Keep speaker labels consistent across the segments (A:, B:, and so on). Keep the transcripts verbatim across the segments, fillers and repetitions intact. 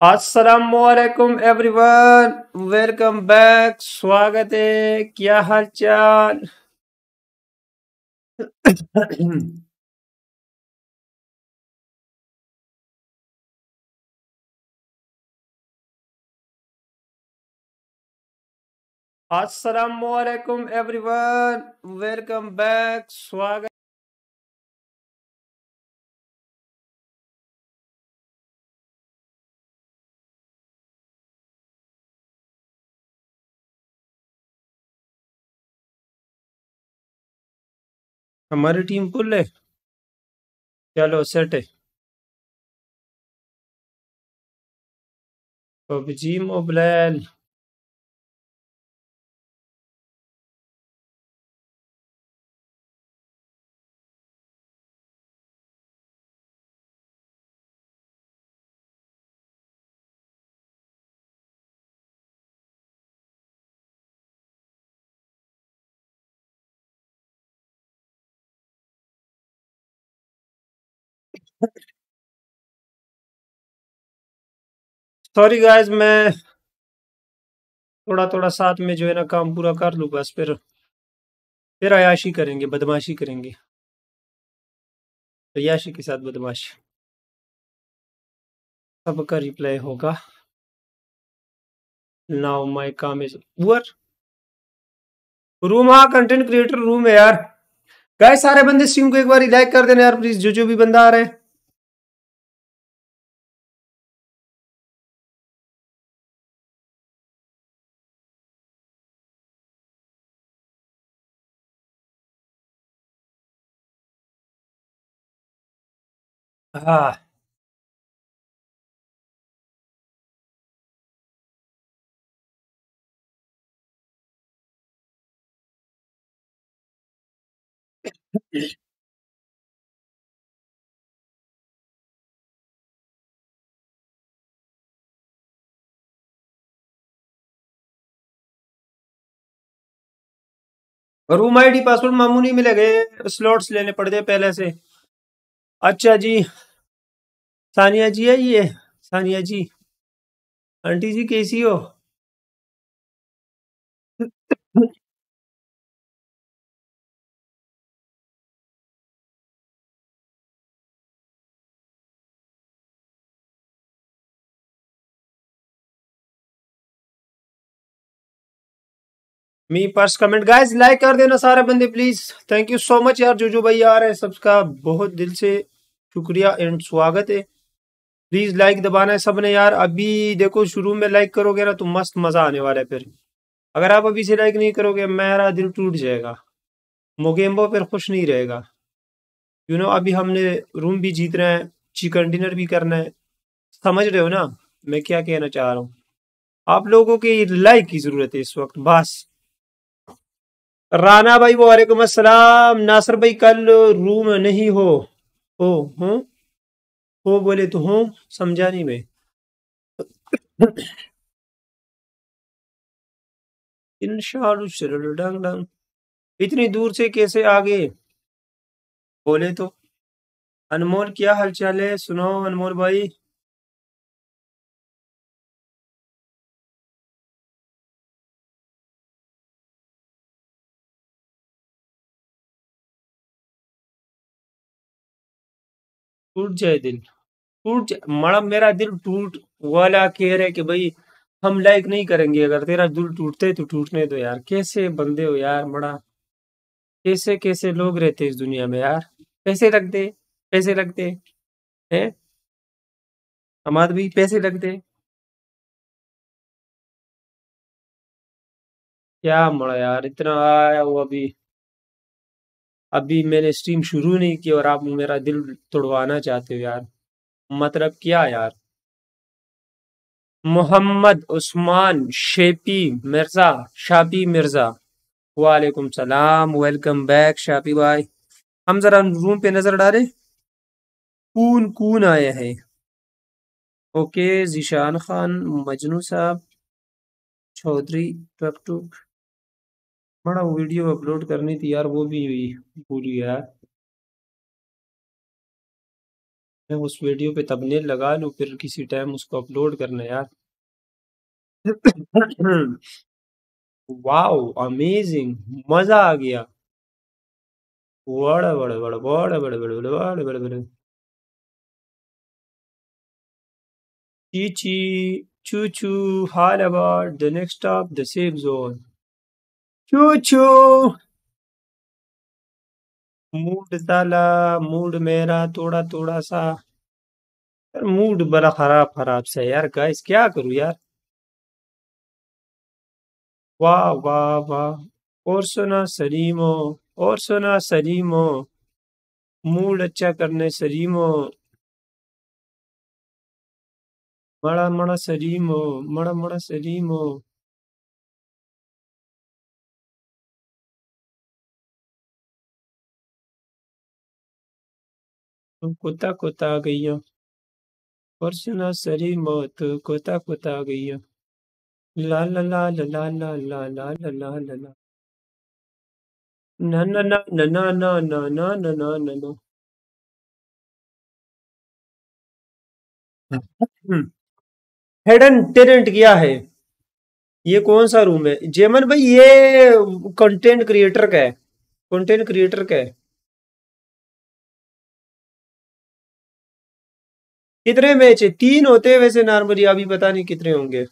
A: अस्सलामुअलैकुम everyone, welcome back. स्वागत है। क्या हाल चाल? अस्सलामुअलैकुम एवरीवन, वेलकम बैक। स्वागत। हमारी टीम फुल है। चलो सेट है। PUBG mobile. सॉरी गाइस, मैं थोड़ा थोड़ा साथ में जो है ना काम पूरा कर लूँ, बस फिर फिर अयाशी करेंगे, बदमाशी करेंगे। तो याशी के साथ बदमाशी सबका रिप्लाई होगा। नाउ माय काम इज ओवर। रूम, हाँ, कंटेंट क्रिएटर रूम है यार। गाइस सारे बंदे स्ट्रीम को एक बार लाइक कर देना यार प्लीज, जो जो भी बंदा आ रहा है। हाँ। रूम आईडी पासवर्ड मामू नहीं मिलेगा, स्लॉट्स लेने पड़ते पहले से। अच्छा जी। सानिया जी है ये। सानिया जी, आंटी जी कैसी हो? Me first comment. Guys like कर देना सारे बंदे please. Thank you so much यार, जो जो भाई आ रहे हैं सबका बहुत दिल से शुक्रिया एंड स्वागत है। प्लीज लाइक दबाना है सबने यार। अभी देखो शुरू में लाइक करोगे ना तो मस्त मजा आने वाला है। फिर अगर आप अभी से लाइक नहीं करोगे मेरा दिल टूट जाएगा। मोगेम्बो फिर खुश नहीं रहेगा। यू नो अभी हमने रूम भी जीतना है, चिकन डिनर भी करना है। समझ रहे हो ना मैं क्या कहना चाह रहा हूँ? आप लोगों की लाइक की जरूरत है इस वक्त बस। राना भाई वालेकुम अस्सलाम। नासर भाई कल रूम नहीं हो? हो हो हो बोले तो हो। समझा नहीं मैं। इंशाल्लाह डंग डंग। इतनी दूर से कैसे आ गए बोले तो? अनमोल क्या हाल चाल है? सुनाओ अनमोल भाई। टूट जाए दिल। टूट जा- मड़ा मेरा दिल टूट वाला कह रहे कि भाई हम लाइक नहीं करेंगे। अगर तेरा दिल टूटते तो टूटने दो यार। कैसे बंदे हो यार मड़ा। कैसे कैसे लोग रहते हैं इस दुनिया में यार। पैसे लगते, पैसे लगते हैं। हमारे भी पैसे लगते। क्या मड़ा यार, इतना आया वो अभी। अभी मैंने स्ट्रीम शुरू नहीं की और आप मेरा दिल तोड़वाना चाहते हो यार। मतलब क्या यार? मोहम्मद उस्मान शेपी मिर्जा, शाबी मिर्जा। वालेकुम सलाम, वेलकम बैक शाबी भाई। हम जरा रूम पे नजर डालें। कून कून आया है? ओके, जीशान खान, मजनू साहब, चौधरी, टक टुक। बड़ा वीडियो अपलोड करनी थी यार, वो भी भूल गया। मैं उस वीडियो पे थंबनेल लगा लूं, फिर किसी टाइम उसको अपलोड करना यार। वाओ, अमेजिंग, मजा आ गया। बड़ा बड़ा बड़ा बड़ा बड़ा बड़ा बड़ा बड़ा बड़ा चीची चू चू हाल about the next stop the safe zone. चू चू। मूड साला, मूड मेरा थोड़ा थोड़ा सा, मूड बड़ा खराब खराब सा है यार। गाइस क्या करूं यार। वाह वाह वाह। और सुना सलीमो, और सुना सलीमो, मूड अच्छा करने सलीमो। मड़ा मड़ा सलीमो, मड़ा मड़ा सलीमो। तुम कोता कोता गईया, और सुना सलीमो तू कोता कोता गईया। ला ला ला ला ला ला ला ला ला ला ला ला। ना ना ना ना ना ना ना ना ना ना ना ना। हिडन टेलेंट क्या है? ये कौन सा रूम है जेमन भाई? ये कंटेंट क्रिएटर का है, कंटेंट क्रिएटर का है। कितने मैच है? तीन होते हैं वैसे नॉर्मली, अभी पता नहीं कितने होंगे।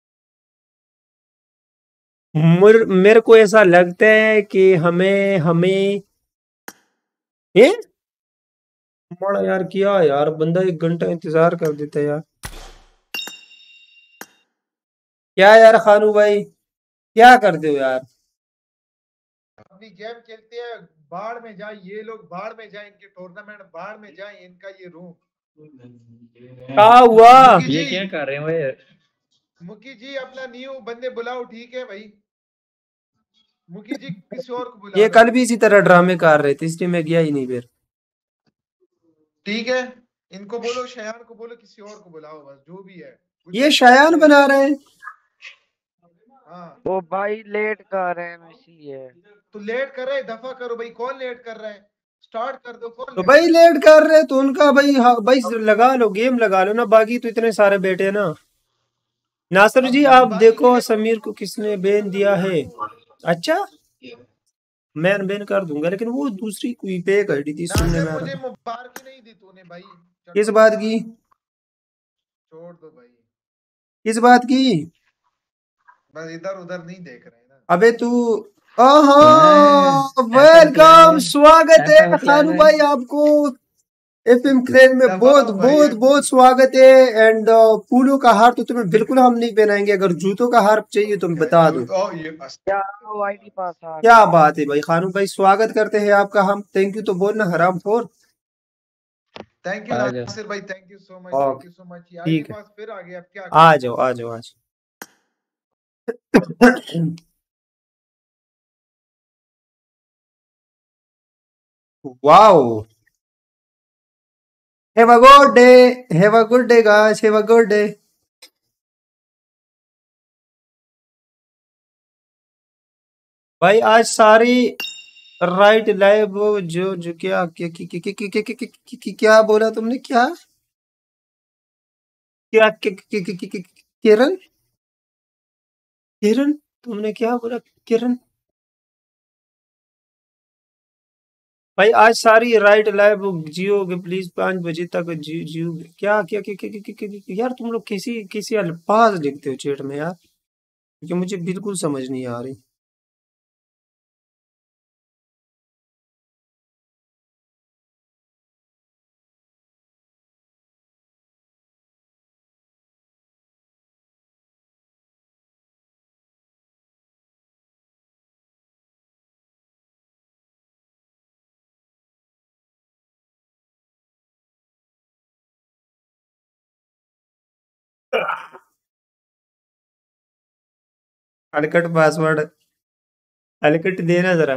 A: मुर, मेरे को ऐसा लगता है कि हमें हमें ए? बड़ा यार किया यार, बंदा एक घंटा इंतजार कर देता है यार। क्या यार खानू भाई, क्या करते हो यार?
B: अपनी गेम खेलते हैं, बाढ़ में जाए ये लोग, बाढ़ में जाए इनके टूर्नामेंट, बाढ़ में जाए इनका ये रूम।
A: क्या हुआ?
B: मुकी
C: ये
B: जी,
C: क्या कर रहे हो भाई?
B: मुकी जी अपना न्यू बंदे बुलाओ, ठीक है भाई। मुकी जी किसी और को बुला
A: ये
B: लो,
A: कल भी इसी तरह ड्रामे कर रहे थे, इसलिए मैं गया ही नहीं फिर।
B: ठीक है। इनको बोलो, शयान को बोलो, किसी और को बुलाओ, बस जो भी है।
A: ये
B: गुजर
A: शायान बना रहे हैं।
B: हाँ
D: वो भाई लेट कर रहे हैं इसलिए।
B: तो लेट कर रहे, दफा करो भाई। कौन लेट कर रहा है? स्टार्ट कर दो। कौन
A: तो
B: लेट
A: भाई
B: कर रहा है?
A: लेट कर रहे तो उनका भाई, हाँ भाई लगा लो, गेम लगा लो ना, बाकी तो इतने सारे बैठे हैं ना। नासिर
B: अब
A: जी आप
B: बाकी
A: देखो
B: के
A: समीर को किसने बैन दिया है। अच्छा, मैं बैन कर दूंगा, लेकिन वो दूसरी कोई फेक आईडी थी, सुनने
B: नासिर
A: में आ
B: मुझे
A: रहा था।
B: मुबारक नहीं दी तूने भाई।
A: किस
B: चटोरा,
A: बात की?
B: छोड़ दो भाई।
A: किस बात की?
B: बस इधर उधर नहीं देख रहे हैं ना।
A: अबे तू, ओहो,
C: हाँ, ऐसा क्या
A: वेलकम,
C: है?
A: स्वागत है
C: ऐसा क्या
A: खानू
C: है?
A: भाई आपको एफएम क्रेन में।
B: दफा
A: बहुत
B: हो भाई।
A: बहुत बहुत स्वागत है। एंड फूलों का हार तो तुम्हें बिल्कुल हम नहीं पहनाएंगे, अगर जूतों का हार चाहिए तो बता दो।
B: ओ ये बस।
D: क्या वो आईडी पास आ
A: क्या
D: गया।
A: बात है भाई खानू भाई, स्वागत करते हैं आपका हम। थैंक यू तो बोलना हराम खोर।
B: थैंक यू
C: आ जाओ।
B: नासिर भाई, thank you so much, thank
A: okay,
B: you so much. ये आईडी
A: ठीक है,
B: पास फिर आ गया, अब क्या
A: आ
B: करें?
A: जाओ आ जाओ आ जाओ। Wow, have a good day, have a good day guys, have a good day. भाई आज सारी राइट लाइव जो जो क्या क्या क्या क्या क्या क्या क्या- क्या- क्या- क्या बोला तुमने? क्या क्या क्या- क्या- क्या- क्या- क्या- किरण, किरण, तुमने क्या बोला? किरण भाई आज सारी राइट लाइव जियोगे प्लीज, पांच बजे तक जी जियोगे क्या? क्या क्या क्या क्या क्या- क्या- क्या- यार तुम लोग किसी किसी अल्फाज लिखते हो चैट में यार, जो मुझे बिल्कुल समझ नहीं आ रही। हलकट पासवर्ड, हलकट देना जरा।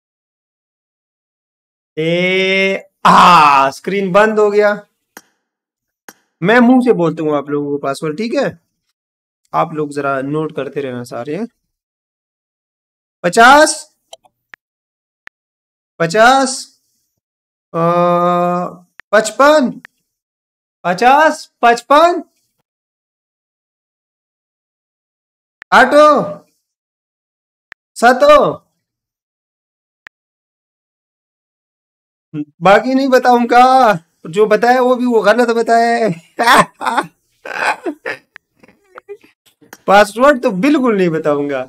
A: ए आ स्क्रीन बंद हो गया। मैं मुंह से बोलता हूँ आप लोगों को पासवर्ड, ठीक है? आप लोग जरा नोट करते रहना सारे। पचास, पचास, पचपन, पचास, पचपन, आठो, सतो, बाकी नहीं बताऊंगा। जो बताया वो भी वो गलत बताया। पासवर्ड तो बिल्कुल नहीं बताऊंगा।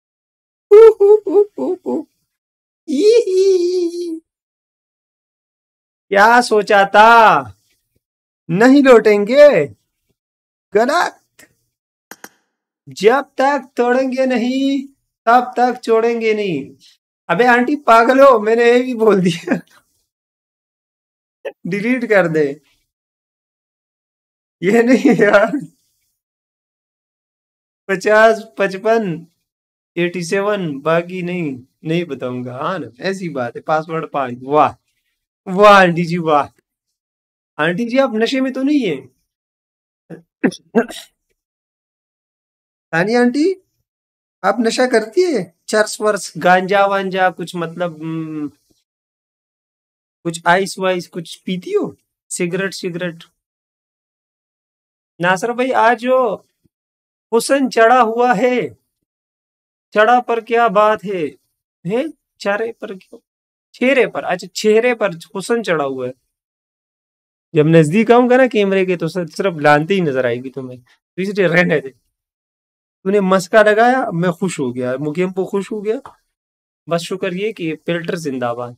A: क्या सोचा था, नहीं लौटेंगे? गलत। जब तक तोड़ेंगे नहीं तब तक छोड़ेंगे नहीं। अबे आंटी पागल हो, मैंने ये भी बोल दिया। डिलीट कर दे, ये नहीं यार। पचास, पचपन, एटी सेवन, बाकी नहीं नहीं बताऊंगा। हाँ ना, ऐसी बात है। पासवर्ड पांच। वाह वाह आंटी जी वाह। आंटी जी आप नशे में तो नहीं है? हानी आंटी, आप नशा करती है? चर्स वर्स, गांजा वांजा कुछ, मतलब हम्म, कुछ आइस वाइस कुछ पीती हो? Cigarette cigarette? नासर भाई आज जो हुसन चढ़ा हुआ है, चढ़ा पर क्या बात है? है चारे पर क्यों? चेहरे पर, अच्छा चेहरे पर हुसन चढ़ा हुआ है। जब नजदीक आऊंगा ना कैमरे के तो सिर्फ सिर्फ लानती ही नजर आएगी तुम्हें, तो इसलिए रहने दे। तूने मस्का लगाया, मैं खुश हो गया, मुकेम को खुश हो गया। बस शुक्र ये कि फिल्टर जिंदाबाद।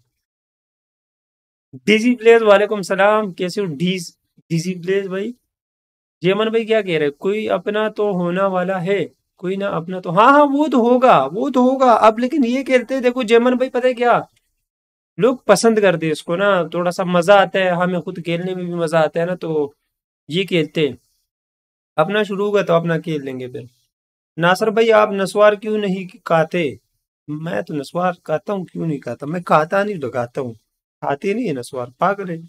A: डीजी प्लेज वालेकुम सलाम, कैसे हो डीज? डीजी प्लेज भाई। जेमन भाई क्या कह रहे हैं, कोई अपना तो होना वाला है, कोई ना अपना तो। हाँ हाँ वो तो होगा, वो तो होगा अब। लेकिन ये कहते हैं, देखो जेमन भाई पता है क्या, लोग पसंद करते हैं इसको ना, थोड़ा सा मजा आता है, हमें खुद खेलने में भी मजा आता है ना, तो ये कहते हैं। अपना शुरू होगा तो अपना खेल लेंगे फिर। नासर भाई आप नस्वार क्यों नहीं खाते? मैं तो नस्वार खाता हूँ, क्यों नहीं खाता? मैं खाता नहीं तो खाता हूँ। खाते नहीं है नस्वार, पागल है।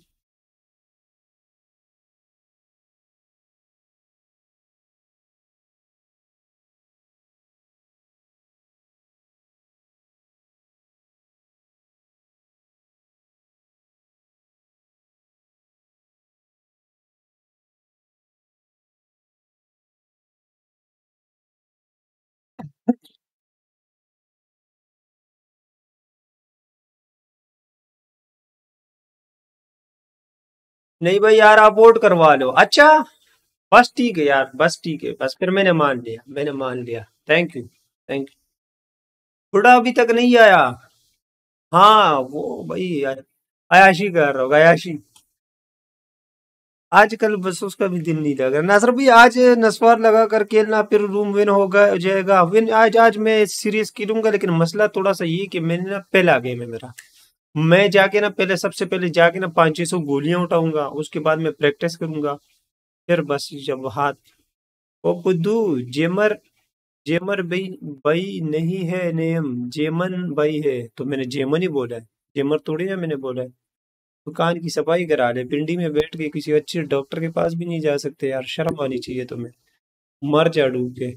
A: नहीं भाई यार, आप वोट करवा लो। अच्छा बस ठीक है यार, बस ठीक है, बस फिर मैंने मान लिया, मैंने मान लिया। Thank you, thank you. बुढ़ा अभी तक नहीं आया। हाँ वो भाई यार, अयाशी कर रहा होगा, अयाशी। आजकल बस उसका भी दिल नहीं लग रहा। नासर भाई आज नस्वार लगा कर खेलना, फिर रूम विन होगा जाएगा। विन आज आज मैं सीरीज खेलूंगा, लेकिन मसला थोड़ा सा ये कि मैंने ना पहला गेम है मेरा। मैं जाके ना पहले, सबसे पहले जाके ना पाँच छह सौ गोलियां उठाऊंगा, उसके बाद मैं प्रैक्टिस करूंगा। फिर बस जब हाथ। ओ बुद्धू, जेमर, जेमर भाई, भाई नहीं है नेम, जेमन भाई है, तो मैंने जेमन ही बोला है, जेमर थोड़ी ना मैंने बोला है। दुकान की सफाई करा ले, पिंडी में बैठ के किसी अच्छे डॉक्टर के पास भी नहीं जा सकते यार, शर्म आनी चाहिए तुम्हें। मर जा डूब के।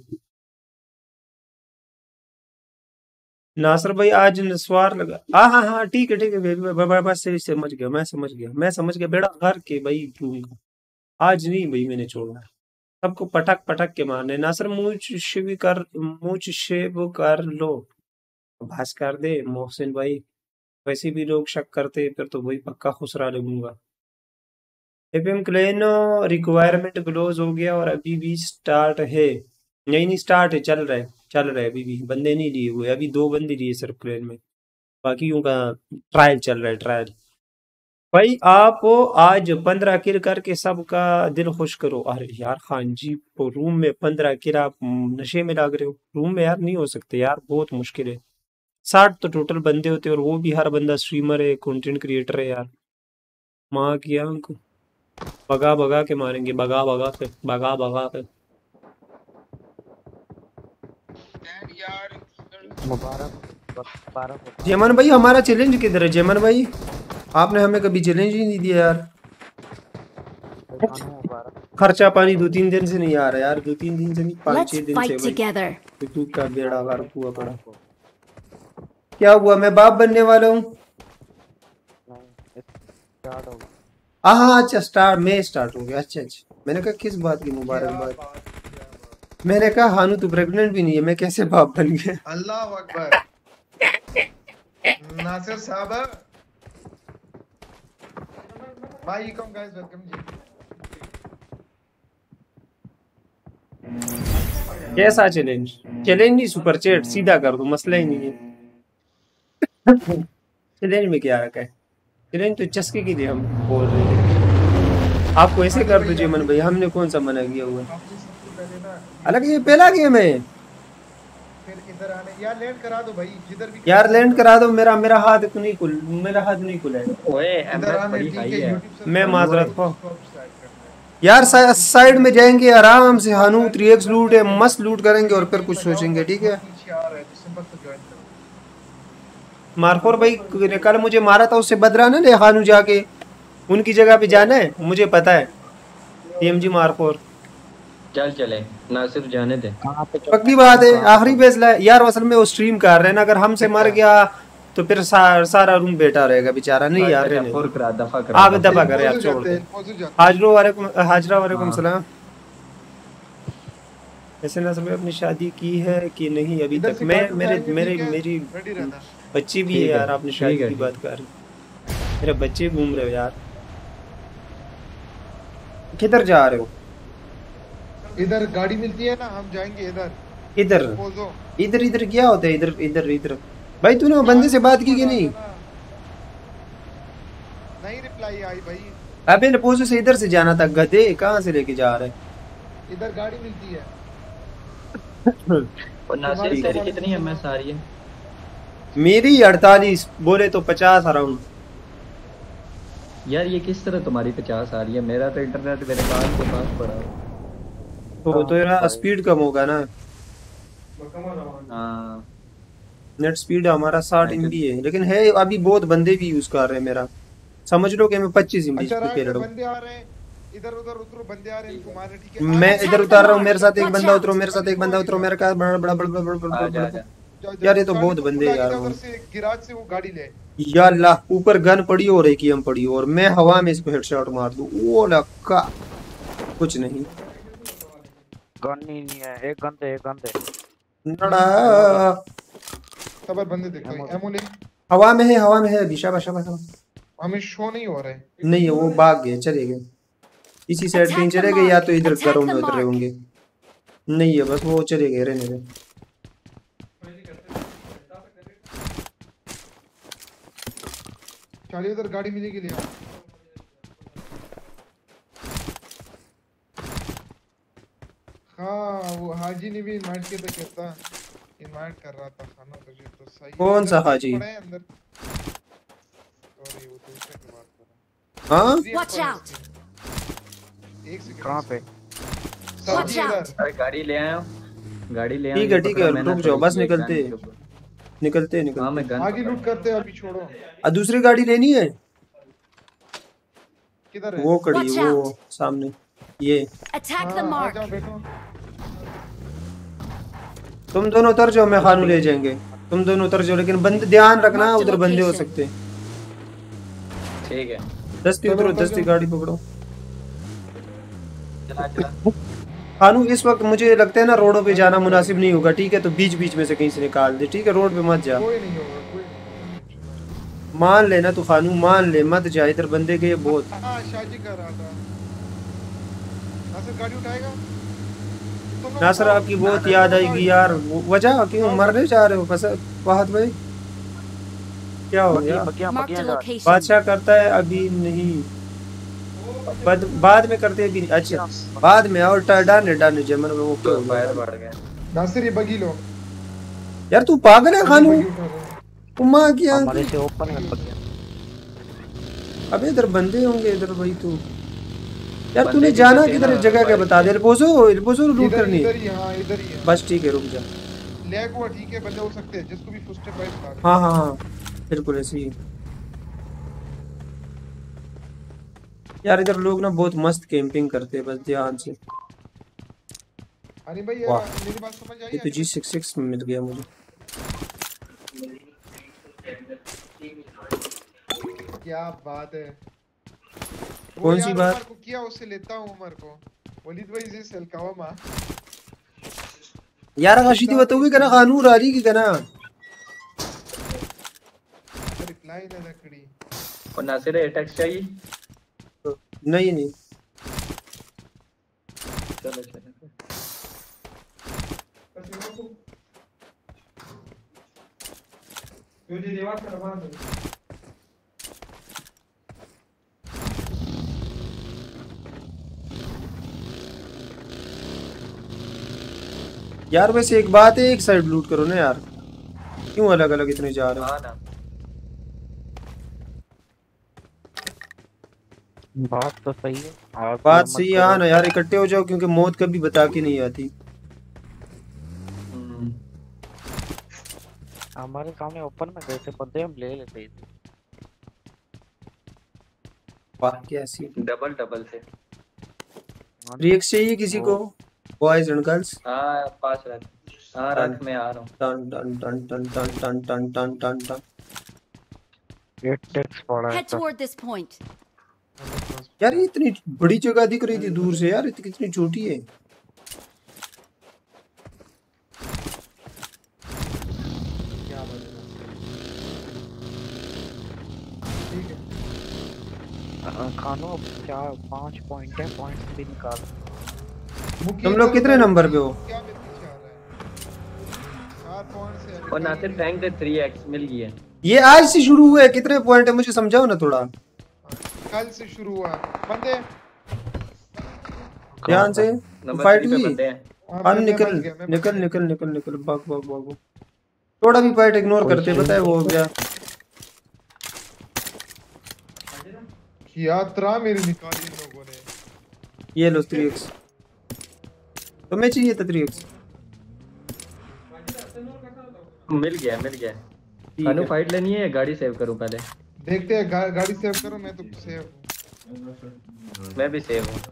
A: नासर भाई आज नस्वार लगा। हाँ हाँ हाँ ठीक है ठीक है, ब- ब- ब- बस से समझ गया, मैं समझ गया, मैं समझ गया बेड़ा घर के भाई दूंगा। आज नहीं भाई मैंने छोड़ना है। सबको पटक पटक के मारने। नासर मूछ शिव कर, मूछ शिव कर लो, भास कर दे मोहसिन भाई। वैसे भी लोग शक करते, फिर तो वही पक्का खुसरा लगूंगा। एफएम क्लेनो रिक्वायरमेंट क्लोज हो गया और अभी भी स्टार्ट है? नहीं नहीं स्टार्ट है, चल रहा है, चल रहा है, अभी भी बंदे नहीं लिए हुए, अभी दो बंदे लिए सिर्फ क्लेन में, बाकी का ट्रायल चल रहा है, ट्रायल। भाई आप आज पंद्रह किल करके सबका दिल खुश करो। अरे यार खान जी, तो रूम में पंद्रह किल आप नशे में लग रहे हो? रूम में यार नहीं हो सकते यार, बहुत मुश्किल है। साठ तो टोटल बंदे होते हैं, और वो भी हर बंदा स्ट्रीमर है, कंटेंट क्रिएटर है यार। माँ की आंख, भगा भगा के मारेंगे, भगा भगा के, भगा भगा के।
D: मुबारक मुबारक हो भाई।
A: जेमन भाई हमारा चैलेंज किधर है? जेमन भाई आपने हमें कभी चैलेंज ही नहीं दिया यार।
D: भाई खाना मुबारक।
A: खर्चा पानी दो तीन दिन से नहीं आ रहा यार, दो तीन दिन से नहीं, पाँच
E: Let's
A: छह दिन से
E: fight
A: भाई।
E: together.
A: यूट्यूब का बेड़ा
D: मुबारक
A: गर्क हुआ पड़ा।
D: मुबारक हो।
A: क्या हुआ, मैं बाप बनने वाला हूँ?
D: नहीं स्टार्ट हो गया।
A: हाँ हाँ अच्छा स्टार्ट मैं स्टार्ट हो गया। अच्छा अच्छा मैंने कहा किस बात की
B: क्या
A: मुबारकबाद।
B: बात, क्या बात।
A: मैंने कहा हानू तू प्रेग्नेंट भी नहीं है, मैं कैसे बाप बन गया।
B: अल्लाह अकबर। नासिर साहब भाई कम गाइस वेलकम जी।
A: कैसा चैलेंज? चैलेंज नहीं सुपर चैट सीधा कर दो, मसला ही नहीं है। चैलेंज में क्या रखा है? चैलेंज तो चस्के के लिए हम बोल रहे थे। आपको ऐसे
B: हाजी
A: कर
B: भाई
A: दीजिए मन
B: आपने
A: भाई, हमने कौन सा मना किया हुआ है?
B: आपने सबसे पहले ना
A: हालांकि ये पहला गेम है
B: फिर इधर आने यार लैंड करा दो भाई जिधर भी
A: यार, लैंड करा दो। मेरा मेरा हाथ नहीं खुल मेरा हाथ नहीं खुला है
C: ओए
B: इधर
C: एमएस
B: आने
C: बड़ी
B: ठीक
C: हाई
B: है
C: है।
B: यूट्यूब
A: मैं माजरत
B: को
A: हो
B: स्टार्ट करना है
A: यार। सा, साइड में जाएंगे आराम से, हानू थ्री एक्स लूट है, मस्त लूट करेंगे और फिर कुछ सोचेंगे। ठीक है
B: पीछे आ रहा है तो सिंपल से ज्वाइन करो।
A: मारखोर भाई ने कल मुझे मारा था, उससे बदलाना ले हानू जाके उनकी जगह पे जाना है, मुझे पता है। टीएमजी मारखोर
C: चल चले नासिर जाने दे।
D: कहाँ पे चलना
A: पक्की
D: है?
A: बात है,
D: कहाँ पे
A: आखिरी फैसला है यार। असल में वो स्ट्रीम कर रहे हैं ना, अगर हमसे मर गया तो फिर सा, सारा रूम बैठा रहेगा बेचारा। नहीं यार रहने
C: फोर
A: दो।
C: करा दफा करा
A: आप
C: दफा।
A: दफा करें, आप
B: पॉजिटिव
A: छोड़
B: जाते
A: दो।
B: हैं पॉजिटिव जाते
A: हाजरो वालेकुम हाजरा वालेकुम
C: हाँ।
A: सलाम। ऐसे नस्ल में अपनी शादी की है कि नहीं अभी
B: इधर
A: तक?
B: से
A: मैं
B: गाड़ी
A: मेरे
B: उठाएंगे
A: मेरे
B: ठीक है
A: मेरी
B: रेडी रहना
A: बच्ची भी है
C: ठीक है,
A: यार, आपने
C: ठीक
A: शादी
C: है,
A: की
C: ठीक।
A: बात कर रहे हैं। मेरे बच्चे घूम रहे हो यार, किधर जा रहे हो?
B: इधर गाड़ी मिलती है ना हम जाएंगे इधर
A: इधर
B: पोजो
A: इधर इधर क्या होता है? इधर इधर इधर भाई तूने वो बंदे से बात की कि नहीं?
B: नहीं रिप्लाई आई भाई।
A: अबे पोजो से इधर से जाना था, गधे कहाँ से लेके जा रहे
B: इधर गाड़ी मिलती है
A: हैं?
C: और नासिर
A: ठीक
C: तेरी
A: है।
C: कितनी एमएस आ रही है?
A: मेरी अड़तालीस बोले तो पचास अराउंड।
C: यार ये किस तरह तुम्हारी पचास आ रही है? मेरा तो इंटरनेट मेरे कान के पास पड़ा है।
A: तो तो यार स्पीड कम होगा ना,
C: हाँ
A: नेट स्पीड हमारा साठ एमबी है, लेकिन है अभी बहुत बंदे भी यूज कर रहे हैं मेरा। समझ लो कि मैं पच्चीस एमबी
B: अच्छा
A: पे
B: रात
A: खेल
B: में
A: रहा हूँ।
B: बंदे आ रहे हैं इधर उधर उधर बंदे आ रहे हैं इनको मारने ठीक है
A: मैं इधर उतार रहा हूँ, मेरे साथ एक
E: Watch
A: बंदा
E: out!
A: उतरो, मेरे साथ एक बंदा उतरो, मेरे का बड़ा बड़ा बड़ा बड़ा बड़ा
C: आ जा
A: बड़ा
C: आ जा।
B: जाओ, जाओ,
A: यार ये तो
B: गाड़ी
A: बहुत
B: को
A: बंदे
B: बुला
A: यार
B: के
A: वो।
B: उधर से गिराज से वो गाड़ी ले
A: या अल्लाह, ऊपर गन पड़ी हो रही की हम पड़ी और मैं हवा में इसको हेडशॉट मार दूं। ओ लक्का कुछ नहीं
D: गन ही नहीं है। एक गन दे, एक गन दे।
A: नड़ा
B: खबर बंदे देखो
D: एमो-
B: एमो ले
A: हवा में है, हवा में है अभी। शाबाश शाबाश शाबाश।
B: हमें शो नहीं हो रहा है
A: नहीं है, वो भाग गए, चले गए इसी साइड पे ही चले गए, या तो इधर
E: Attack the
A: घरों में
E: mark.
A: उतरे होंगे। नहीं है बस वो चले गए, रहने दे।
B: चलिए उधर गाड़ी मिलेगी ले आओ। हाँ वो हाजी ने भी इनवाइट किया था, कहता इनवाइट कर रहा था खाना तुझे तो सही है।
A: कौन सा
B: अंदर
A: हाजी?
B: पड़ा है अंदर सॉरी वो दूसरे की बात कर रहा
A: हाँ
B: हूँ।
E: Watch out!
B: एक सेकंड
D: कहाँ पे?
E: Watch out!
B: इधर
C: अरे गाड़ी ले आया हूँ। गाड़ी ले आया
A: ठीक
C: हूँ,
A: है
C: ये
A: ठीक
C: पकड़ा
A: है,
C: मैंने
A: रुक
C: तो
A: जाओ बस,
C: ये
A: निकलते
C: गन के ऊपर।
A: निकलते
C: हाँ
A: निकलते।
C: मैं गन
B: आगे
C: पकड़ा
B: लूट करते हैं अभी छोड़ो
A: आ, दूसरी गाड़ी लेनी है,
B: किधर है
A: वो खड़ी
E: Watch
A: वो
E: out!
A: सामने ये।
E: Attack the
B: हाँ, आ
E: mark!
B: जाओ बैठो
A: तुम दोनों उतर जाओ, मैं खानू ले जाएंगे। तुम दोनों उतर जाओ, लेकिन बंदे ध्यान रखना,
E: Mark the
A: उधर बंदे हो
E: location.
A: सकते हैं।
C: ठीक है
A: दस्ती
B: चलो,
A: उतरो,
B: उतर
A: दस्ती
B: जाओ।
A: गाड़ी पकड़ो।
C: चला चला।
A: खानू इस वक्त मुझे लगता है ना रोडों पे जाना मुनासिब नहीं होगा, ठीक है? तो बीच बीच में से कहीं से निकाल दे, ठीक है? रोड पे मत जा,
B: कोई नहीं होगा कोई नहीं
A: मान लेना तू खानू, मान ले, मत जा इधर, बंदे के बहुत।
B: हाँ शाजी कर रहा था नासिर गाड़ी उठाएगा तुम लोग
A: नासर
B: उठाओ।
A: आपकी बहुत याद आएगी यार। वो- वजह क्यों मरने जा रहे हो? बस फहद भाई क्या हो
D: बगिया
A: गया?
D: बगिया
E: Mark
D: बगिया
E: the
D: जा।
E: location.
A: बादशाह करता है अभी नहीं, बाद बाद में करते हैं भी नहीं। अच्छा बाद में और डाने डाने जमन में वो क्या
C: तो
A: हो
C: फायर
A: गया?
C: बढ़ गया।
B: नासिर ये बगी लो
A: यार तू पागल है खानू,
B: बगी उठा दो।
A: उमा क्या?
D: हमारे से ओपन में बगिया।
A: अबे इधर बंदे होंगे इधर भाई। तू यार
C: बंदे
A: तूने
C: भी
A: जाना
C: करते हैं
A: किधर है?
C: ना,
A: जगह क्या
C: बाइक
A: बता दे।
C: पे।
A: एल्पोजो एल्पोजो लूट
B: इधर
A: करनी
B: इधर
A: है।
B: ही हाँ इधर ही है
A: बस ठीक है, रुक जा।
B: लैग हुआ ठीक है बंदे हो सकते हैं जिसको भी फुट स्टेप वाइज मार
A: हाँ हाँ हाँ बिल्कुल ऐसे ही। यार इधर लोग ना बहुत मस्त कैंपिंग करते हैं, बस ध्यान से।
B: अरे भाई
A: वाह।
B: यार मेरी बात समझ आई
A: ये तो जी सिक्स सिक्स में मिल गया मुझे।
B: क्या बात है वो
A: कौन सी
B: यार
A: बात?
B: उमर को किया, उससे लेता हूँ उमर को। वलीद भाई से सलकावा
A: यार आशीति बताओगे क्या ना कानून राजी की कहना
B: रिप्लाई ना लकड़ी।
C: और नासिर एटेक्स चाहिए।
A: नहीं नहीं
C: चलो चलो
A: यार वैसे एक बात है, एक साइड लूट करो ना यार, क्यों अलग अलग इतने जा रहे हो?
C: हाँ ना
D: बात तो सही है। आप
A: बात
D: मत
A: सही है, हाँ
D: करो।
A: ना यार, इकट्ठे हो जाओ क्योंकि मौत कभी बता के नहीं आती।
C: हम्म,
D: हमारे सामने ओपन में गए थे बंदे, हम ले लेते थे।
A: वाह क्या सी।
C: डबल डबल से।
D: हाँ,
A: रिएक्ट चाहिए किसी को?
D: वो
A: बॉयज एंड गर्ल्स?
C: हाँ पास रख। हाँ
A: टन
C: रख, मैं आ रहा हूँ।
A: टन टन टन टन टन टन टन टन टन टन।
D: एक टेक्स पड़ा है
E: Head
D: sir.
E: toward this point.
A: यार ये इतनी बड़ी जगह दिख रही थी दूर से यार, इतनी कितनी छोटी है।
D: अ, खानो अब क्या पाँच पॉइंट है, पॉइंट्स भी निकाल।
A: तुम लोग कितने नंबर पे हो?
B: क्या मेरे पीछे आ रहा है? चार पॉइंट से अभी
C: और
B: कहीं
C: नासिर
B: नहीं
C: रैंक पे थ्री एक्स मिल गई है।
A: ये आज से शुरू हुआ है, कितने पॉइंट है मुझे समझाओ ना थोड़ा
B: है। कल से शुरू हुआ बंदे।
A: ध्यान से।
C: नंबर
A: फाइट
C: थ्री पे
A: हुई?
C: बंदे हैं।
B: हाँ,
A: हाँ
B: मैं- मैं
A: निकल
B: बच गया, मैं बच
A: निकल
B: गया।
A: निकल निकल निकल भाग भाग भाग भाग। थोड़ा भी फाइट इग्नोर करते पता है वो हो गया।
B: यात्रा मेरी निकाली इन लोगों ने।
A: ये लो थ्री एक्स, तुम्हें चाहिए था थ्री एक्स?
C: मिल गया मिल गया।
A: ठीक
C: अनु
A: है
C: फाइट लेनी है, गाड़ी सेव करूं पहले।
B: देखते हैं, गा, गाड़ी सेव करो, मैं तो सेव हूँ।
C: मैं भी सेव हूँ।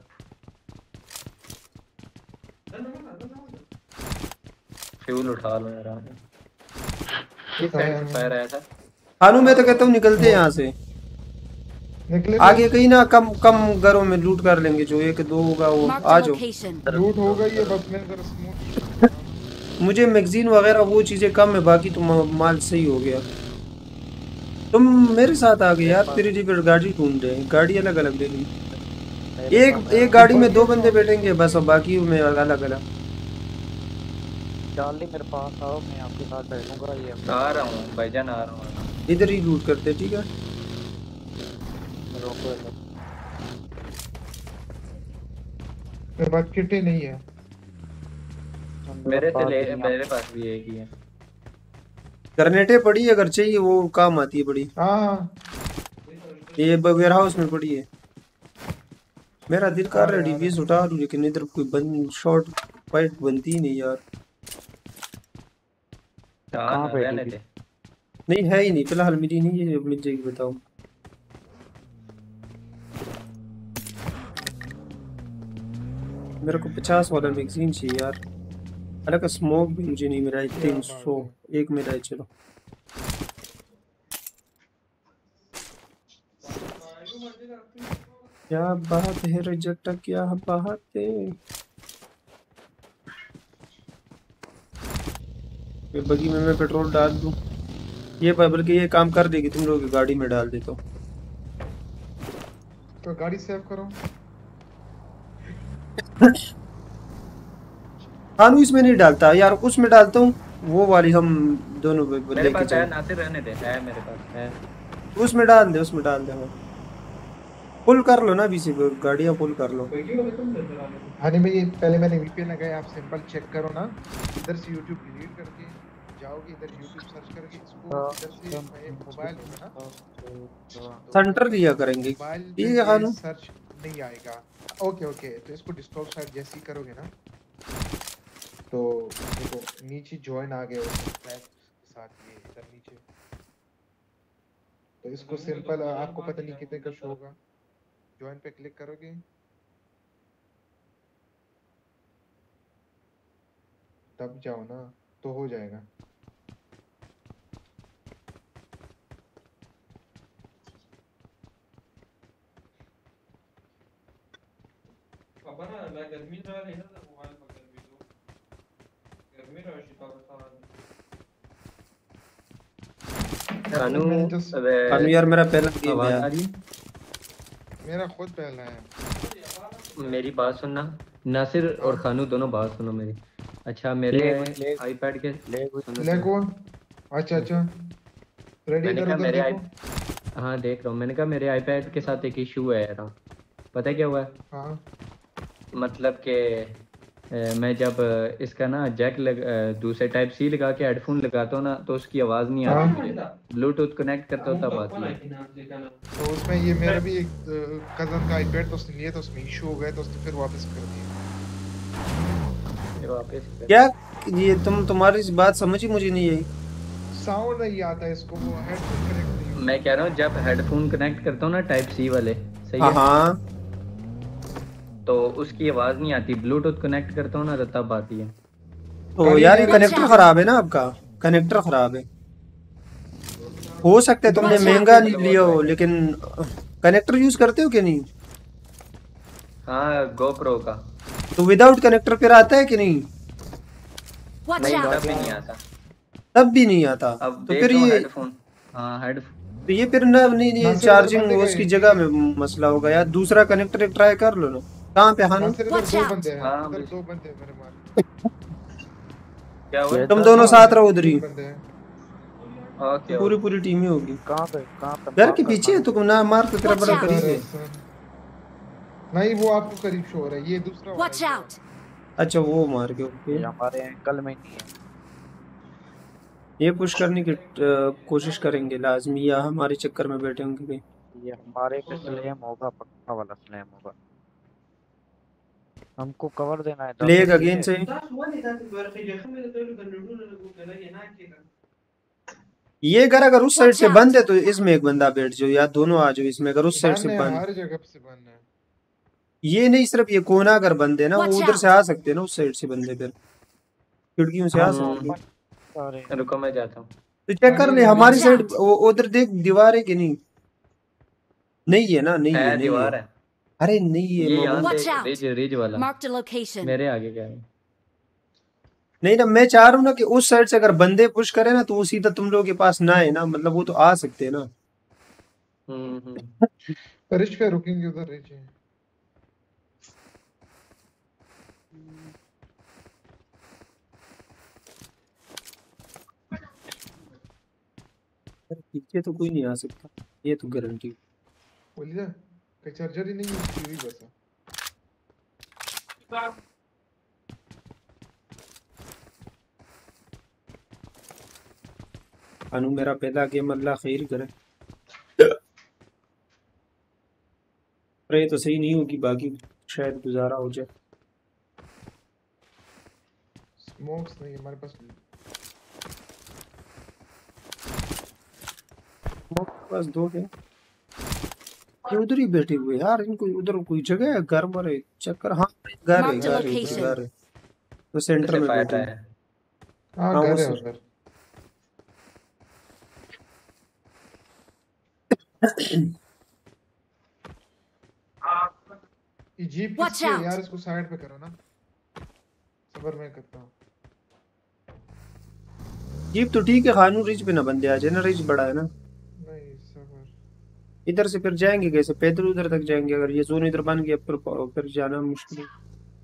C: फ्यूल उठा लो यार। किस साइड से फायर आया था?
A: हानू मैं तो कहता हूँ निकलते हैं यहाँ से,
B: निकले
A: आगे कहीं ना कम कम घरों में लूट कर लेंगे, जो एक दो होगा वो
E: Marked
A: आ
E: a
A: जाओ।
E: location.
B: लूट हो गई है, बस मैं जरा स्मूथ।
A: मुझे मैगजीन वगैरह वो चीजें कम है, बाकी तो मा- माल सही हो गया। तुम मेरे साथ आ गए यार, तेरी रिपेयर गाड़ी ढूंढ रहे हैं, गाड़ी अलग अलग ले ली। एक एक गाड़ी में दो बंदे बैठेंगे बस, और बाकी में अलग अलग।
D: डाली मेरे पास आओ, मैं आपके साथ बैठूंगा। ये
C: आ रहा हूँ भाईजान, आ रहा हूँ।
A: इधर ही लूट करते, ठीक है?
D: रोको इधर।
B: मेरे पास किटे नहीं है।
C: मेरे से
D: पास
C: ले,
D: भी नहीं
C: मेरे पास भी एक ही है।
A: ग्रेनेडें पड़ी है, अगर चाहिए वो काम आती है बड़ी।
B: हाँ हाँ,
A: ये वेयर हाउस में पड़ी है। मेरा दिल कर रहा है
B: आ रहा है,
A: डीवीएस उठा लूं, लेकिन इधर कोई बंद शॉट फाइट बनती ही नहीं यार।
C: हाँ
D: कहाँ
C: ना,
D: पे
C: रहने
D: टीवी?
C: दे।
A: नहीं है ही नहीं फिलहाल, मिली नहीं है, जब मिल जाएगी बताओ। मेरे को पचास वाला मैगजीन चाहिए यार। हालांकि स्मोक भी मुझे नहीं मिला है, तीन सौ एक मिला है। चलो क्या बात है रजटा, क्या बात है। ये बगी में मैं पेट्रोल डाल दूं, ये बल्कि ये काम कर देगी, तुम लोग की गाड़ी में डाल देता हूँ।
B: तो गाड़ी सेव करो।
A: हानू इसमें नहीं डालता यार, उसमें डालता हूँ, वो वाली हम दोनों
C: मेरे
A: लेके
C: पास है
A: जाए।
C: नासिर, रहने दे। है मेरे पास है।
A: उसमें डाल दे, उसमें डाल दे। हाँ फुल कर लो ना अभी से, गाड़ियाँ फुल कर लो।
B: हाँ नहीं भाई, पहले मैंने वीपीएन लगाया, आप सिंपल चेक करो ना। इधर से यूट्यूब डिलीट करके जाओगे, इधर यूट्यूब सर्च करके इसको इधर से मोबाइल होगा ना,
A: सेंटर लिया करेंगे,
B: मोबाइल
A: ठीक है
B: पे
A: हानू?
B: सर्च नहीं आएगा। ओके ओके, तो इसको डिस्कटॉप साइड जैसे ही करोगे ना, तो देखो नीचे ज्वाइन आ गया उसके साथ, ये इधर नीचे। तो इसको सिंपल, आपको पता नहीं कितने का शो होगा, ज्वाइन पे क्लिक करोगे, तब जाओ ना, तो हो जाएगा।
C: कानू
B: मैंने just
C: अबे
A: कानू यार मेरा पहला गेम है
C: आवाज आ
A: यार।
C: रही है?
B: मेरा खुद पहला है।
C: मेरी बात सुनना, नासिर और खानू दोनों बात सुनो मेरी। अच्छा मेरे
D: ले- ले-
C: आईपैड के
D: ले-
C: सुनो
B: ले
C: सुनो।
B: कौन? अच्छा अच्छा रेडी
C: मैंने
B: इधर
C: कहा
B: उधर
C: मेरे आई
B: देखो।
C: हाँ देख रहा हूँ। मैंने कहा मेरे आईपैड के साथ एक इशू है यार। पता है क्या हुआ है?
B: हाँ
C: मतलब कि अ, मैं जब अ, इसका ना जैक लग अ, दूसरे टाइप सी लगा के हेडफोन लगाता हूँ ना तो उसकी आवाज़ नहीं आती
B: हाँ।
C: मुझे। ब्लूटूथ कनेक्ट करता हूँ तब आती है।
B: तो उसमें ये मेरा भी एक कजन का आईपैड तो उसने लिया तो उसमें इशू हो गया तो उसने फिर वापस कर दिया।
C: फिर वापस कर-
A: क्या ये तुम तुम्हारी इस बात समझी मुझे नहीं आई।
B: साउंड नहीं आता इसको, वो हेडफोन कनेक्ट नहीं होता।
C: मैं कह रहा हूँ जब हेडफोन कनेक्ट करता हूँ ना टाइप सी वाले, सही
A: हाँ
C: है,
A: हाँ
C: तो उसकी आवाज़ नहीं आती। ब्लूटूथ कनेक्ट करता हूँ ना तो तब आती है।
A: तो
B: अरे
A: यार ये
B: यार,
A: कनेक्टर
E: अच्छा।
A: खराब है ना आपका, कनेक्टर खराब है। हो सकता है तुमने
E: अच्छा।
A: महंगा नहीं लिया हो लेकिन कनेक्टर यूज करते हो कि नहीं?
C: हाँ गोप्रो का।
A: तो विदाउट कनेक्टर फिर आता है कि नहीं?
E: Watch
C: नहीं
E: out!
C: तब भी नहीं आता।
A: तब भी नहीं आता।
C: अब
A: तो
C: देख
A: फिर
C: लो
A: ये
C: हेडफोन। हाँ हेडफोन
A: तो ये फिर ना नहीं नहीं
B: नासिर इधर
A: चार्जिंग
B: बंदे
A: वो
B: गए।
A: उसकी जगह में मसला होगा यार। दूसरा कनेक्टर एक ट्राई कर लो ना। कहाँ पे हानू?
B: नासिर इधर
E: Watch
B: दो
E: out.
B: बंदे हैं,
C: हाँ,
B: इधर
C: बस-
B: दो बंदे हैं मेरे मार।
C: क्या हुआ?
D: ये
A: तुम
D: तो-
A: दोनों
B: हाँ,
A: साथ रहो उधर ही।
B: तीन बंदे हैं।
C: ओके
A: पूरी
C: ओके।
A: पूरी टीम ही होगी।
D: कहाँ पे कहाँ पे
A: घर
D: मार
A: के
D: कर
A: पीछे
D: खाना?
A: तुम ना मार के तेरा
E: Watch
A: बड़ा
E: out.
A: करीब
B: सर,
A: है।
B: सर। नहीं वो आपको करीब शो हो रहा है, ये दूसरा वाला
E: Watch
B: है, ये
E: out!
A: अच्छा वो मार के ओके।
D: ये हमारे एंकल में नहीं है।
A: ये पुश करने की अ, कोशिश करेंगे लाजमी, या हमारे चक्कर में बैठे होंगे कहीं।
D: ये हमारे पे स्लैम होगा, पक्का वाला स्लैम होगा। हमको कवर देना है
A: प्लेग
D: दादा, ठीक
A: अगेन
D: है?
A: से ये घर अगर उस साइड
E: Watch
A: से
E: out.
A: बंद है तो इसमें एक बंदा बैठ जाओ या दोनों आ जाओ इसमें। अगर उस साइड से
B: बंद है,
A: बंद,
B: हर जगह से बंद है।
A: ये नहीं सिर्फ ये कोना अगर बंद है ना, वो
E: Watch
A: उधर
E: out.
A: से आ सकते हैं ना, उस साइड से बंदे फिर खिड़कियों से आ
D: हम
A: सकते हैं।
D: ओपन सारे
C: रुको मैं जाता हूँ।
A: तो चेक कर ले
B: अरे,
A: हमारी
E: Watch
A: साइड
E: out.
A: उधर देख दीवार है कि नहीं? नहीं है ना, नहीं है
C: है
A: नहीं है।
C: दीवार है।
A: अरे नहीं है
C: ये यहाँ
A: मामू।
E: Watch
C: से
E: out.
C: रिज रिज वाला
E: Marked a location.
C: मेरे आगे क्या है?
A: नहीं ना, मैं चाह रहा हूँ ना कि उस साइड से अगर बंदे पुश करे ना तो वो सीधा तुम लोगों के पास ना है ना, मतलब वो तो आ सकते हैं ना।
C: हम्म हम्म।
B: रिच पे रुकेंगे, उधर रिच है।
A: पीछे तो कोई नहीं आ सकता, ये तो गारंटी।
B: बोलिए ना, कहीं चार्जर ही नहीं है, उसकी हुई बस है।
A: अनु मेरा पहला गेम अल्लाह खैर करे। अरे ये तो सही नहीं होगी, बाकी शायद गुजारा हो जाए।
B: स्मोक्स नहीं है हमारे पास।
A: बस दो है ये उधर ही बैठे हुए यार। इनको उधर कोई जगह है घर मरे चक्कर। हाँ घर है,
E: Marked a
A: घर है, उधर
E: location.
A: घर है तो सेंटर
C: से
A: में
C: फायर
A: बैठे
C: है।
A: हैं।
B: हाँ
A: हाँ,
B: घर
A: वो
B: है
A: सर।
B: उधर। ये जीप
E: Watch
B: किसकी है
E: out.
B: यार, इसको साइड पे करो ना। सबर मैं करता हूँ।
A: जीप तो ठीक है, खानू रिच पे ना बंदे आ जाए ना, रिच बड़ा है ना।
B: नहीं सबर।
A: इधर से फिर जाएंगे कैसे? पैदल उधर तक जाएंगे? अगर ये जोन इधर बन गया फिर फिर जाना मुश्किल है।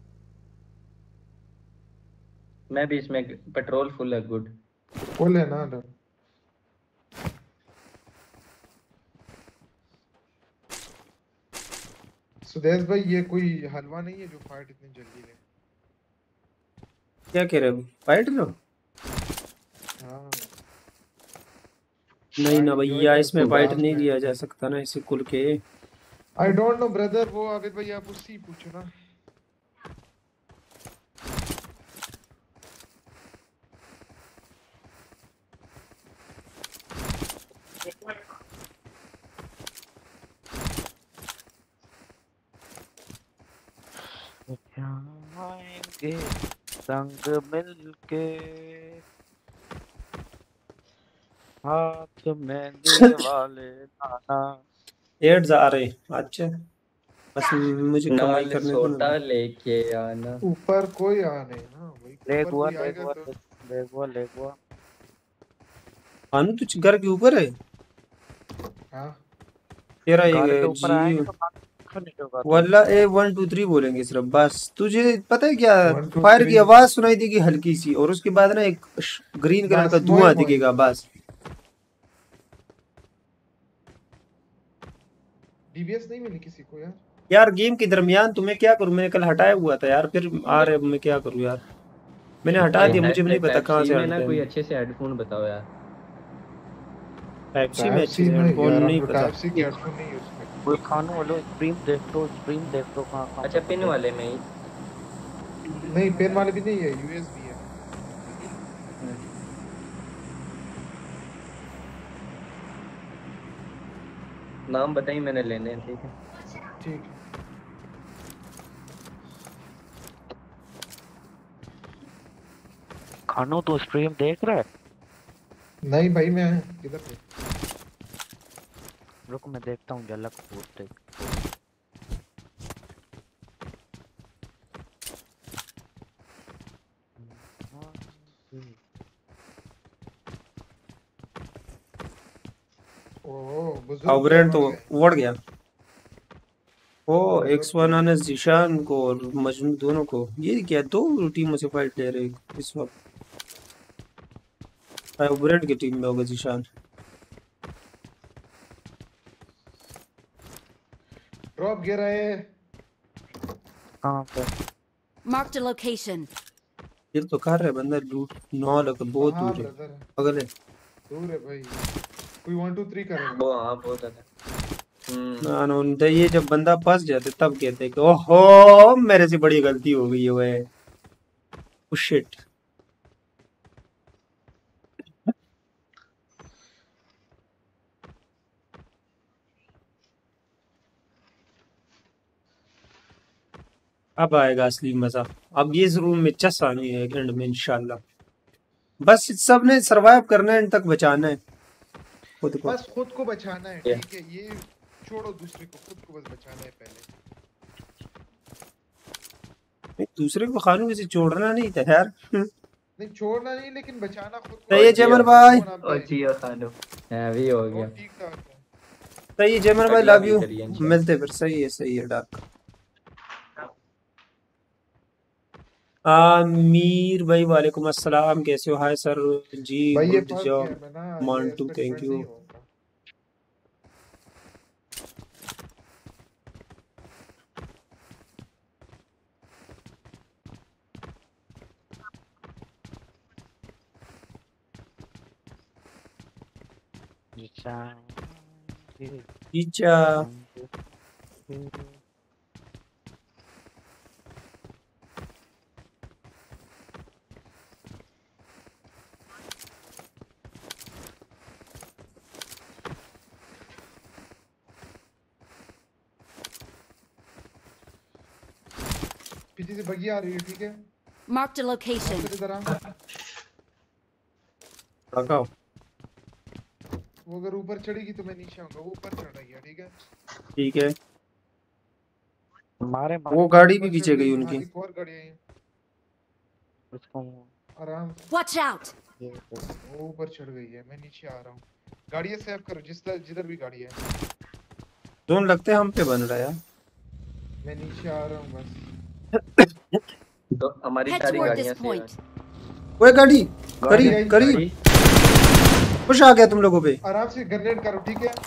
C: मैं भी इसमें पेट्रोल फुल है। गुड।
B: फुल है ना डर। सुदेश भाई ये कोई हलवा नहीं है जो फाइट इतनी जल्दी ले।
A: क्या कह रहे हो, फाइट लो?
B: हाँ
A: नहीं ना
B: Fight enjoy
A: भैया,
B: कर
A: इसमें
B: सकते
A: फाइट
B: हो
A: नहीं
B: उसमें।
A: लिया जा सकता ना इसे खुल के।
B: आई डोंट नो ब्रदर, वो आबिद भाई आप उससे ही पूछो ना।
D: जाएंगे संग मिलके हाथ में दिल वाले नाना।
A: एड्स आ रहे अच्छा। बस मुझे कमाई
C: नाल
A: करने दो
C: सोटा
A: ना।
C: लेके आना।
B: ऊपर कोई आ नहीं ना वही,
D: लेग
B: ऊपर
D: हुआ
B: कोई
D: लेग
B: आएगा
D: हुआ
B: तो।
D: लेग हुआ लेग हुआ।
A: खानू तू घर के ऊपर है
B: हाँ
A: तेरा
D: घर के
A: ये
D: ऊपर
A: जी।
D: आएंगे तो फिनिश होगा तो।
A: वल्ला ए वन टू थ्री बोलेंगे सिर्फ बस। तुझे पता है क्या,
B: वन टू
A: फायर
B: थ्री
A: की आवाज सुनाई देगी हल्की सी, और उसके बाद ना एक ग्रीन कलर का
B: बस मोए
A: धुआं
B: मोए।
A: दिखेगा बस।
B: डीबीएस नहीं मिली किसी को यार।
A: यार गेम के दरमियान तुम्हें क्या करूं, मैंने कल हटाया हुआ था यार, फिर आ रहे, अब मैं क्या करूं यार, मैंने हटा
C: कोई
A: दिया, मुझे भी नहीं पता
C: टाइप
A: कहाँ
C: सी
A: से
C: में ना
A: हटते
C: कोई
A: हैं।
C: अच्छे से हेडफोन बताओ यार।
A: टाइप सी में
B: टाइप
A: अच्छे
B: सी
A: से
B: में
A: हेडफोन
B: यार, हम
A: नहीं
B: तो
A: पता।
B: टाइप सी के हेडफोन नहीं यूज करते।
D: कोई खानू वालो स्ट्रीम देख लो स्ट्रीम देख लो कहाँ कहाँ
C: अच्छा
D: पे
C: पिन
D: बंदे।
C: वाले में ही।
B: नहीं पेन वाले भी नहीं है, यूएसबी है।
C: नाम बताइए, मैंने लेने हैं, ठीक है।
B: ठीक है।
D: खानू तो स्ट्रीम देख रहा है।
B: नहीं भाई मैं किधर पे।
D: रुक मैं देखता हूँ झलक फूट देख।
B: ओह बुजुर्ग
A: आउटब्रेंड
B: प्लेयर
A: तो
B: बढ़ गए।
A: उड़ गया। ओ
B: बुजुर्ग
A: ex one
B: player.
A: Anas Zeeshan को और मजनू दोनों को, ये क्या दो टीमों से फाइट ले रहे हैं इस वक्त। आउटब्रेंड की टीम में होगा जीशान।
B: ड्रॉप गिरा है।
D: कहाँ पे।
E: Marked a location.
A: ये तो कर रहे बंदा लूट, नौ लग बहुत
B: हाँ
A: दूर है,
B: ब्रदर
A: अगले
B: दूर है भाई। कोई वन टू थ्री करेगा।
C: वो हाँ बहुत ज्यादा। हम्म
A: ना ना उन- ये जब बंदा फंस जाते तब कहते हैं कि ओहो मेरे से बड़ी गलती हो गई है वो। शिट। अब आएगा असली मजा, अब ये जरूर में चस आनी है एंड में इंशाल्लाह। बस सब ने सरवाइव करना है, एंड तक बचाना है खुद को।
B: बस खुद को बचाना है,
C: Yeah.
B: ठीक है। ये छोड़ो दूसरे को, खुद को बस बचाना है पहले।
A: नहीं, दूसरे को खानू किसी छोड़ना नहीं था यार।
B: नहीं छोड़ना नहीं, लेकिन बचाना खुद को।
A: सही है जमल भाई।
B: कौन आप
C: और
B: पे?
C: जिया खानो हैवी हो गया।
B: और ठीक ठाक है।
A: सही है जमल भाई,
C: अगला
A: लव
C: भी
A: यू।
C: करिए इंशाल्लाह।
A: मिलते फिर। सही है सही है डाक। आमिर भाई वालेकुम अस्सलाम, कैसे हो? हाय सर जी,
B: भाई ये
A: गुड
B: फर्स्ट
A: जॉब
B: गेम है ना,
A: मान
B: ये
A: टू,
B: इस पे
A: थैंक
B: डिपेंड
A: यू।
B: नहीं होगा।
A: ईचा
B: पीछे से बगी आ रही है, ठीक है।
E: Marked a location.
B: फिर इधर आ।
A: लगाओ।
B: वो अगर ऊपर चढ़ेगी तो मैं नीचे आऊंगा। वो ऊपर चढ़ रही है, ठीक है।
A: ठीक है,
D: मारे
A: वो गाड़ी भी
B: ऊपर
A: पीछे
B: चढ़
A: गई
B: हाँ,
A: उनकी।
B: एक और गाड़ी है।
D: उसको
B: आराम से।
E: Watch out!
B: वो ऊपर चढ़ गई है, मैं नीचे आ रहा हूँ। गाड़ी सेव करो, जिस तरह जिधर भी गाड़ी है।
A: जोन लगते हैं हम पे बन रहा है यार।
B: मैं नीचे आ रहा हूँ बस।
C: तो हमारी
E: Head
C: सारी
E: toward
C: गाड़ियां
E: this
C: से
E: point.
A: ओए गाड़ी
B: गाड़ी आई,
A: करीब करीब
C: गाड़ी
A: कुछ आ गया तुम लोगों पे।
B: आराम से ग्रेनेड करो, ठीक है।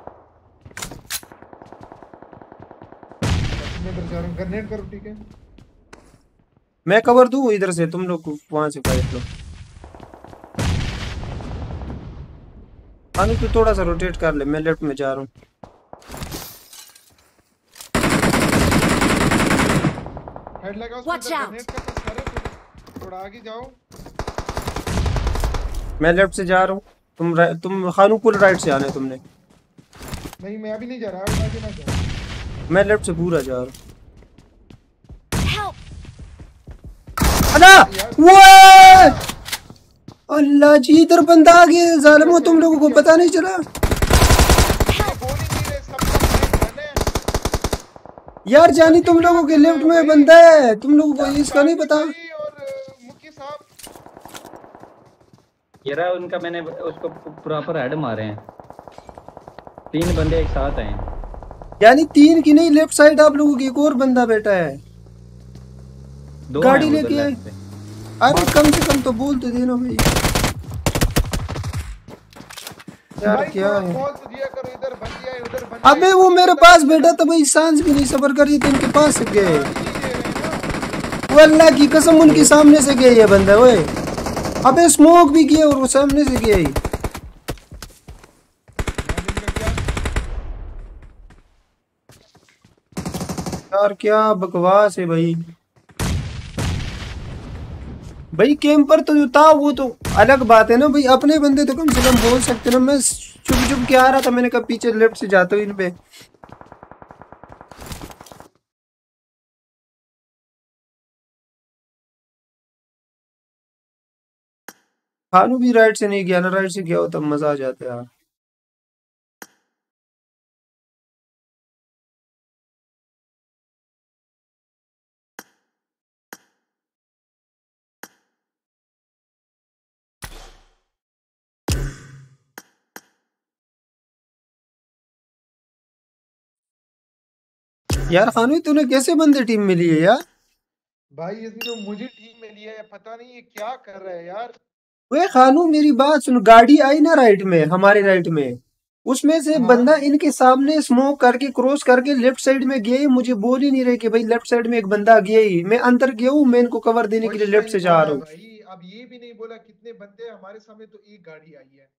B: मैं इधर जा रहा हूँ, ग्रेनेड करो, ठीक है।
A: मैं कवर दूं इधर से, तुम लोग वहां से फाइट लो। आने को थोड़ा सा रोटेट कर ले, मैं लेफ्ट में जा रहा हूँ।
B: हेड लगा उसको,
E: Watch
B: इधर
E: out!
B: ग्रेनेड करना सारे तुम। थोड़ा आगे जाओ।
A: मैं लेफ्ट से जा रहा हूँ, तुम रा- तुम खानूपुर राइट से आना है तुमने।
B: नहीं मैं अभी नहीं जा रहा, अभी आगे ना जाओ।
A: मैं लेफ्ट से पूरा जा रहा हूँ।
E: Help!
A: अल्लाह वो अल्लाह जी, इधर बंदा आ गया जालिमो, तुम लोगों को पता नहीं चला।
B: ये बोल ही नहीं रहे, सब सब फाइट करने हैं।
A: यार जानी तुम लोगों के लेफ्ट में बंदा है, तुम लोगों को इसका नहीं पता?
B: भाई और मुकी साहब
C: ये रहा उनका, मैंने उसको प्रॉपर हेड मारे हैं, तीन बंदे एक साथ हैं।
A: यानी तीन की नहीं, लेफ्ट साइड आप लोगों की एक और बंदा बैठा है,
C: दो
A: गाड़ी
C: हैं उधर
A: लेके आए।
C: left पे।
A: अरे कम से कम तो बोल तो देना भाई। यार
B: भाई
A: क्या
B: थोड़ा
A: है?
B: कॉल तो दिया करो, इधर बंदिया है उधर बंदिया है।
A: अबे वो मेरे पास बैठा था भाई, सांस भी नहीं सबर कर रही थी, इनके पास से गए। वो अल्लाह की कसम उनके सामने से गए ये बंदा। ओए अबे स्मोक भी किया और वो सामने से गया ही। यार क्या बकवास है भाई। भाई कैंपर तो जो था वो तो अलग बात है ना भाई, अपने बंदे तो कम से कम बोल सकते ना। मैं चुप चुप के आ रहा था, मैंने कहा पीछे लेफ्ट से जाता हूँ इन पे। खानू भी राइट से नहीं गया ना, राइट से गया हो तब मजा आ जाता यार। यार खानू तूने कैसे बंदे टीम में लिए यार?
B: भाई इसने मुझे टीम में लिया है, पता नहीं ये क्या कर रहा है यार।
A: वे खानू मेरी बात सुन, गाड़ी आई ना राइट में, हमारे राइट में, उसमें से
B: हाँ।
A: बंदा इनके सामने स्मोक करके क्रॉस करके लेफ्ट साइड में गया ही। मुझे बोल ही नहीं रहे कि भाई लेफ्ट साइड में एक बंदा गया ही। मैं अंदर गया हूँ, मैं इनको कवर देने के लिए
B: वैसा
A: लेफ्ट से
B: ही
A: जा
B: बोला
A: रहा हूँ।
B: भाई, अब ये भी नहीं बोला कितने बंदे हैं हमारे सामने, तो एक गाड़ी आई है।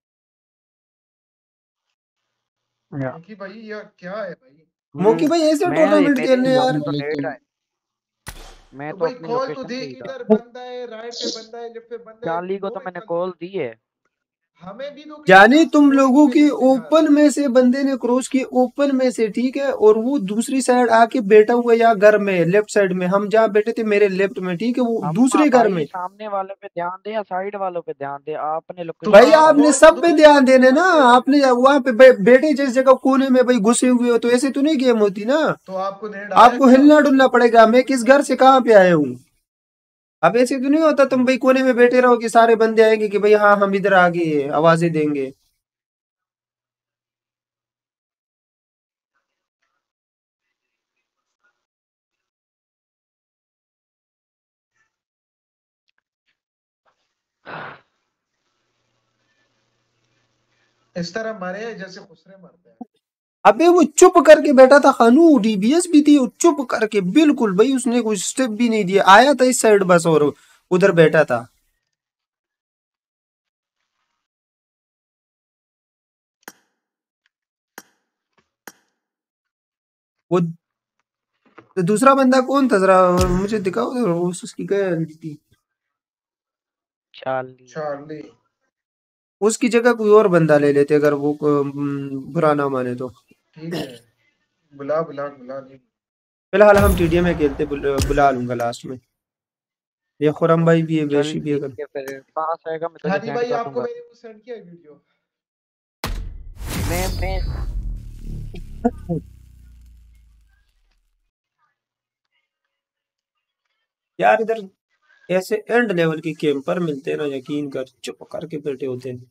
D: या
B: क्योंकि भाई यार क्या है भाई।
A: मोकी भाई ऐसे
D: मैं
A: टूर्नामेंट
D: मेरे
A: खेलने
D: हिसाब
A: यार।
D: से तो लेट आए। मैं
B: तो
D: तो
B: भाई
D: अपनी
B: कॉल तो
D: लोकेशन
B: दे,
D: पे ही था।
B: इधर बंदा है, राइट पे बंदा है, लेफ्ट पे बंदा है,
D: चार्ली को
B: दो
D: तो मैंने
B: इंसान।
D: कॉल दी है।
B: हमें भी दो कि
A: जाने
B: यहाँ से
A: तुम
B: बोल
A: लोगों
B: के
A: की
B: लेफ्ट से जा रहा
A: ओपन
B: है।
A: में से बंदे ने क्रॉस की, ओपन में से, ठीक है, और वो दूसरी साइड आके बैठा हुआ है यहाँ घर में लेफ्ट साइड में। हम जहाँ बैठे थे मेरे लेफ्ट में, ठीक है, वो
D: हम
A: दूसरे घर
D: भाई
A: में।
D: सामने वाले पे ध्यान दे या साइड वालों पे ध्यान दे, आपने
B: तो
D: लोकेशन
A: भाई
B: आप
D: बताई।
A: आपने
B: कॉल तो
A: सब पे
B: दो
A: ध्यान देने ना,
B: यहाँ से।
A: आपने वहां पे बै, बैठे जिस जगह कोने में भाई घुसे हुए हो, तो ऐसे तो नहीं गेम होती ना।
B: तो आपको नेट आया
A: आपको
B: क्या
A: हिलना
B: उससे?
A: डुलना पड़ेगा। मैं किस घर से कहाँ पे आया हूँ? अब ऐसे तो नहीं होता तुम भाई कोने में बैठे रहो कि सारे बंदे आएंगे कि भाई हाँ हम इधर आ गए, आवाजें देंगे।
B: इस तरह मरे जैसे खुसरे मरते हैं।
A: अबे वो चुप करके बैठा था खानू, डीबीएस भी थी, वो चुप करके बिल्कुल भाई, उसने कोई स्टेप भी नहीं दिया। आया था इस साइड बस और उधर बैठा था। वो तो दूसरा बंदा कौन था जरा मुझे दिखाओ जरा, वो उसकी क्या थी?
D: Charlie
B: Charlie.
A: उसकी जगह कोई और बंदा ले लेते अगर वो अम, बुरा ना माने तो।
B: ठीक है, बुला बुला बुला नहीं।
A: फिलहाल हम टीडीएम में खेलते, बुल, बुला लूंगा लास्ट में। ये खुरम भाई भी है,
D: चल
A: वैशी भी है।
D: ठीक
A: अगर
D: है, फिर पास आएगा मैं तुझे
B: हादी
D: सेंड
B: भाई
D: कर
B: आपको
D: दूंगा।
B: मैंने वो सेंड किया है वीडियो।
D: मैं मैं
A: यार इधर ऐसे एंड लेवल के कैंपर मिलते हैं ना, यकीन कर, चुप करके बैठे होते हैं।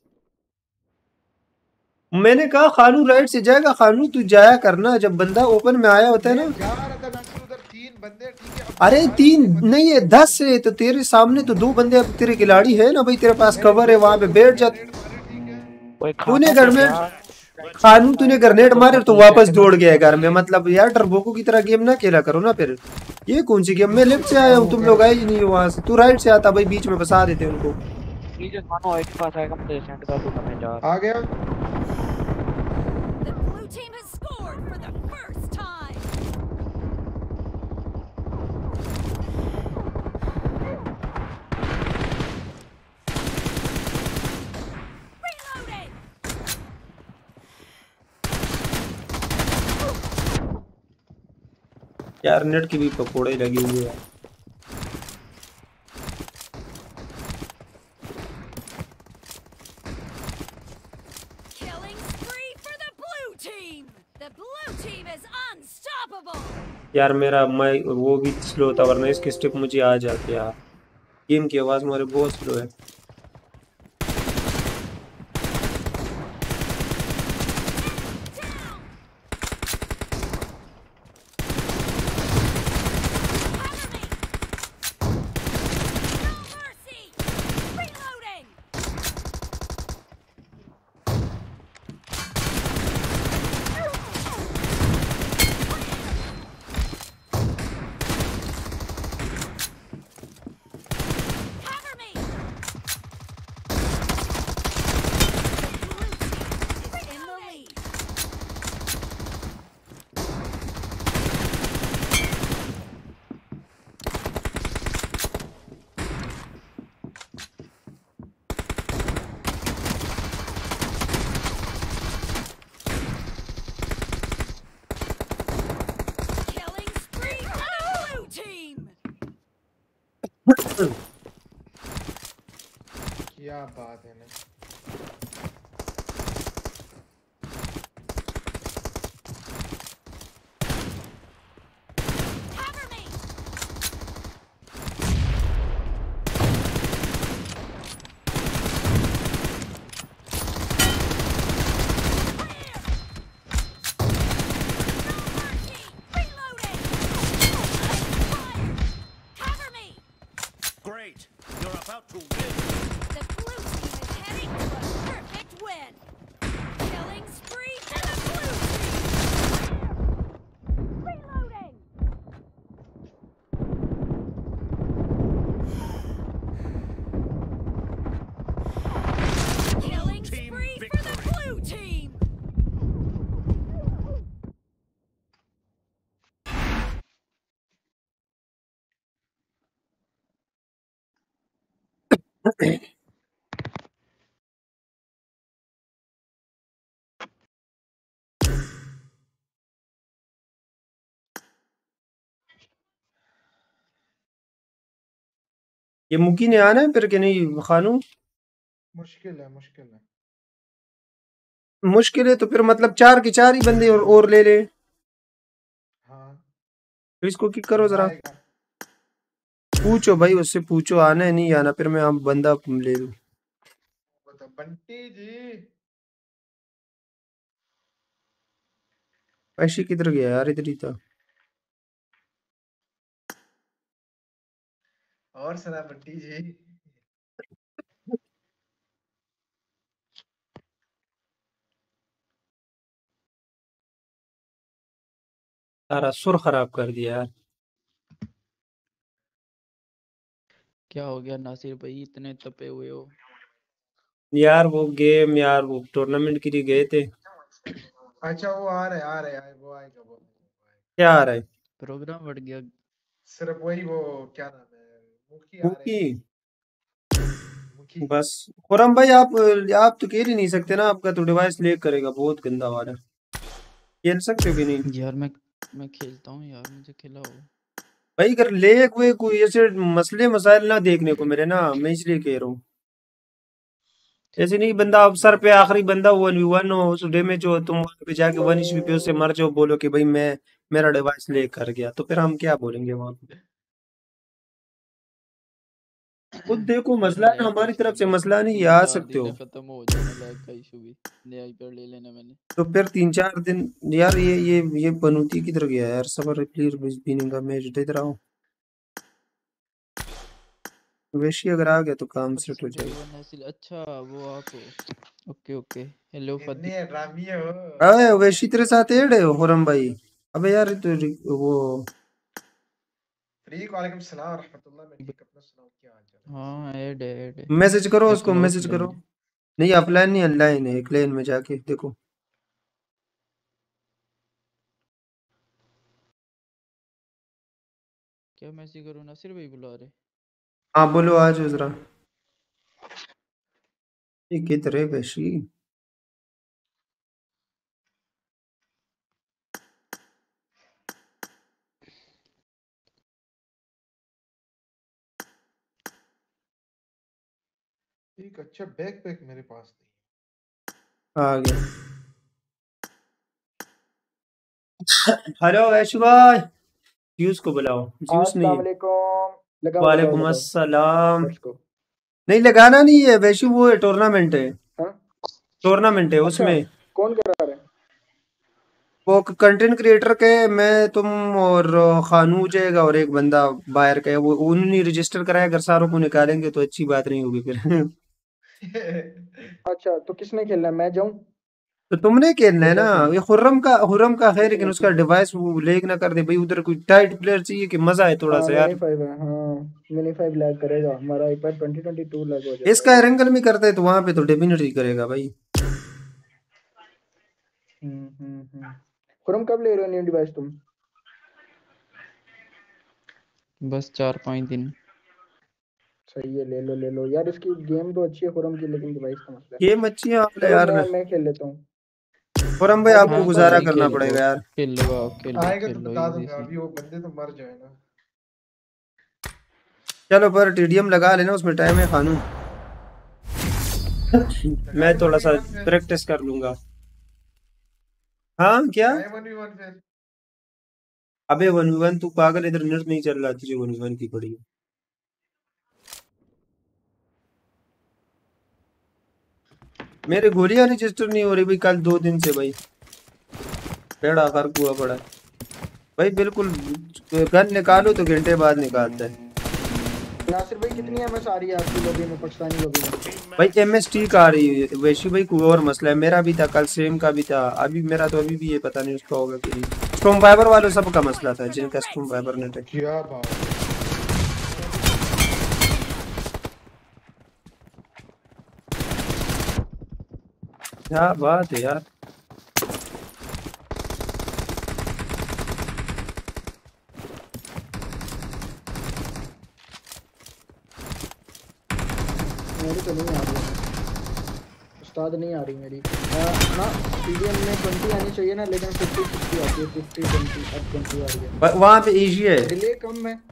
A: मैंने कहा खानू राइट से जाएगा, खानू तू जाया करना जब बंदा ओपन में आया होता है
B: मैं
A: ना।
B: जा रहा था नासिर, उधर तीन बंदे, ठीक है। अब
A: अरे
B: सारे
A: तीन
B: बंदे
A: नहीं है,
B: बंदे-
A: दस है तो तेरे सामने तो दो बंदे। अब तेरे खिलाड़ी है ना भाई, तेरे पास कवर है, वहां पे बैठ जा।
B: ग्रेनेड मारे, ठीक है।
D: कोई
A: तूने
D: खानों पे
A: ग्रेनेड
D: यार
A: खानू तूने ग्रेनेड
D: तो
A: मारे
D: मैं
A: तो
D: तुझे
A: वापस
D: सेंड
A: दौड़
D: कर
A: गया
D: दूंगा।
A: घर में। मतलब यार टर्बोको की तरह गेम ना खेला करो ना फिर। ये कौन सी गेम? मैं लेफ्ट से आया हूँ, तुम लोग आए ही नहीं हो वहां से। तू राइट से आता भाई, बीच में फंसा देते उनको।
D: ठीक है, खानों एक पास आएगा मैं तुझे सेंड कर दूंगा। मैं जा रहा
B: आ गया।
E: The blue team has scored for the first time. Reloading.
A: यार नेट की भी पकोड़े लगी हुई है।
E: Killing spree for the blue team. The blue team is unstoppable.
A: यार मेरा मैं वो भी स्लो था, वरना इसके स्टेप मुझे आ जाते यार। गेम की आवाज मेरे बहुत स्लो है।
E: Reloading! Cover me! Blue team is in the lead. Killing spree for the blue team!
B: क्या बात है ना।
E: Cover me! Reloading! Fire! Cover me!
F: Great! You're about to win!
E: The blue team is heading to a perfect win! Killing spree for the blue team! Reloading! Killing
F: team
E: spree for the
F: victory.
E: blue team!
A: ये मुकी ने आना है फिर कि नहीं खानू?
B: मुश्किल है मुश्किल है।
A: मुश्किल है तो फिर मतलब चार के चार ही बंदे और, और ले ले।
B: हाँ
A: तो इसको किक करो
B: मजा
A: जरा।
B: आएगा।
A: पूछो भाई उससे, पूछो आना है नहीं आना, फिर मैं आप बंदा ले लूं।
B: वो तो बंटी जी।
A: ऐशी किधर गया यार? इधर ही था।
B: और सुना बंटी जी।
A: सारा सुर खराब कर दिया यार।
D: क्या हो गया नासिर भाई, इतने तपे हुए हो?
A: यार वो गेम यार, वो टूर्नामेंट के लिए गए थे।
B: अच्छा वो आ रहे आ रहे आए वो आएगा वो आएगा।
A: क्या आ रहा है?
D: प्रोग्राम बढ़ गया।
B: सिर्फ वही वो क्या नाम है मुखी आ रहे
A: मुकी।
B: मुखी।
A: बस खुरम भाई आप आप तो खेल ही नहीं सकते ना, आपका तो डिवाइस लेग करेगा, बहुत गंदा आ रहा है। खेल सकते हो कि नहीं?
D: यार मैं मैं खेलता हूँ यार, मुझे खिलाओ।
A: भाई अगर लेग वे कोई ऐसे मसले मसाइल ना देखने को मेरे ना, मैं इसलिए कह रहा हूँ। ऐसे नहीं बंदा अफसर पे आखिरी बंदा वन वी वन हो, उस डैमेज हो, तुम वहां पे जाके वन एचपी पे उससे मर जाओ, बोलो कि भाई मैं मेरा डिवाइस लेग कर गया, तो फिर हम क्या बोलेंगे वहां पे? खुद देखो मसला है ना,
D: लैग का
A: हमारी
D: इशू
A: तरफ से
D: बस
A: मसला नहीं, ये
D: तीन
A: आ
D: चार
A: सकते
D: दिन
A: हो।
D: में खत्म हो जाना, लैग का इशू भी। नया आईपैड ले लेना मैंने।
A: तो फिर तीन चार दिन यार, ये ये ये बनूती किधर गया यार? सबर प्लीज बिजबिनिंग का मैच देख रहा हूँ। वैशी अगर आ गया तो काम सेट
D: अच्छा
A: हो
D: भाई
A: जाएगा।
D: वो नासिर, अच्छा वो आप हो। Okay okay. हेलो फदी।
B: इतने ड्रामी हो।
A: अरे वैशी तेरे साथ ऐड है खुरम भाई? अबे यार ये तो रि- वो
B: फ्री वालेकुम सलाम रहमतुल्लाह। मैं ठीक अपना सुनाओ क्या हाल चाल है?
D: हाँ ऐड है ऐड है।
A: मैसेज करो
D: या
A: उसको,
D: फिर
A: मैसेज करो।
D: ऑफलाइन है?
A: नहीं ऑफलाइन नहीं, ऑनलाइन है, एक लाइन में जाके देखो।
D: क्या मैसेज करूँ? नासिर भाई बुला रहे।
A: हाँ बोलो आज जरा। ये किधर है वैशी?
B: एक अच्छा बैकपैक मेरे पास नहीं।
A: आ गया। हेलो वैशी भाई। ज्यूस को बुलाओ, ज्यूस नहीं
G: अस्सलाम
A: है।
G: वालेकुम। लगाओ लगाओ
A: वालेकुम
G: लगाओ
A: अस्सलाम।
G: Let's go.
A: नहीं लगाना नहीं है वैसे, वो है टूर्नामेंट है,
G: हाँ
A: टूर्नामेंट है
G: अच्छा
A: उसमें।
G: कौन करा रहा है?
A: वो कंटेंट क्रिएटर के, मैं तुम और खानू जाएगा और एक बंदा बाहर का है, वो उन्होंने रजिस्टर कराया, अगर सारों को निकालेंगे तो अच्छी बात नहीं होगी फिर।
G: अच्छा तो किसने खेलना है, मैं जाऊं?
A: तो तुमने खेलना है ना,
G: बताओ तुम
A: ये खुर्रम का, खुर्रम का खैर, लेकिन
G: कितने
A: उसका
G: कितने।
A: डिवाइस वो लेग ना कर दे भाई, उधर कोई टाइट प्लेयर चाहिए कि मजा आए थोड़ा
G: हाँ
A: सा
G: मिनी
A: यार।
G: फाइव है, हाँ मिनी फाइव लैग करेगा, हमारा iPad twenty twenty two lag हो जाता है
A: इसका
G: अभी।
A: एरंगल में करते है तो वहां पे तो डेफिनेटली करेगा भाई।
G: हम्म हम्म हम्म। खुरम कब ले रहे हो न्यू डिवाइस तुम?
D: बस चार पाँच दिन।
G: सही है, ले लो ले लो यार, इसकी गेम तो अच्छी है खुरम की, लेकिन डिवाइस का मसला है।
A: ये मच्छी आप
G: चलो
A: यार,
G: मैं मैं खेल लेता हूँ।
A: खुर्रम भाई
G: आ जाओ
A: आपको
D: हाँ
G: आ
D: तो
A: गुजारा
G: जाओ।
D: भाई
A: करना
D: खेल लो,
A: पड़ेगा यार।
D: खेल लो आप, खेल लो
B: आएगा
D: खेल
B: तो
D: लो
B: बता
D: इजी
B: दूंगा,
D: सी।
B: अभी वो बंदे तो मर जाए ना।
A: चलो पर टीडीएम लगा लेना, उसमें टाइम है खानू। मैं
B: लगाए वन
A: थोड़ा
B: वी
A: सा
B: वन फिर,
A: प्रैक्टिस कर लूंगा। हाँ क्या?
B: लगाए वन वी वन फिर।
A: अबे वन वन तू पागल, इधर नेट नहीं चल रहा, तुझे वन वन की पड़ी है। मेरे गोलियां रजिस्टर नहीं हो रही भाई, कल दो दिन से भाई बेड़ा गर्क हुआ पड़ा है भाई, बिल्कुल। गन निकालो तो घंटे बाद निकालता है
G: नासिर भाई कितनी एमएस आ रही है आपकी लॉबी में, पाकिस्तानी लॉबी में?
A: भाई। एम एस टी का आ रही है वैसे भाई, कोई और मसला है, मेरा भी था कल, सेम का भी था, अभी मेरा तो अभी भी ये पता नहीं उसका होगा कि नहीं। स्टॉर्म फाइबर वालों सबका मसला था जिनका स्टॉर्म फाइबर नेट है।
B: क्या बात है।
A: क्या बात है यार।
G: मेरी तो नहीं आ रही है, उस्ताद नहीं आ रही मेरी। आ, ना पीडीएम में ट्वेंटी आनी चाहिए ना, लेकिन फिफ्टी सिक्सटी आती है, फिफ्टी ट्वेंटी अब ट्वेंटी आ रही है।
A: व- वहाँ पे इजी है।
G: डिले कम है।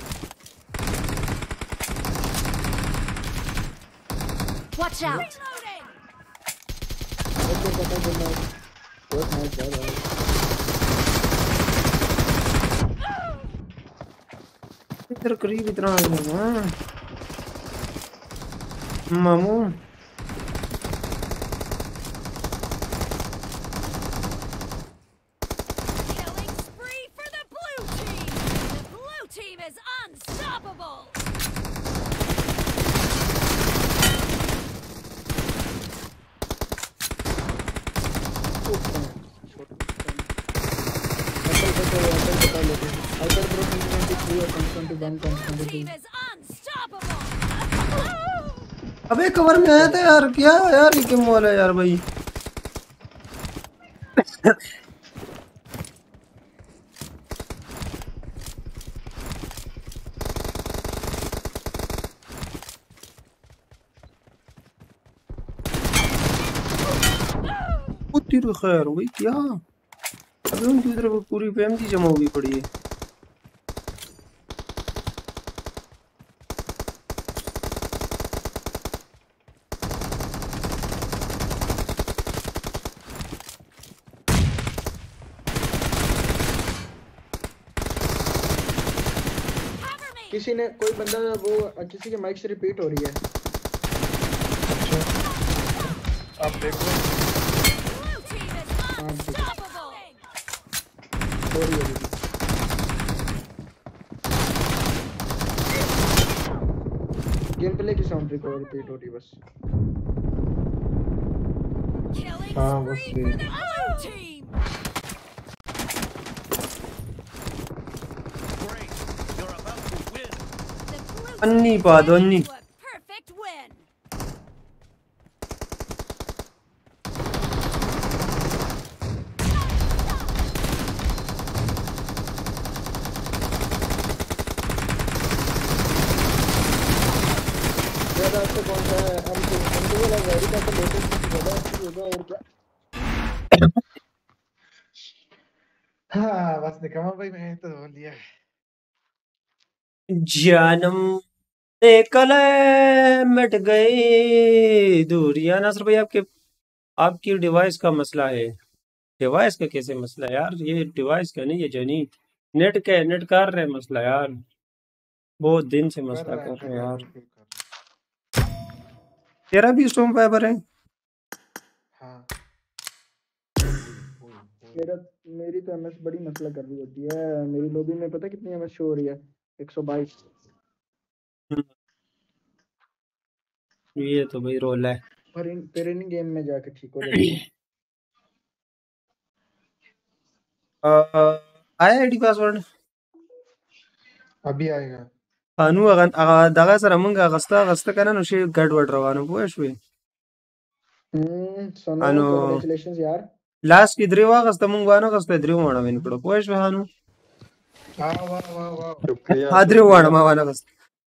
E: Watch out!
G: ओके पता चलना बहुत नाइस है भाई।
A: इधर करीब इतना आ गया हाँ। मामू
E: Killing spree for the blue team! The blue team is unstoppable! Team is unstoppable!
A: अबे कवर में आया था यार, क्या यार ये क्यों वाला है यार भाई। वो तेरी खैर हुई क्या? अबे उनकी उधर वो पूरी फैमिली जमा हुई पड़ी है।
E: Cover me!
G: किसी ने कोई बंदा वो किसी के माइक से रिपीट हो रही है।
B: आप देखो
E: Blue team is unstoppable!
G: हो रही है दीदी। गेम प्ले की साउंड रिपीट हो रही है बस।
E: Killing
B: हाँ बस
E: spree
B: ये
E: for the blue team!
F: Great. You're about to win.
E: The blue
A: अन्नी
E: team
A: पा
E: is
A: दो अन्नी।
E: to a perfect win!
G: ज्यादा अच्छा कौन सा है? हम तो हम तो वाला वेरी का तो लेटेस्ट ज्यादा अच्छा होगा और क्या।
B: हाँ बस निकमा भाई, मैंने तो बोल दिया।
A: जानम से कले मिट गई दूरियां। नासर भाई आपके, आपकी डिवाइस का मसला है। डिवाइस का कैसे मसला है यार? ये डिवाइस का नहीं, ये जनी नेट के नेट कर रहे हैं मसला यार, बहुत दिन से
B: कर
A: मसला
B: रहा है
A: कर
B: कर
A: रहे हैं
B: रहा है
A: यार।
B: बिल्कुल कर रहा
A: तेरा भी स्टोम फाइबर है?
B: है। हाँ ओए ओए ओए
G: मेरा मेरी तो एमएस बड़ी मसला कर रही होती है। मेरी लॉबी में पता कितनी एमएस शो हो रही है? एक सौ बाईस।
A: हम्म, ये तो भाई रोल है।
G: पर इन फिर इन गेम में जाके ठीक हो जाती है।
A: आ, आया आईडी पासवर्ड
B: अभी आएगा।
A: अनु अगन अगा दगा सर अमंगा अगस्ता अगस्ता kana no shi गड़बड़ रवानो पोएशवे
G: हम्म सोनो
A: अनु
G: कांग्रेचुलेशंस यार।
A: लास्ट की द्रिवा अगस्ता मंगवानो अगस्ता द्रिवा वाणा वेन पड़ो पोएशवे अनु
B: वाह वाह वाह वाह
C: शुक्रिया
A: हा द्रिवा वाणा
C: शुक्रिया
A: मावाना अगस्ता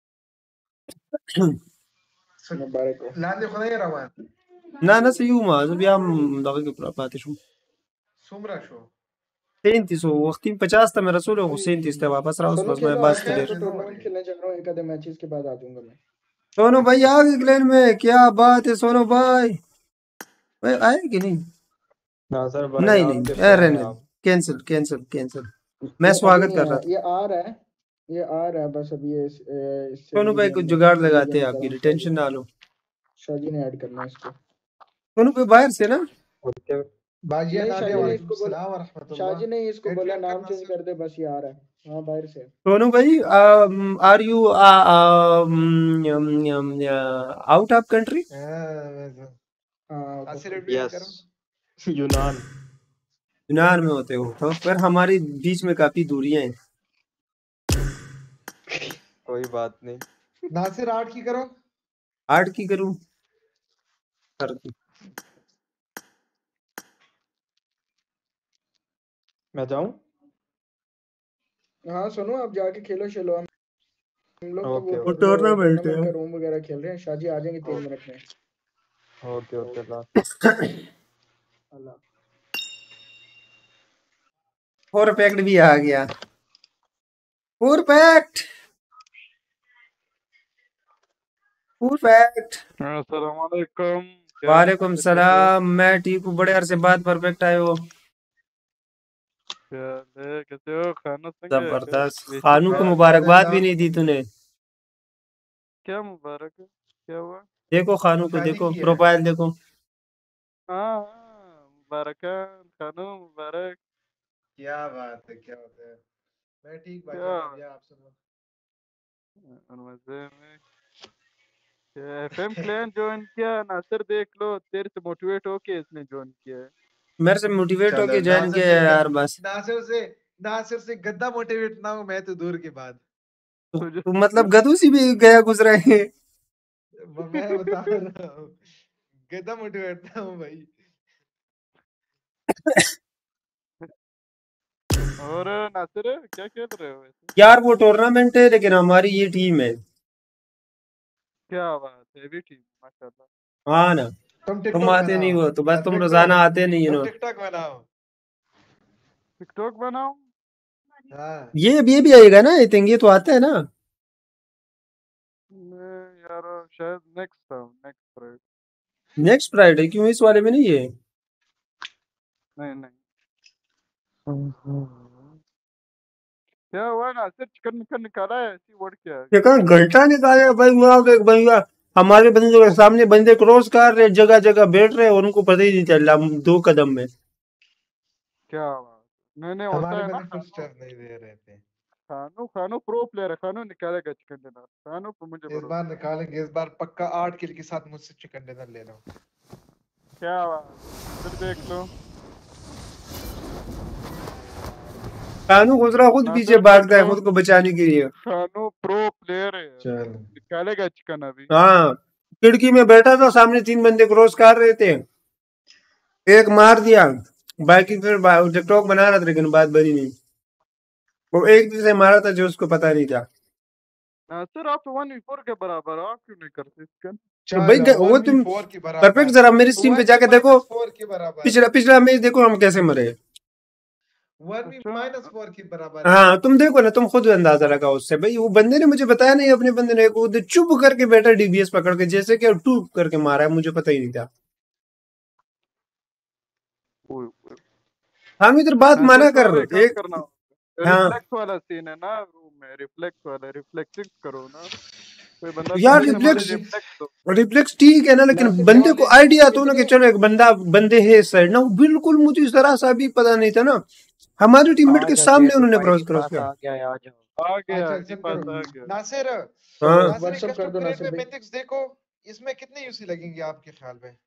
B: सक-
G: मुबारक हो।
B: लांदे खुदाई रवान
A: ना ना से युमा जब याम दगा के पाते शो
B: सुमरा शो
A: सैंतीस हो वक्ती पचास था मेरा सोलो
G: भाई
A: सैंतीस था वापस रहा उस
G: सोनो
A: बस मैं
G: खेलो
A: बस
G: आज
A: के
G: मैं
A: लिए
G: तो
B: कैसे नो
G: टूर्नामेंट
B: रे
G: खेलने जा रहा हूँ। एक आधे मैचेस के बाद आ जाऊंगा मैं।
A: सोनो भाई आ गए ग्लेन में, क्या बात है सोनो भाई। भाई आए कि नहीं?
C: नासिर भाई
A: नहीं
C: आप
A: नहीं
C: कितने
A: अरे
C: हैं
A: नहीं,
C: आप?
A: Cancel cancel cancel. मैं
G: नहीं अभी
A: स्वागत
G: नहीं
A: कर रहा
G: आया,
A: था।
G: ये आ रहा है। ये आ रहा है बस अभी ये इस- ए, इससे
A: सोनू भाई
G: मीडियम
A: कुछ
G: में
A: जुगाड़ लगाते
G: मीडियम
A: हैं
G: में
A: आपकी,
G: करूँ। शाजी
A: टेंशन ना लो।
G: शाजी ने ऐड करना है इसको।
A: सोनू भाई बाहर से ना,
C: उसके
B: बाजिया
G: नहीं
B: नादे
G: शाजी ने
B: वालेकुम
G: इसको बोला
B: सलाम व रहमतुल्लाह।
G: शाजी ने इसको
B: एड
G: बोला
B: एड
G: नाम
B: करना
G: चेंज
B: सर
G: कर दे, बस ये आ रहा है। हाँ बाहर से।
A: सोनू भाई are you out of country?
B: हाँ,
G: हाँ तो
B: नासिर एड
C: यस
B: करो।
C: यूनान
A: यूनान में होते हो तो पर हमारे बीच में काफी दूरियां हैं।
C: कोई बात नहीं।
B: नासिर आठ की करो।
A: आठ की करूं? कर दूं।
C: मैं जाऊं?
G: हाँ सुनो आप जाके खेलो चलो। हम हम लोग तो वो
C: ओके
A: वो
C: ओके
G: वो
A: टूर्नामेंट
G: टूर्नामेंट
A: है।
G: का रूम वगैरह खेल रहे हैं। शाजी आ जाएंगे तीन मिनट में।
C: ओके ओके ला
G: अल्लाह।
A: फोर पैक्ड भी आ गया। Four packed four packed.
H: अस्सलाम वालेकुम। क्या
A: वालेकुम
H: कैसे हो?
A: सलाम, मैं ठीक हूँ, बड़े अरसे बाद परफेक्ट आए हो।
H: क्या है? कैसे हो? खाना संगे क्या
A: जबरदस्त।
H: बेइज्जत
A: खानू को
H: हो?
A: मुबारकबाद भी नहीं दी तूने।
H: क्या मुबारक है? क्या हुआ?
A: देखो खानू को,
B: शादी
A: देखो
B: की है।
A: प्रोफाइल देखो।
H: हाँ हाँ मुबारक है खानू मुबारक।
B: क्या बात है क्या बात है। मैं ठीक
H: क्या
B: बाजिया नादिया आप सुनो।
H: और मजे में क्या एफएम क्लैन ज्वाइन किया? नासिर देख लो तेरे से मोटिवेट होके इसने ज्वाइन किया है।
A: मेरे से मोटिवेट
B: चलो
A: होके ज्वाइन
B: नासिर
A: किया
B: से
A: है यार
B: गद,
A: बस।
B: नासिर से नासिर से गद्दा मोटिवेट ना हो मैं तो दूर की बात।
A: तू
H: तुझे
A: तू मतलब गदूसी भी गया गुजरा है।
B: वो मैं बता रहा हूँ गद्दा मोटिवेट ना हो भाई।
H: और नासिर क्या खेल रहे हो वैसे?
A: यार वो टूर्नामेंट है लेकिन हमारी ये टीम है।
H: क्या बात है भी ठीक माशाल्लाह।
A: हाँ ना,
B: तुम
A: तुम
B: टिकटॉक
A: आते नहीं
B: बनाओ।
A: हो तो बस,
B: अब
A: तुम
B: टिकटॉक
A: रोजाना आते नहीं
B: तुम
A: हो।
B: टिकटॉक बनाओ।
H: टिकटॉक बनाओ।
B: हाँ
A: ये ये भी आएगा ना, आई थिंक ये तो आता है ना।
H: मैं यार शायद नेक्स्ट था नेक्स्ट फ्राइडे।
A: नेक्स्ट फ्राइडे क्यों, इस वाले में नहीं है?
H: नहीं नहीं क्या हुआ ना सिर्फ चिकन मिकन निकाला है ऐसी वर्ड क्या है?
A: चिकन घंटा निकाले भाई, वहां पे भैया हमारे बंदे के सामने बंदे क्रॉस कर रहे, जगह जगह बैठ रहे, उनको पता ही नहीं चल रहा दो कदम में।
H: क्या बात नहीं नहीं होता
B: हमारे
H: है ना
B: बंदे
H: खानो
B: फुटस्टेप नहीं दे रहे थे।
H: खानो खानो प्रो प्लेयर है। खानो निकालेगा चिकन डिनर। खानो पर मुझे
B: इस
H: भरोसा।
B: बार निकालेंगे, इस बार पक्का आठ किल के साथ मुझसे चिकन डिनर ले लो।
H: क्या बात फिर देख लो।
A: कानू गुजरा खुद पीछे
H: नासिर देख
A: भागता है
H: लो
A: खुद को बचाने के लिए।
H: खानो प्रो प्लेयर है
B: चलो
H: निकालेगा चिकन अभी।
A: हाँ, खिड़की में बैठा था, सामने तीन बंदे क्रॉस कर रहे थे, एक मार दिया, बाकी फिर टिकटॉक बना रहा था लेकिन बात बनी नहीं। वो एक से मारा था जो उसको पता नहीं था।
H: नासिर आप वन वी फोर के बराबर हो, आप क्यों नहीं करते चिकन?
A: तो भाई
B: चलो
A: वो
B: वन वी
A: तुम
B: फोर की
A: परफेक्ट,
B: बराबर
A: जरा मेरी स्ट्रीम पे
B: वन वी
A: जाके देखो,
B: माइनस फोर की बराबर
A: पिछला पिछला मैच देखो हम कैसे मरे।
B: वन वी
H: अच्छा
B: माइनस फोर की बराबर है।
A: हाँ तुम देखो ना, तुम खुद अंदाजा लगाओ उससे। भाई वो बंदे ने मुझे बताया नहीं, अपने बंदे ने वो उधर चुप करके बैठा डीबीएस पकड़ के, जैसे कि टू करके मारा है, मुझे पता ही नहीं था।
H: ओए, ओए।
A: हम इधर बात
H: नासिर
A: माना कर
H: साहब
A: रहे
H: एक काम
A: एक
H: करना
A: हाँ
H: रिफ्लेक्स वाला सीन है ना रूम में, रिफ्लेक्स वाला, रिफ्लेक्सिंग करो ना, कोई बंदा
A: यार
H: पीछे से मारे
A: रिफ्लेक्स
H: रिफ्लेक्स दो।
A: रिफ्लेक्स ठीक है ना, लेकिन
G: नासिर
A: बंदे
G: भाई
A: को आइडिया तो ना कि
G: इतने
A: चलो एक बंदा बंदे है इस साइड ना, वो बिल्कुल मुझे जरा सा भी पता नहीं था ना, हमारे टीममेट
D: आ
A: के
D: जा
A: सामने
D: जेटू
A: उन्होंने
D: भाई
A: क्रॉस
D: के
A: क्रॉस
D: पास
A: किया।
D: आ गया है, आ जाओ।
H: आ गया,
B: अच्छा
H: इसी
B: एक्सेप्ट
H: पास
B: करो।
H: आ गया।
B: नासिर
A: हाँ
B: नासिर एक
G: व्हाट्सअप कर
B: कस्टम
G: दो
B: क्रेट
G: नासिर
B: पे
G: भाई।
B: मिथिक्स देखो, इसमें कितने यूसी लगेंगे आपके ख्याल में?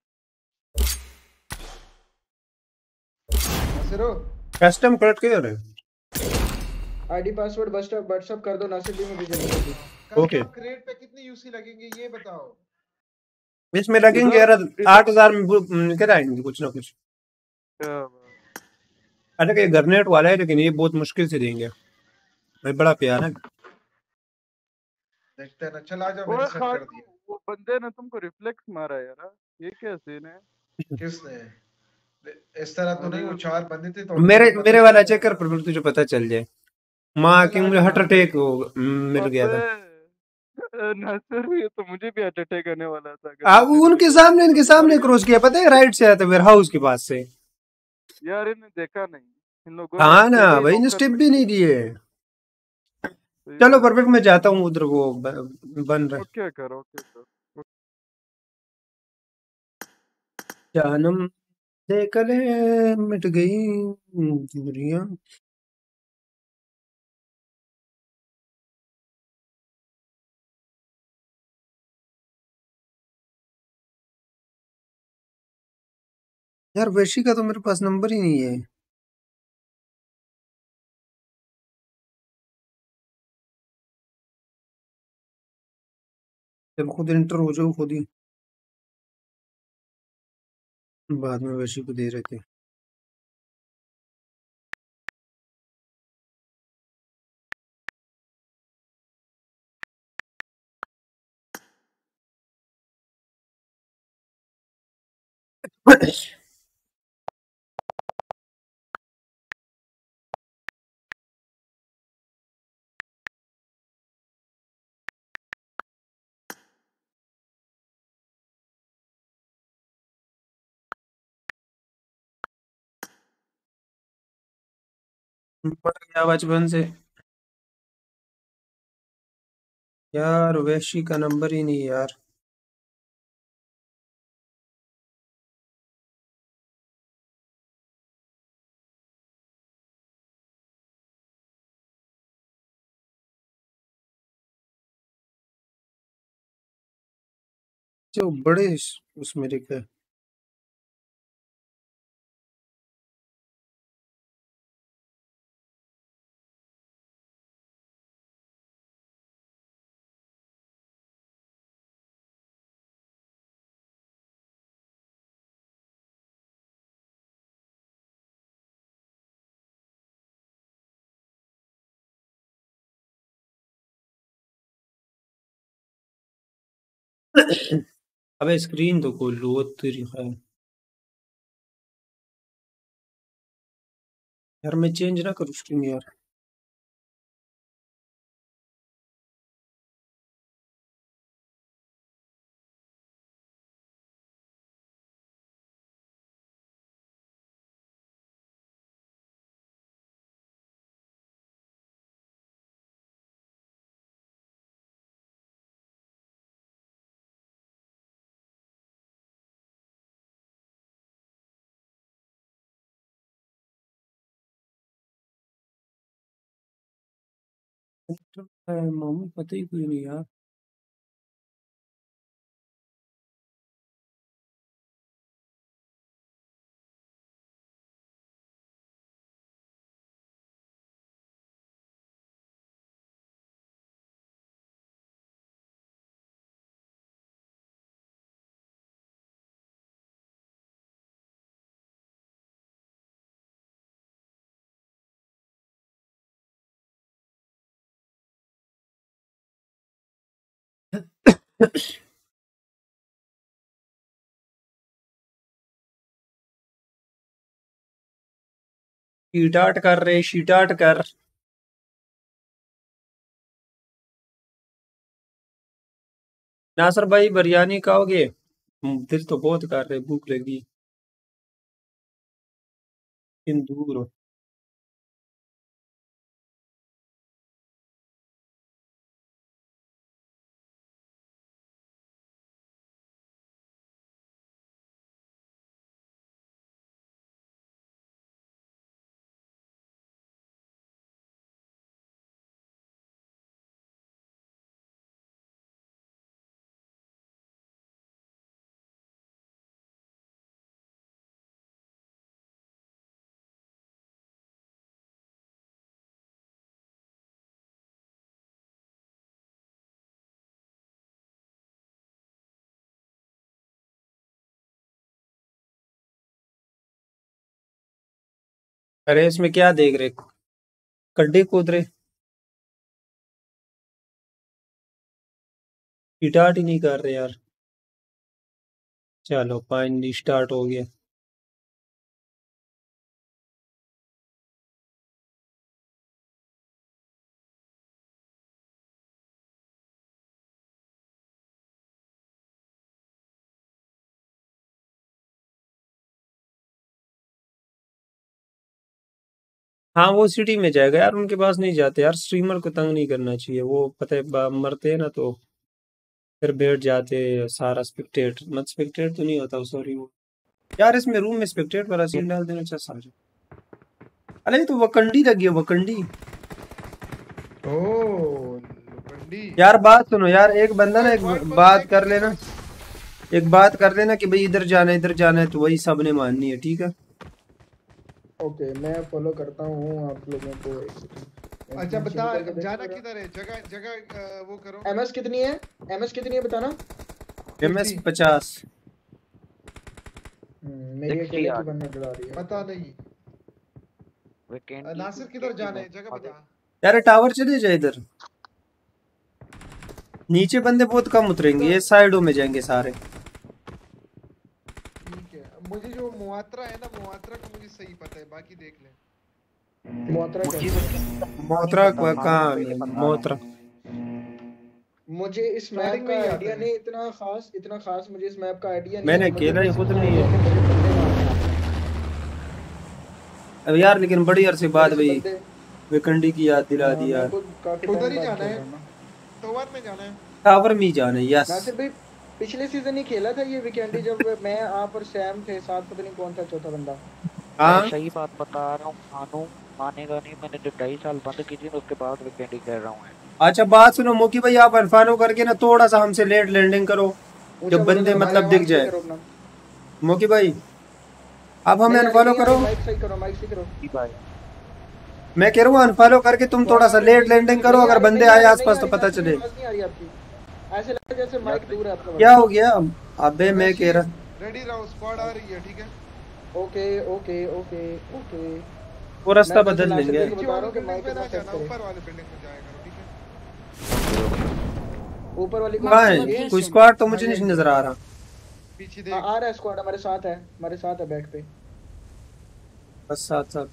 B: नासिर
A: कस्टम कट के रहे।
G: आईडी पासवर्ड व्हाट्सअप व्हाट्सअप कर दो नासिर जी मुझे जल्दी जल्दी।
A: ओके,
B: कस्टम क्रेट पे कितने यूसी लगेंगे ये बताओ।
A: इसमें लगेंगे
H: इधर
A: यार
H: इधर
A: आठ हजार में बु- निकल आएंगे कुछ ना कुछ।
H: क्या बात।
A: अरे ये गरनेट वाला है, लेकिन ये बहुत मुश्किल से देंगे भाई, बड़ा प्यार है।
B: देखते हैं ना, चल आ जाओ,
H: ओए
B: मैंने सेट कर
H: खाटू,
B: दिया।
H: वो बंदे ने तुमको रिफ्लेक्स मारा यार, ये क्या सीन है?
B: किसने? इस तरह तो नहीं,
H: अरे
B: वो चार बंदे थे तो उनको
A: मेरे
B: तो पता
A: मेरे
B: ही
A: वाला
B: नहीं
A: चेक
B: है।
A: कर, फिर तुझे पता चल जाए। माँ
B: चल
A: की
B: आ
A: मुझे
B: जाना।
A: हार्ट अटैक हो मिल गया
H: अबे
A: था।
H: नासिर, ये तो मुझे भी हार्ट अटैक आने वाला था अगर
A: अब
H: तूने
A: उनके
H: रिफ्लेक्स
A: सामने इनके
H: मार
A: सामने
H: गया।
A: क्रॉस किया, पता है राइट से आया था वेयर हाउस के पास से।
H: यार इन्हें देखा नहीं, इन लोगों ने
A: हाँ ना
H: पहले ही
A: भाई, ने
H: नॉक कर
A: स्टेप भी
H: रखा
A: नहीं
H: है।
A: दिए।
H: सही
A: चलो
H: बात
A: परफेक्ट,
H: है।
A: मैं जाता हूँ उधर, वो ब- बन रहा है।
H: ओके करो, ओके करो।
A: जानम से कले मिट गई दूरियां। यार वैशी का तो मेरे पास नंबर ही नहीं है। जब खुद इंटर हो जाओ खुद ही, बाद में वैशी को दे रहे थे। पड़ गया बचपन से। यार वैशी का नंबर ही नहीं यार। जो बड़े उसमें लिखा है। अबे स्क्रीन तो खोल लो, वो तेरी है। यार मैं चेंज ना करूँ स्क्रीन यार। मम्मी पता ही कोई नहीं यार। शीटाट कर रहे, शीटाट कर। नासर भाई बिरयानी खाओगे? हम्म, दिल तो बहुत कर रहे, भूख लगी। लेकिन दूर हो। अरे इसमें क्या देख रहे, गड्ढे कूद रहे, स्टार्ट ही नहीं कर रहे यार। चलो फाइनली स्टार्ट हो गया। हाँ वो सिटी में जाएगा यार, उनके पास नहीं जाते यार, स्ट्रीमर को तंग नहीं करना चाहिए, वो पता है बा- मरते हैं ना तो फिर बैठ जाते हैं सारा स्पेक्टेट, मत स्पेक्टेट तो नहीं होता सॉरी वो यार, इसमें रूम में स्पेक्टेट वाला सीन डाल देना चाहिए सारे। अरे ये तो वकंडी लगी है, वकंडी।
B: ओ लुकंडी।
A: यार बात सुनो यार, एक बंदा ना एक
B: Point पर
A: बात
B: देख,
A: कर लेना, एक बात कर लेना कि भाई इधर जाना है इधर जाना है, तो वही सबने माननी है, ठीक है।
G: ओके मैं फॉलो करता हूँ आप लोगों को। एक सेकंड
B: अच्छा बता
G: करके देखो
B: जाना
G: जरा।
B: किधर है, जगह जगह अ, वो करो।
G: एमएस कितनी है, एमएस कितनी है बताना।
A: एम एस पचास।
G: हम्म, मेरी
D: Sixty
G: अकेले
D: यार।
G: की बनने डरा रही है।
B: पता नहीं।
D: Weekend
B: अ,
D: की-
B: नासिर किधर
D: weekend की
B: जाना है,
D: मैं-
B: जगह बता।
A: यार टावर चले जाए इधर, नीचे बंदे बहुत कम उतरेंगे, ये साइडों में जाएंगे सारे।
B: ठीक है, मुझे जो मुआत्रा है ना, मुआत्रा का मुझे सही पता है, बाकी देख ले।
G: मोहतरा
D: मुझे
G: क्या?
D: weekend
A: मोहतरा
D: पता,
A: कहाँ
D: पहले बता रहा
A: मोहतरा
G: मुझे इस मैप
B: Starting
G: का
B: में ही आता
G: आइडिया
B: है।
G: नहीं, इतना खास इतना खास मुझे इस मैप का आइडिया नहीं
A: मैंने
G: है। मुझे
A: खेला ही
G: बस
A: खुद
G: इतना
A: नहीं है।
G: आइडिया कि मुझे बंदे मारने आते हैं।
A: अब यार लेकिन बड़ी अरसे बाद
G: मेरे से
A: भाई
G: बंदे-
A: विकंडी की याद दिला
G: हाँ,
A: दी
G: मैं
A: यार।
G: खुद काफी
B: उधर
G: टाइम
B: ही
G: बाद
B: जाना
G: खेल
B: है।
G: रहा हूँ ना।
B: टोवर में जाना है।
A: टावर में ही जाना है, यस।
G: नासिर भाई पिछले सीजन ही खेला था ये वीकेंडी, जब मैं आप और सैम थे साथ, पता नहीं कौन था चौथा बंदा।
A: हाँ
D: मैं सही बात बता रहा हूँ, मानू मानेगा नहीं, मैंने जो ढाई साल बंद की थी ना, उसके बाद वीकेंड ही कर रहा हूँ।
A: अच्छा बात सुनो मोकी भाई, आप अनफॉलो करके ना थोड़ा सा हमसे लेट लैंडिंग करो,
G: ऊंचा
A: जब
G: बोलो
A: बंदे
G: जरा,
A: मतलब
G: भाई,
A: दिख
G: आवाज सही
A: जाए।
G: करो अपना।
A: मोकी भाई आप हमें
G: नहीं आ रही,
A: अनफॉलो
G: नहीं आ रही,
A: करो,
G: माइक सही करो, माइक सही करो।
D: ठीक भाई,
A: मैं कह रहा हूँ अनफॉलो करके तुम थोड़ा सा लेट लैंडिंग करो,
G: नहीं आ
A: अगर
G: रही,
A: बंदे
G: नहीं आ
A: आए
G: रही, नहीं
A: आसपास
G: आ
A: तो
G: रही,
A: पता
G: नासिर
A: चले।
G: आवाज नहीं आ रही आपकी, ऐसे लग रहा है जैसे माइक दूर है आपका।
A: क्या हो गया? अबे मैं कह रहा
B: रेडी रहो, स्क्वाड आ रही है, ठीक है।
G: Okay okay okay okay.
A: वो रास्ता
G: मैं बस
A: बदल
G: नासिर
A: लेंगे।
G: भाई को बता रहा हूँ कि
B: बिल्डिंग
G: माइक
B: पे ना
G: अपना सेट
B: जाना,
G: करे।
B: ऊपर वाले बिल्डिंग में जाया करो, ठीक है।
G: ऊपर वाली
A: कहाँ है
G: ये-
A: कोई स्क्वाड? तो मुझे नहीं नजर आ रहा।
B: पीछे
G: हाँ,
B: देख।
G: आ रहा है स्क्वाड, हमारे साथ है, हमारे साथ है बैक पे।
A: बस साथ साथ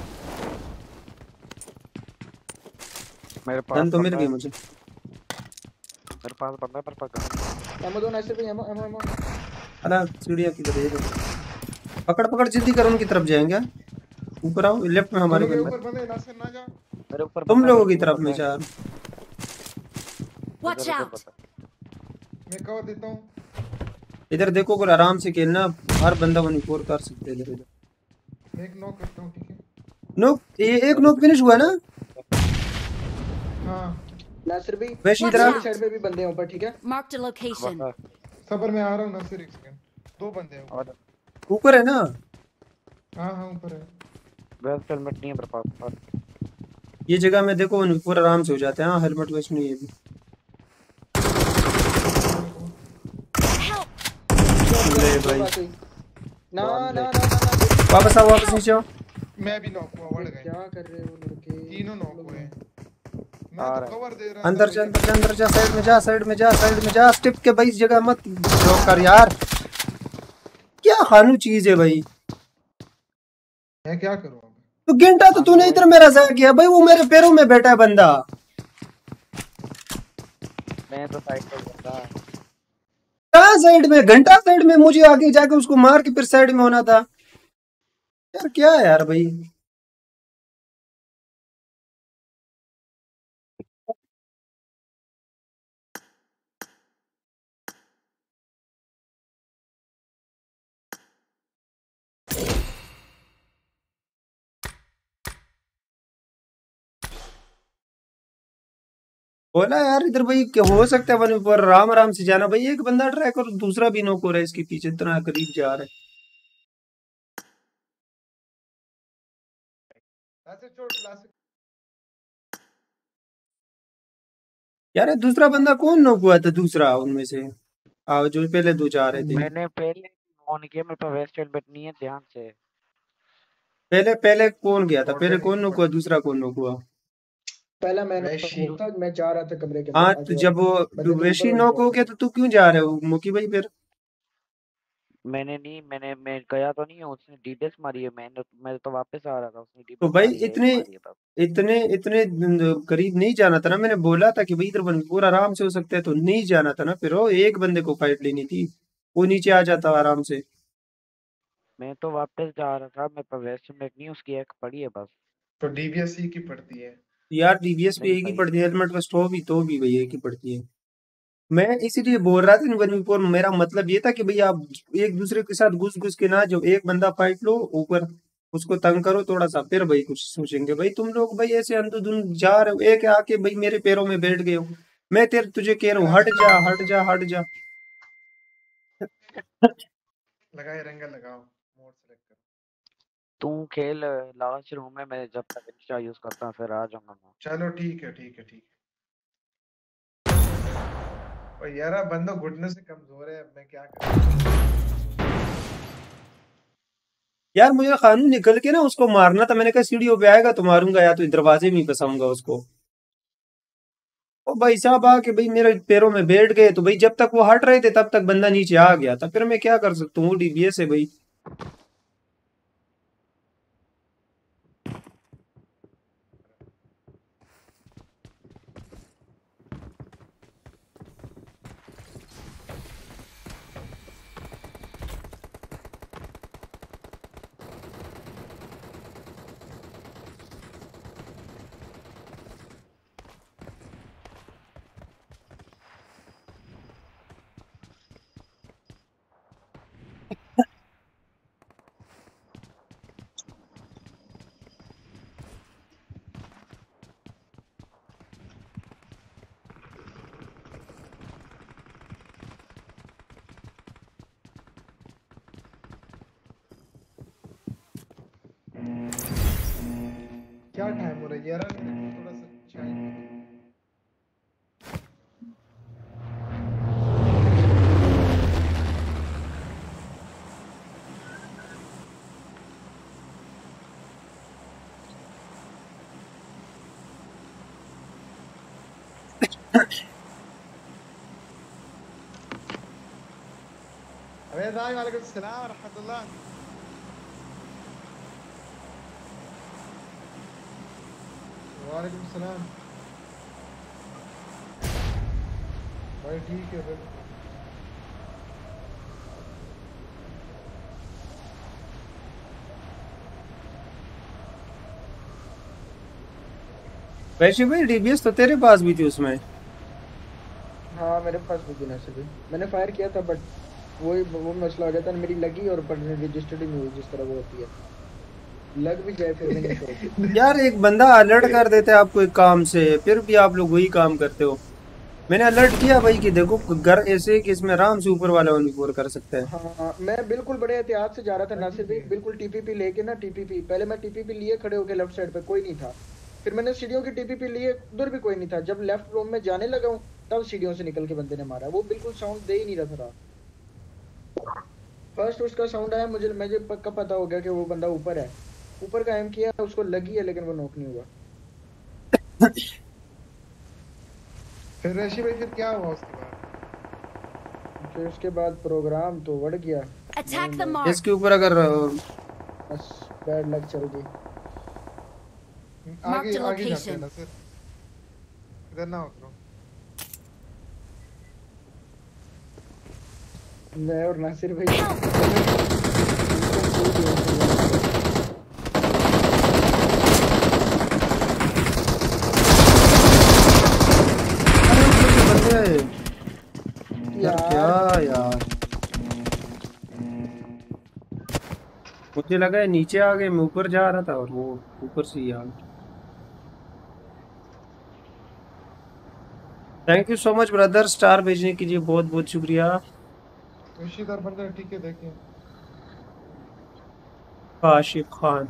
D: मेरे पास
A: गन तो मिल
D: बंदा
A: गई
D: है,
A: मुझे।
D: मेरे पास बंदा है, मेरे पास गन है।
G: एमो दो नासिर भाई, एमो एमो एमो।
A: अरे सीढ़ियाँ किधर है? पकड़ पकड़ जल्दी कर, उनकी तरफ जाएंगे। ऊपर आओ, लेफ्ट में हमारे
B: दोनों के
A: बंदा।
B: ऊपर बंदे, नासिर ना जा।
D: मेरे ऊपर
A: तुम
D: बंदा,
A: लोगों
D: मेरे
A: की
D: ऊपर
A: तरफ में
D: बंदा है।
A: चार।
E: Watch
D: इधर- इधर
E: out!
D: बंदा है।
B: मैं कवर देता हूँ।
A: इधर देखो अगर आराम से खेलना, हर बंदा वन फोर कर सकते हैं इधर इधर।
B: मैं एक नॉक करता हूँ, ठीक है।
A: नोक ये एक नोक फिनिश हुआ ना?
B: हाँ
G: नासिर भाई
A: वैसे
E: Watch
A: इधर आ।
E: out!
G: साइड पे भी बंदे हैं ऊपर, ठीक है।
E: Marked a location.
D: बंदा है।
B: सबर में आ रहा हूँ, नासिर एक सेकंड। दो बंदे हैं ऊपर।
D: और
A: ऊपर है ना?
B: हाँ हाँ ऊपर है।
D: वेस्ट हेलमेट नहीं है मेरे पास। और
A: ये जगह में देखो वन फोर आराम से हो जाते हैं। हाँ हेलमेट वेस्ट नहीं है अभी।
E: Help!
A: ले भाई
G: ना ना ना ना ना
A: वापस आओ, वापस नीचे आओ।
B: मैं भी नॉक हुआ, बढ़ गए।
G: क्या कर रहे हो लड़के?
B: तीनों नॉक हुए हैं। मैं
D: आ
B: तो
D: रहा है।
B: कवर दे रहा था
A: अंदर जा,
B: भैया।
A: अंदर जा, अंदर जा, साइड में जा, साइड में जा, साइड में जा। स्टिप के भाई इस जगह मत ब्लॉक कर यार। क्या खानू चीज है भाई।
B: मैं क्या करूँ अब?
A: तो घंटा तो तूने इधर मेरा ज़ाया किया भाई, वो मेरे पैरों में बैठा है बंदा।
D: मैं तो साइड पे बंदा है।
A: कहाँ साइड में? घंटा साइड में, मुझे आगे जाके उसको मार के फिर साइड में होना था यार। क्या है यार भाई। बोला यार इधर भाई क्या हो सकता है वन पर आराम आराम से जाना भाई। एक बंदा ट्रैक और दूसरा भी नोक हो रहा है इसके पीछे, इतना करीब जा रहा है।
B: लास्ट चोट, लास्ट।
A: यार ये दूसरा बंदा कौन नोक हुआ था दूसरा उनमें से? आ, जो पहले दो जा रहे थे।
D: मैंने पहले ऑन किया, मेरे पास वेस्ट हेलमेट नहीं है, ध्यान से।
A: पहले पहले कौन गया था?
B: और
A: पहले
B: क्या
A: कौन
B: नहीं
A: नॉक हुआ, दूसरा कौन नॉक हुआ?
G: पहला मैंने
B: वैशी
G: था, मैं जा रहा था कमरे के
A: हाँ
G: अंदर
A: तो
G: जो
A: जब वो
G: बंदे तो
A: वैशी
G: ऊपर
A: नॉक
G: हो
A: हो
G: गए।
A: गया तो तू क्यों जा रहे हो मुकी भाई फिर?
D: मैंने नहीं मैंने मैं गया तो नहीं है, उसने डीबीएस मारी है। मैंने मैं तो वापस आ रहा था, उसने
A: तो
D: डीबीएस
A: भाई
D: मारी है, एक
A: इतने
D: मारी है बस।
A: इतने इतने न- करीब नहीं जाना था ना। मैंने बोला था कि भाई इधर बन- पूरा आराम से हो सकता है, तो नहीं जाना था ना। फिर वो एक बंदे को फाइट लेनी थी, वो नीचे आ जाता आराम से।
D: मैं तो वापस जा रहा था, मैं पर वेस्ट में नहीं, उसकी एक पड़ी है बस।
B: तो डीबीएससी की पड़ती है।
A: यार डीबीएस भी
D: नहीं
A: एक ही
D: भाई,
A: पड़ती है, हेलमेट वेस्ट हो भी तो भी भाई एक ही पड़ती है। मैं इसीलिए बोल रहा था वन फोर, मेरा मतलब ये था कि भाई आप एक दूसरे के साथ घुस घुस के ना, जो एक बंदा फाइट लो ऊपर, उसको तंग करो थोड़ा सा, फिर भाई कुछ सोचेंगे। भाई तुम लोग भाई ऐसे अंधाधुंध जा रहे हो, एक आके भाई मेरे पैरों में बैठ गए हो। मैं तेरे तुझे कह रहा हूँ हट जा हट जा हट जा।
B: लगाए रंगा लगाओ, मोड सेलेक्ट करो।
D: तू खेल लास्ट रूम में, मैं जब तक इंस्टा यूज करता हूँ फिर आ जाऊंगा मैं।
B: चलो ठीक है ठीक है ठीक है। और यार बंदा घुटने से कमजोर है, अब मैं क्या करूं?
A: यार मुझे कानून निकल के ना उसको मारना था। मैंने कहा सीढ़ियों पे आएगा तो मारूंगा, या तो दरवाजे में ही फंसाऊंगा उसको। ओ भाई साहब आके भाई मेरे पैरों में बैठ गए, तो भाई जब तक वो हट रहे थे तब तक बंदा नीचे आ गया था। फिर मैं क्या कर सकता हूँ, डीबीएस है भाई।
B: क्या टाइम हो रहा है यार, मेरे को थोड़ा सा चाय पी लो। अबे भाई वालेकुम सलाम रहमतुल्लाह। वालेकुम सलाम भाई, ठीक है फिर।
A: वैसे भाई डीबीएस तो तेरे पास भी थी उसमें।
G: हाँ मेरे पास भी बिना से भी मैंने फायर किया था, बट वही वो मसला हो जाता है, मेरी लगी और पर रजिस्टर्ड ही नहीं हुई, जिस तरह वो होती है। लग भी जाए फिर मैंने छोड़।
A: यार एक बंदा अलर्ट कर देता है आपको एक काम से, फिर भी आप लोग वही काम करते हो। मैंने अलर्ट किया भाई कि देखो घर ऐसे कि इसमें आराम से ऊपर वाला वन फोर कर सकता है।
G: हाँ मैं बिल्कुल बड़े एहतियात से जा रहा था नासिर भाई, बिल्कुल टीपीपी लेके ना, टीपीपी पहले मैं टीपीपी लिए खड़े होके लेफ्ट साइड पे कोई नहीं था, फिर मैंने सीढ़ियों की टीपीपी लिए, उधर भी कोई नहीं था। जब लेफ्ट रूम में जाने लगा हूँ तब सीढ़ियों से निकल के बंदे ने मारा, वो बिल्कुल साउंड दे ही नहीं रहा था। फर्स्ट उसका साउंड आया, मुझे मुझे पक्का पता हो गया कि वो बंदा ऊपर है। ऊपर का एम किया, उसको लगी है लेकिन वो नॉक नहीं हुआ।
B: फिर ऋषि भाई फिर क्या हुआ उसके बाद?
G: फिर उसके बाद प्रोग्राम तो बढ़ गया।
E: Attack the mark.
A: इसके ऊपर अगर
G: बस बैड लक चल गई।
E: Mark
B: आगे
E: the
B: आगे जाते हैं
E: location.
B: ना सर, इधर ना उतरो।
G: मैं और नासिर भाई
A: यार क्या यार, मुझे लगा है नीचे आ गए, मैं ऊपर जा रहा था और वो ऊपर से ही आ गए। Thank you so much brother, star भेजने के लिए बहुत बहुत शुक्रिया।
B: ऋषिधर बंदर ठीक है, देखिए
A: काशिफ खान,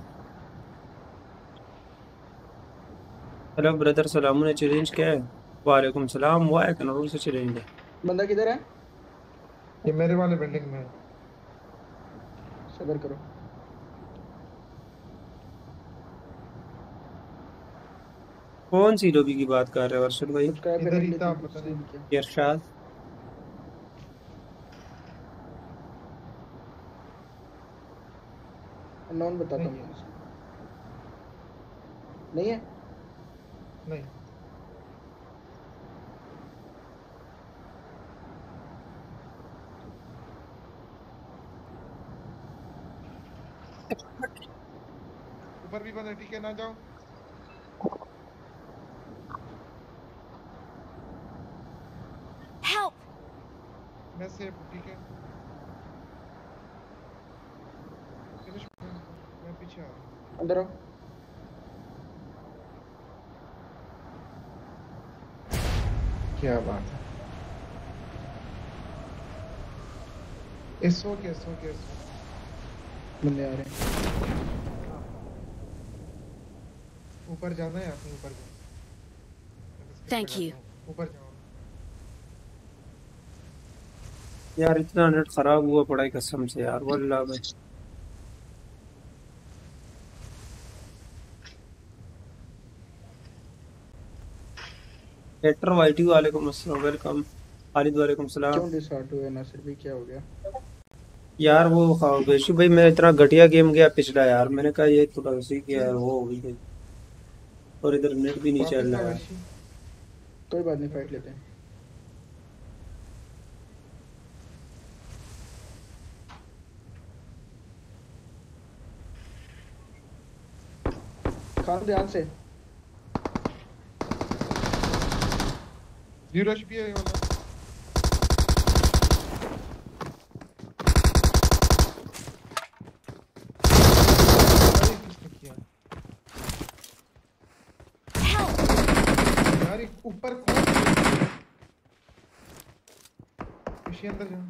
A: हेलो ब्रदर, सलाम ने चैलेंज क्या है? वालेकुम सलाम, हुआ है कनाल से चैलेंज है।
G: बंदा किधर है?
B: ये मेरे वाले बिल्डिंग में है।
G: सबर करो।
A: कौन सी लॉबी की बात कर रहे हो अर्शद भाई?
G: सब्सक्राइब
B: इधर
G: करने
B: ही
G: के लिए
B: था,
G: तुमको
B: पता नहीं।
G: stream किया।
A: इरशाद
G: नॉन बताता
B: नहीं
G: हूँ
B: है,
G: नहीं है।
B: नहीं। ऊपर भी बंदा, ठीक है ना जाओ।
E: Help!
B: मैं सेफ हूँ, ठीक है। फिनिश, मैं पीछे आ रहा हूँ।
G: अंदर आओ।
B: क्या बात है। एसओ के एसओ के एसओ।
G: बंदे आ रहे हैं।
B: ऊपर जाना है, आपको ऊपर जाना। मैं skip
E: Thank you.
B: लगाता हूँ। ऊपर जाओ।
A: यार इतना नेट खराब हुआ पड़ा है कसम से यार वल्लाह में। एक्टर वाईटी वालेकुम अस्सलाम, वेलकम। खालिद वालेकुम सलाम।
G: क्यों डिसहार्ट हुए नासिर भाई, क्या हो गया?
A: यार वो हाँ, बेशु भाई मैं इतना घटिया गेम गया पिछला यार, मैंने कहा ये थोड़ा उसी की यार वो हो गई और इधर नेट भी नहीं चल
B: वापस
A: रहा
B: आओ
A: है।
B: वैशी।
G: कोई बात नहीं, फाइट लेते हैं। खान ध्यान से।
B: जीरो एचपी है ये वाला। अरे किसने किया
E: Help!
B: यार? ये ऊपर कौन है? वैशी अंदर जाओ।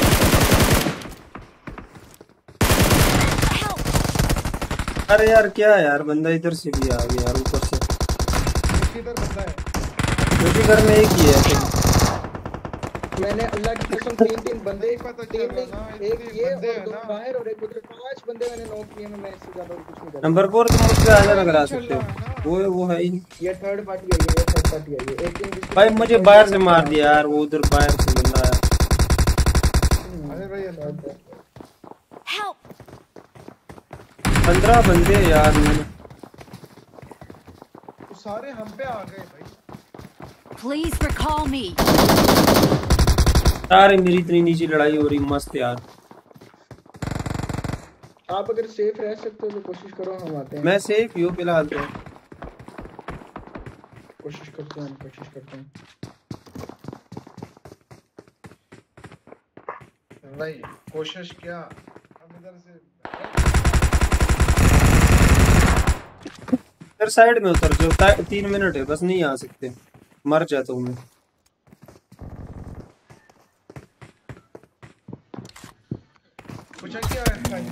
E: Help!
A: अरे यार क्या है यार, बंदा इधर से भी आ गया यार ऊपर से।
B: वैशी इधर बंदा है।
A: मुझे घर में एक ही है तो।
G: मैंने अल्लाह की कसम तीन तीन बंदे,
B: नहीं पता चल
G: तीन
B: रहा
G: नहीं,
B: ना,
G: एक
B: इतने
G: ये
B: बंदे
G: और
B: हैं
G: दो
B: ना।
G: बाहर और एक उधर, पांच बंदे मैंने नॉक किए हैं। मैं इससे ज्यादा और कुछ नहीं कर
A: नंबर फोर तुम मुझसे आ जाना करा
B: चल
A: सकते
B: रहा है
A: हो,
B: ना।
A: वो वो है ही नहीं।
G: ये थर्ड पार्टी आई है, ये थर्ड पार्टी आई है। एक टीम जिसके
A: भाई
G: साथ
A: मुझे
G: मैं
A: बाहर
G: खेल
A: से
G: रहा
A: मार
G: था।
A: दिया यार, वो उधर बाहर से बंदा आया।
G: हम्म,
B: अरे भाई अल्लाह।
G: बात है।
E: Help!
A: पंद्रह बंदे यार मैंने।
B: वो सारे हम पे आ गए भाई।
E: Please recall me.
A: सारे मेरी इतनी नीचे लड़ाई हो रही मस्त यार।
G: आप अगर सेफ रह सकते हो तो कोशिश करो, हम आते हैं।
A: मैं सेफ ही हूँ फिलहाल तो।
G: कोशिश करते हैं, हम कोशिश करते हैं।
B: नहीं कोशिश क्या, हम इधर से
A: इधर साइड में उतर जाओ, ता- तीन मिनट है बस, नहीं आ सकते, मर जाता हूँ मैं।
B: पूछा क्या है भाई?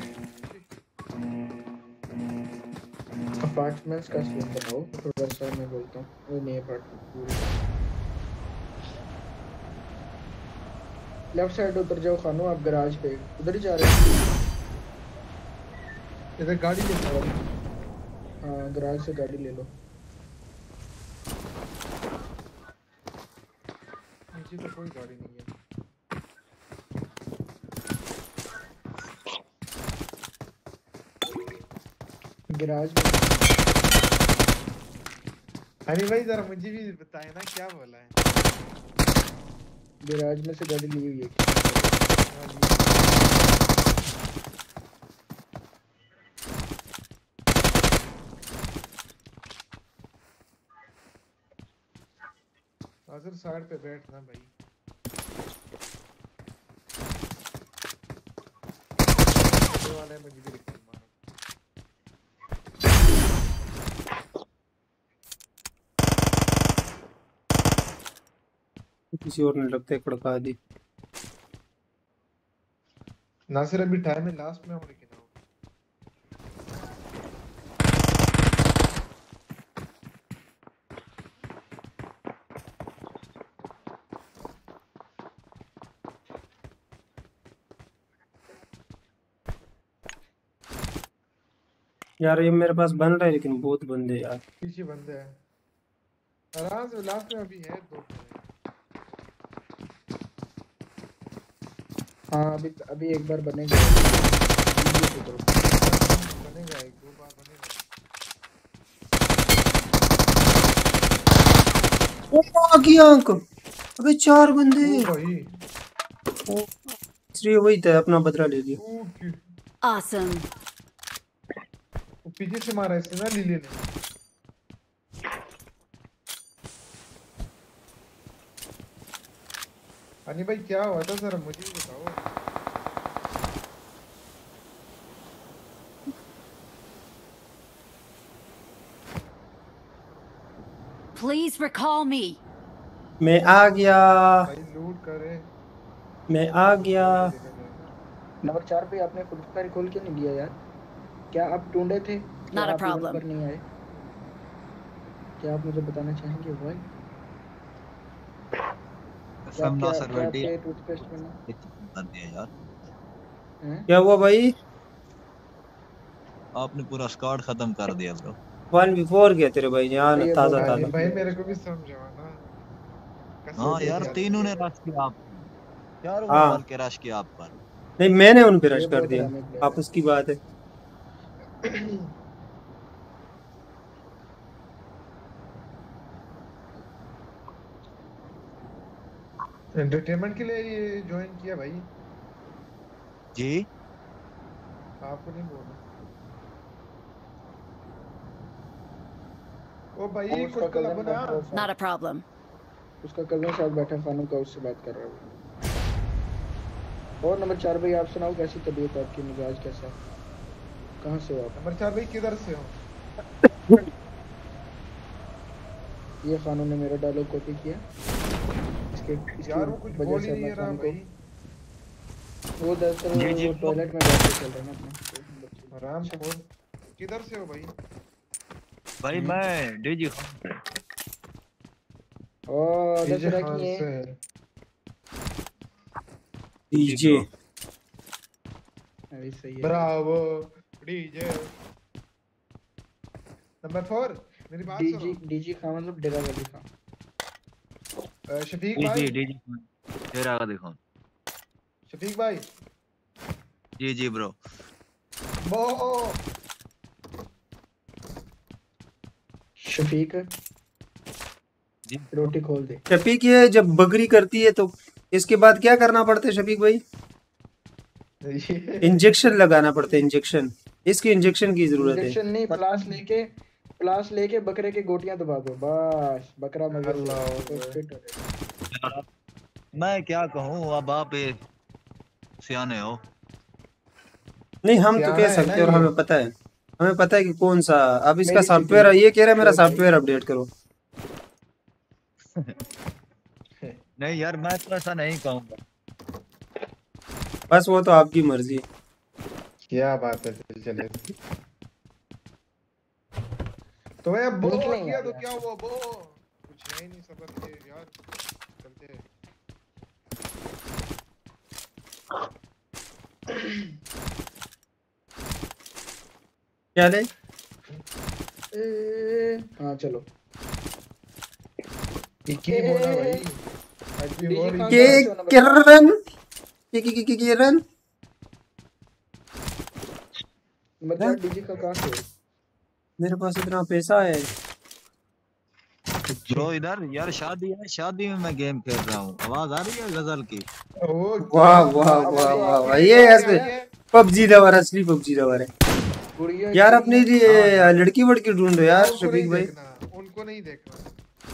G: अपार्टमेंट्स का सीन बताओ थोड़ा सा, मैं बोलता हूँ। वो नहीं अपार्टमेंट, लेफ्ट साइड उतर जाओ खानो, आप गराज पे उधर ही जा रहे हो।
B: इधर गाड़ी ले जाओ।
G: हाँ, गराज से गाड़ी ले लो।
B: नीचे तो कोई गाड़ी नहीं है।
G: गराज में
B: अरे भाई जरा मुझे भी बताए ना क्या बोला है।
G: गराज में से गाड़ी ली हुई है।
B: नासिर साइड पे बैठना भाई। ये वाला है, मुझे भी रिकॉर्ड मारो।
A: किसी और ने लगता है खड़का दी।
B: नासिर अभी टाइम है लास्ट में, और लेकिन आओ।
A: यार ये मेरे पास बन रहा है लेकिन बहुत बंदे यार।
B: पीछे बंदे हैं। आराम से लास्ट में अभी है दो
G: हाँ अभी अभी एक बार बनेगा
B: बनेगा एक दो बार बनेगा।
A: ओ आ गया अंक। अबे चार बंदे।
B: ओ भाई
A: इसलिए वही था अपना बदला ले लिया।
B: Okay
E: Awesome.
B: वो पीछे से मारा इसने ना लीले ने। अनी भाई क्या हुआ था सर मुझे भी बताओ।
E: Please recall me.
A: मैं आ गया।
B: भाई लूट करे।
A: मैं आ गया।
G: नंबर चार पे आपने खुद का रिकॉल क्यों नहीं लिया यार? क्या आप ढूंढे थे? क्या
E: Not a
G: आप इवेंट
E: problem.
G: पर नहीं आए? क्या आप मुझे बताना चाहेंगे भाई? क्या
I: कसम
G: क्या
I: नासर
G: क्या
I: बेटी
G: आपके टूथपेस्ट में ना?
I: कर दिया यार।
G: हैं?
A: क्या हुआ भाई?
I: आपने पूरा स्क्वाड खत्म कर दिया ब्रो।
A: वन बिफोर गया तेरे भाई यहाँ
G: ये
A: ताजा
G: बोला
B: अरे
A: ताजा।
B: भाई मेरे को भी समझाओ ना। कसम
I: हाँ
B: से
I: यार
B: यार।
I: तीनों ने रश किया आप चारों ने
A: हाँ
I: बल्कि रश किया आप पर।
A: नहीं मैंने उन पे
G: ये
A: रश कर
G: बहुत
A: दिया।
G: हरामी प्लेयर
A: आप
G: है।
A: उसकी बात है।
B: एंटरटेनमेंट के लिए ये ज्वाइन किया भाई।
I: जी
B: आपको नहीं बोला। ओ भाई
G: वो उसका
B: कुछ तो
G: कजन
B: लबना।
G: बैठा है
E: Not
G: साथ।
E: a problem.
G: उसका कजन साथ बैठा है, फानू का उससे बात कर रहा हूँ। और नंबर चार भाई आप सुनाओ कैसी तबीयत आपकी, मिजाज कैसा है? कहाँ से हो आप?
B: नंबर चार भाई किधर से हो?
G: ये खानों ने मेरा डायलॉग कॉपी किया। इसके इसकी
B: यार वो कुछ
G: वजह
B: बोल
G: से
B: ही नहीं
G: मैं
B: रहा
G: खान
B: भाई।
G: को वो दरअसल
I: जी जी
G: वो टॉयलेट में बैठ के चल रहा है ना अपना।
B: आराम से बोल। किधर से हो भाई?
I: भाई
G: हम्म।
I: मैं डीजी
G: और
B: डीजे
G: दस
B: खान
G: की है।
B: से।
A: डीजे
G: अरे सही है।
B: Bravo DJ. नंबर फोर मेरी बात
G: डीजी
B: सुनो।
G: डीजी खान मतलब डेरा वाली खान।
B: अ, शफीक
I: डीजी
B: भाई।
I: डीजी तेरा का देखो।
B: शफीक भाई।
I: जी जी ब्रो।
B: वो
G: शफीक
I: जी
G: रोटी खोल दे।
A: शफीक ये जब बकरी करती है तो इसके बाद क्या करना पड़ता है शफीक भाई? इंजेक्शन लगाना पड़ता है। इंजेक्शन इसकी इंजेक्शन की जरूरत है।
G: इंजेक्शन नहीं, प्लास लेके प्लास लेके बकरे के गोटियां दबा दो, बस बकरा मजे से
B: अल्लाह
G: तो फिट हो जाएगा।
I: यार, मैं क्या कहूँ अब आप ये सियाने हो।
A: नहीं हम तो
B: सियाना
A: कह
B: है
A: सकते
B: ना
A: हैं और
B: ये।
A: हमें पता है। हमें पता है कि कौन सा। अब इसका
G: मेरी
A: सॉफ्टवेयर
G: चीजें
A: ये कह रहा है मेरा
G: जो भाई
A: सॉफ्टवेयर अपडेट करो।
I: नहीं यार मैं तो ऐसा नहीं कहूँगा।
A: बस वो तो आपकी मर्जी है।
B: क्या बात है चले। तो यार बो
G: निकलेंगे
B: किया
G: यार
B: तो
G: यहाँ
B: क्या
G: से।
B: हुआ बो? कुछ है ही नहीं सबर के यार। चलते हैं।
A: क्या ले?
G: ए, हाँ चलो।
B: एक ही बोला भाई।
G: ए,
B: हैप्पी
G: डीजी
B: बर्थडे।
G: खान
A: के
G: कहाँ से हो नंबर चार?
A: किरण के के के के रन
G: नंबर चार डीजी का कहाँ से हो?
A: मेरे पास इतना पैसा है।
I: ब्रो इधर यार शादी है, शादी में मैं गेम खेल रहा हूँ। आवाज आ रही है गजल की?
B: ओ
A: वाह
B: क्या
A: वाह
B: बात
A: वाह
B: है।
A: वाह वाह
B: आपकी
A: ये
B: बात
A: ऐसे
B: आई है।
A: पबजी लवर असली पबजी लवर है
G: गुड़िया
A: यार।
G: इतनी
A: अपने
G: है।
A: लिए लड़की वड़की ढूंढो यार
B: उनको नहीं
A: शफीक भाई।
B: देखना। उनको नहीं देखना।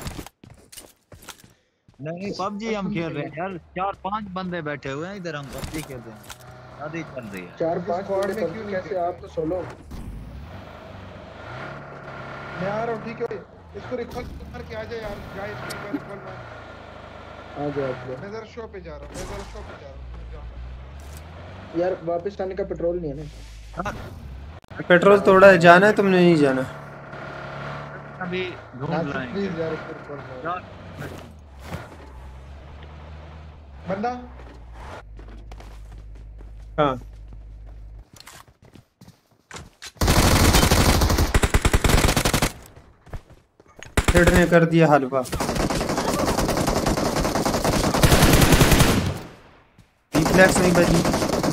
I: नहीं पबजी हम खेल रहे हैं यार। चार पांच बंदे बैठे हुए हैं इधर, हम पबजी खेल रहे हैं। शादी चल रही है।
G: चार पांच
B: स्क्वाड
G: बंदे
B: में
G: पबजी
B: क्यों नहीं
G: कैसे?
B: देखते?
G: आप तो सोलो।
B: मैं आ रहा हूँ ठीक है। इसको रिकॉल मार के आ जा यार। गाइस इसको रिकॉल मार।
G: आ जाओ आप लोग।
B: मैं जरा शॉप पे जा रहा हूँ। मैं जरा शॉप पे जा रहा हूँ। जाओ।
G: यार वापस आने का पेट्रोल नहीं है ना।
A: पेट्रोल थोड़ा है, जाना है तुमने नहीं जाना?
I: अभी ढूंढ
B: नासिर
I: लाएंगे
B: प्लीज यार इसको रिकॉल मार।
I: यार।
B: बंदा
A: हाँ लिमिटेड ने कर दिया हलवा। रिफ्लेक्स नहीं बजी।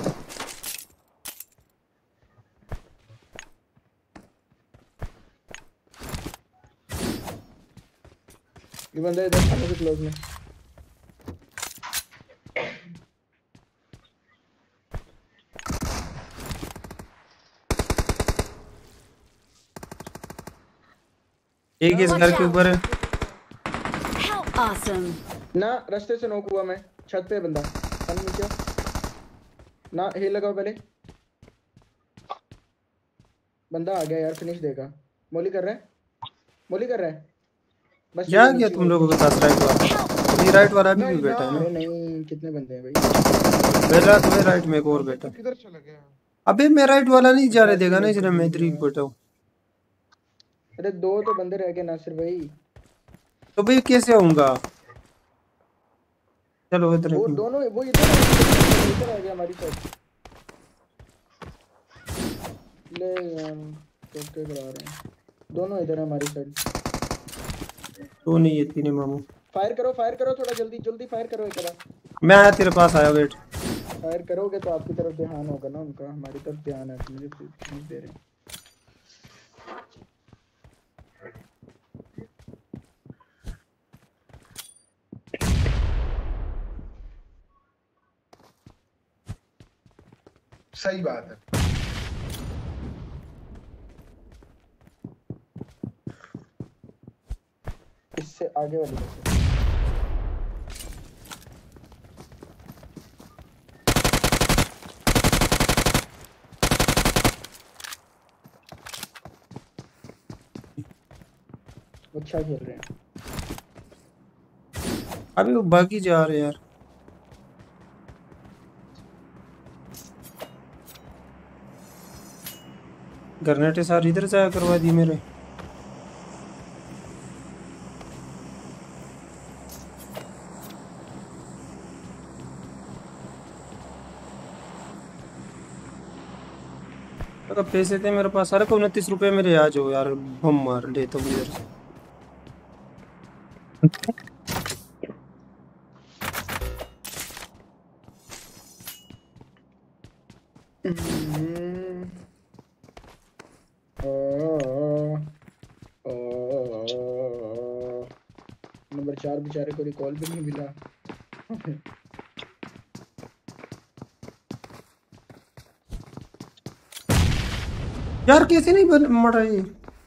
G: ये बंदा इधर खाने के क्लोज में।
A: एक इस घर के ऊपर है।
E: How awesome!
G: ना रास्ते से नॉक हुआ मैं, छत पे बंदा पानी नीचे ना, हिल लगाओ पहले। बंदा आ गया यार, फिनिश देगा। मोली कर रहा है, मोली कर रहा है बस।
A: क्या किया तुम लोगों के पास राइट वाला? ये राइट वाला अभी भी बैठा है ना?
G: अरे नहीं, कितने बंदे हैं भाई?
A: बेला तुम्हें राइट में एक और बैठा।
B: किधर चला गया?
A: अबे मैं राइट वाला नहीं जा रहे देगा ना, इसलिए मैं इधर ही बैठा हूँ।
G: अरे दो तो बंदे रह गए नासिर भाई।
A: तो भाई कैसे आऊंगा? चलो इधर
G: वो दोनों वो इधर इधर आ गया हमारी साइड। ले यार कैसे करा रहे हैं दोनों, इधर है हमारी साइड।
A: तो नहीं ये तीन मामू।
G: फायर करो फायर करो, थोड़ा जल्दी जल्दी फायर करो। एक बार
A: मैं आया तेरे पास आया, वेट।
G: फायर करोगे तो आपकी तरफ ध्यान होगा ना उनका, हमारी तरफ ध्यान है, मुझे नहीं दे रहे।
B: सही बात है।
G: इससे आगे वाली तरफ। अच्छा खेल रहे हैं।
A: अभी वो बाकी जा रहे यार। गरनेटे सारी इधर जाया करवा दी मेरे। अगर पैसे थे मेरे पास, सारे को उनतीस रुपए मेरे आ जाओ यार, बम मार लेता हूँ इधर से।
G: नंबर चार बेचारे को रिकॉल भी नहीं मिला।
A: यार कैसे नहीं बन मर रही?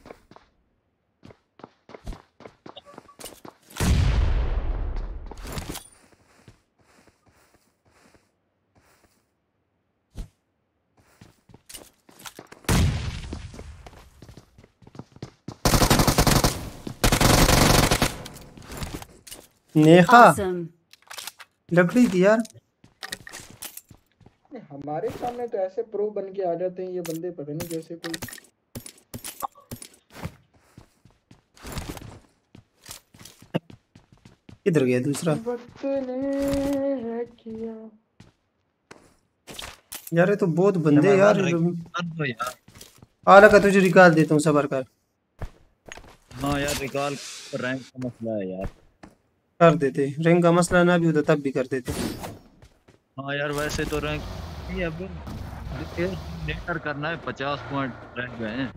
A: नेहा
E: Awesome!
A: लकड़ी थी यार।
G: हमारे सामने तो ऐसे प्रो बन के आ जाते हैं ये बंदे, पता नहीं कैसे। कोई
A: किधर गया दूसरा?
G: वक्त ने किया।
A: यार ये तो बहुत बंदे यार।
I: यार
A: आला का तुझे रिकॉल देता हूँ, सबर कर।
I: हाँ यार रिकॉल रैंक का मसला है यार।
A: कर देते, रैंक का मसला ना भी होता तब भी कर देते।
I: हाँ यार वैसे तो रैंक ये अब लेटर करना है, पचास पॉइंट रैंक गए हैं।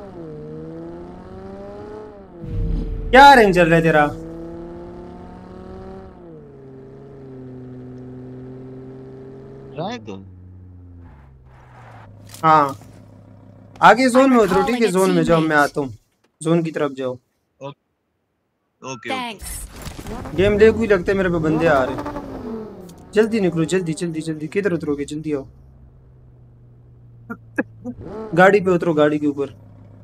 A: क्या रैंक चल रहा है तेरा?
I: रैंक
A: हाँ आगे जोन में उतरो, ठीक है? जोन में जाओ, मैं आता हूँ। जोन की तरफ जाओ।
I: Okay
E: Thanks!
A: गेम लेग भी लगता है मेरे पे, बंदे आ रहे हैं। जल्दी निकलो, जल्दी जल्दी जल्दी। किधर उतरोगे? जल्दी आओ। गाड़ी पे उतरो, गाड़ी के ऊपर।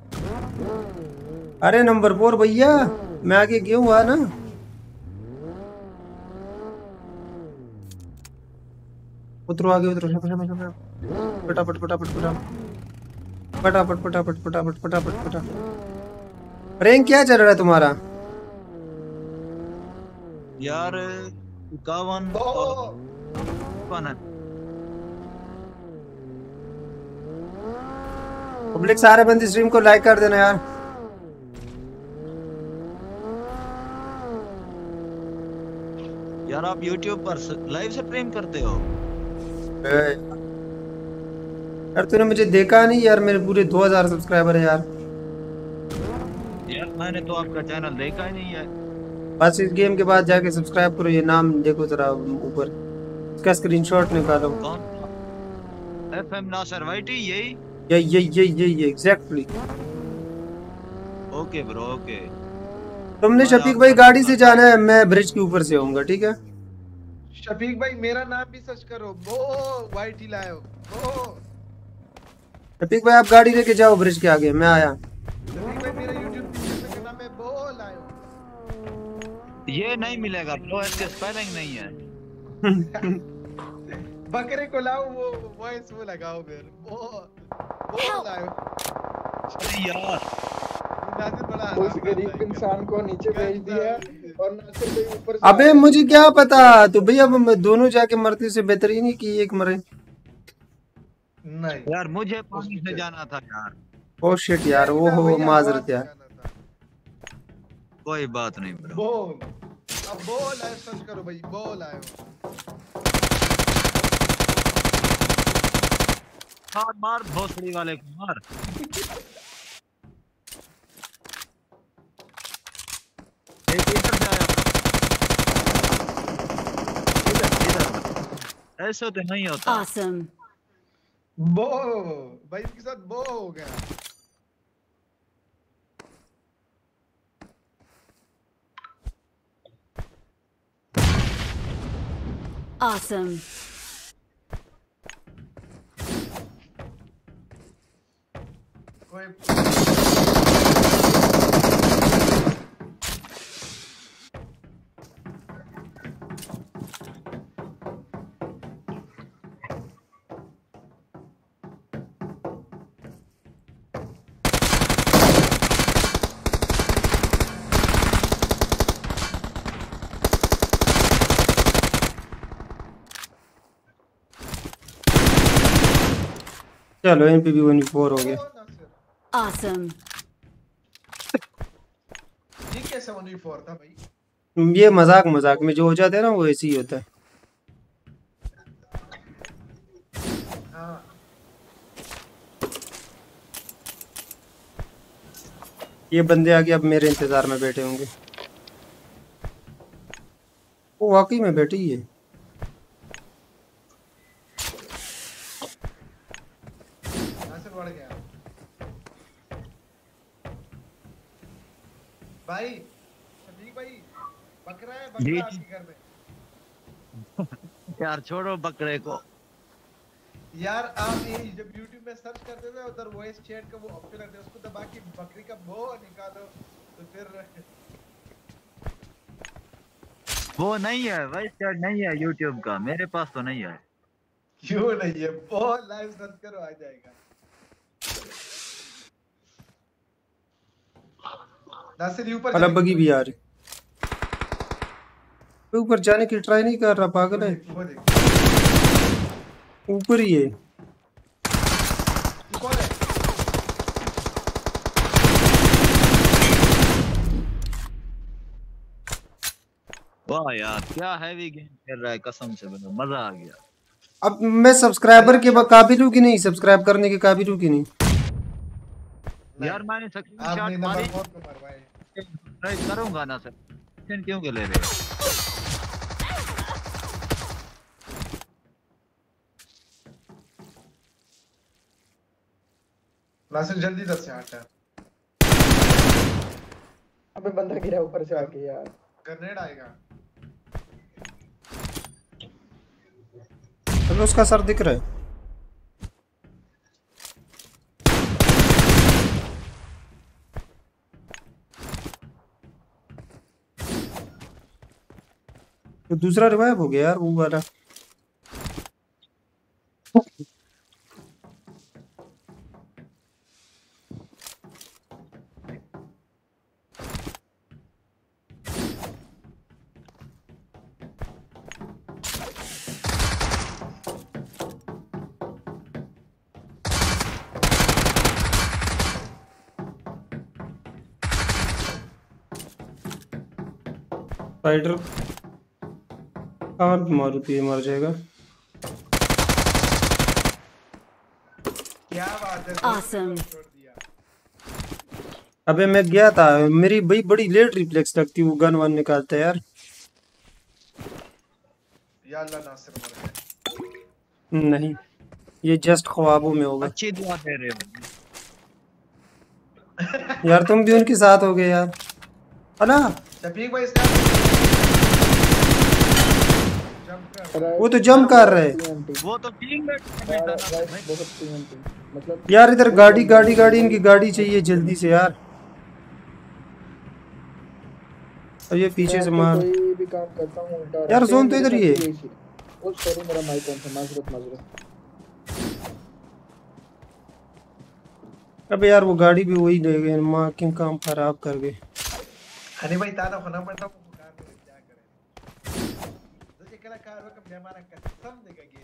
A: अरे नंबर फोर भैया, मैं आगे गया हुआ ना। उतरो, आगे उतरो। फटाफट फटाफट फटाफट फटाफट फटाफट फटाफट फटाफट फटाफट। रैंक क्या चल रहा है तुम्हारा?
I: यार इक्यावन कौन है?
A: पब्लिक सारे बंदे स्ट्रीम को लाइक कर देना यार।
I: आप यूट्यूब पर लाइव स्ट्रीम करते हो?
A: यार तूने मुझे देखा नहीं यार, मेरे पूरे दो हज़ार सब्सक्राइबर है यार।
I: यार मैंने तो आपका चैनल देखा ही नहीं है।
A: बस इस गेम के बाद जाके सब्सक्राइब करो, ये नाम देखो जरा ऊपर, इसका स्क्रीनशॉट निकालो।
I: कौन? एफएम नासिर वाईटी यही?
A: यही यही यही यही एग्जैक्टली।
I: Okay bro okay.
A: तुमने शफीक भाई गाड़ी से जाना है, मैं ब्रिज के ऊपर से आऊंगा, ठीक है?
B: शफीक भाई मेरा नाम भी सर्च करो, बो वाईटी लायो बो।
A: शफीक भाई आप गाड़ी लेके जाओ ब्रिज के आगे, मैं आया।
B: शफीक भाई मेरा यूट्यूब चैनल का नाम है बो लायो।
I: ये नहीं मिलेगा ब्रो, इसके स्पेलिंग नहीं है।
B: बकरे को लाओ, वो वॉइस वो लगाओ फिर, बो बो लायो।
I: अरे यार
B: नासिर बड़ा
G: उस गरीब इंसान को नीचे भेज दिया और नासिर भाई ऊपर से।
A: अबे मुझे क्या पता, तो भैया अब दोनों जाके मरते से बेहतर ही नहीं कि एक मरे।
B: नहीं
I: यार मुझे पानी से जाना था यार।
A: ओ शिट यार, वो हो माजरत यार।
I: कोई बात नहीं ब्रो।
B: बोल अब बोल आयो, सर्च करो भाई, बोल आयो।
I: मार मार भोसड़ी वाले को मार। एक इधर जाया, इधर इधर। ऐसे तो नहीं होता।
E: Awesome.
B: बो भाई के साथ बो हो गया।
E: Awesome.
A: चलो M P B one four हो गया।
E: Awesome.
B: ये कैसे वन वी फोर था भाई?
A: ये मजाक मजाक में जो हो जाता है ना, वो ऐसे ही होता है।
B: हाँ
A: ये बंदे आगे अब मेरे इंतजार में बैठे होंगे। वो वाकई में बैठी है।
B: नासिर बढ़ गया भाई। शफीक भाई बकरा है,
I: जी।
B: बकरा आपके घर में।
I: यार छोड़ो बकरे को।
B: यार आप ये जब YouTube में सर्च करते थे उधर वॉइस चैट का वो ऑप्शन आता है, उसको दबा के बकरी का बो निकालो तो फिर
I: वो नहीं है वॉइस चैट नहीं है यूट्यूब का, मेरे पास तो नहीं है।
B: क्यों नहीं है? बो लाइव सर्च करो आ जाएगा। नासिर ऊपर
A: अला बगी भी आ रही, ऊपर जाने की ट्राई नहीं कर रहा, पागल है।
B: वो देख
A: ऊपर ही है।
B: कौन है?
I: वाह यार क्या हैवी गेम खेल रहा है, कसम से बनो मजा आ गया।
A: अब मैं सब्सक्राइबर के काबिल हूँ कि नहीं, सब्सक्राइब करने के काबिल हूँ कि नहीं?
I: यार मैंने
B: आपने
I: स्क्रीनशॉट
B: नंबर
I: मारी,
B: फोन को मरवाए।
I: ट्राई करूंगा ना सर, टेंशन क्यों के ले रहे हो?
B: नासिर जल्दी दस से हट।
G: अबे बंदा गिरा ऊपर से आके यार।
B: ग्रेनेड आएगा।
A: चलो उसका सर दिख रहा है। तो दूसरा रिवाइव हो गया यार वो वाला। स्पाइडर कहाँ पे मारू तो ये मर जाएगा।
B: क्या बात है,
E: Awesome.
B: छोड़ दिया।
A: अबे मैं गया था, मेरी भाई बड़ी लेट रिफ्लेक्स लगती है वो गन वन निकालता है यार।
B: या अल्लाह नासिर मर गया।
A: नहीं, ये जस्ट ख्वाबों में होगा।
I: अच्छी दुआ दे रहे हो।
A: यार तुम भी उनके साथ हो गए यार, है ना?
B: शफीक भाई इसका जंप कर।
A: वो तो जंप कर रहे हैं।
I: वो तो टीम में
G: बहुत टीएमटी मतलब
A: यार इधर गाड़ी गाड़ी गाड़ी इनकी गाड़ी चाहिए जल्दी से यार। अब ये पीछे से मार।
G: कोई भी काम करता हूँ उल्टा
A: यार जोन तो इधर ही है।
G: ओ सॉरी मेरा माइक ऑन था, माजरत माजरत।
A: अबे यार वो गाड़ी भी वही ले गए, माँ क्यों काम खराब कर गए।
B: हनी भाई ताना होना पड़ता है पुकार में क्या करें। तो ये कलाकार वो कब हमारा कसम देगा गेम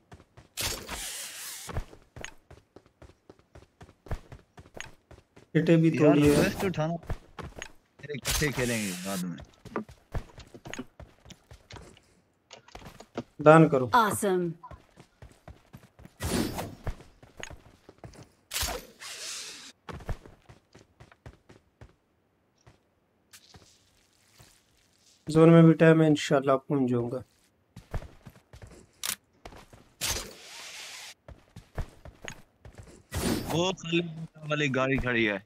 B: की।
A: हिटे भी
I: यार
A: तोड़िए।
I: रिक्वेस्ट उठाना, फिर इकट्ठे खेलेंगे बाद में।
A: दान करो।
E: Awesome.
A: जोन में भी टाइम है, इंशाल्लाह पहुंच जाऊंगा।
I: वो खाली वाली गाड़ी खड़ी है।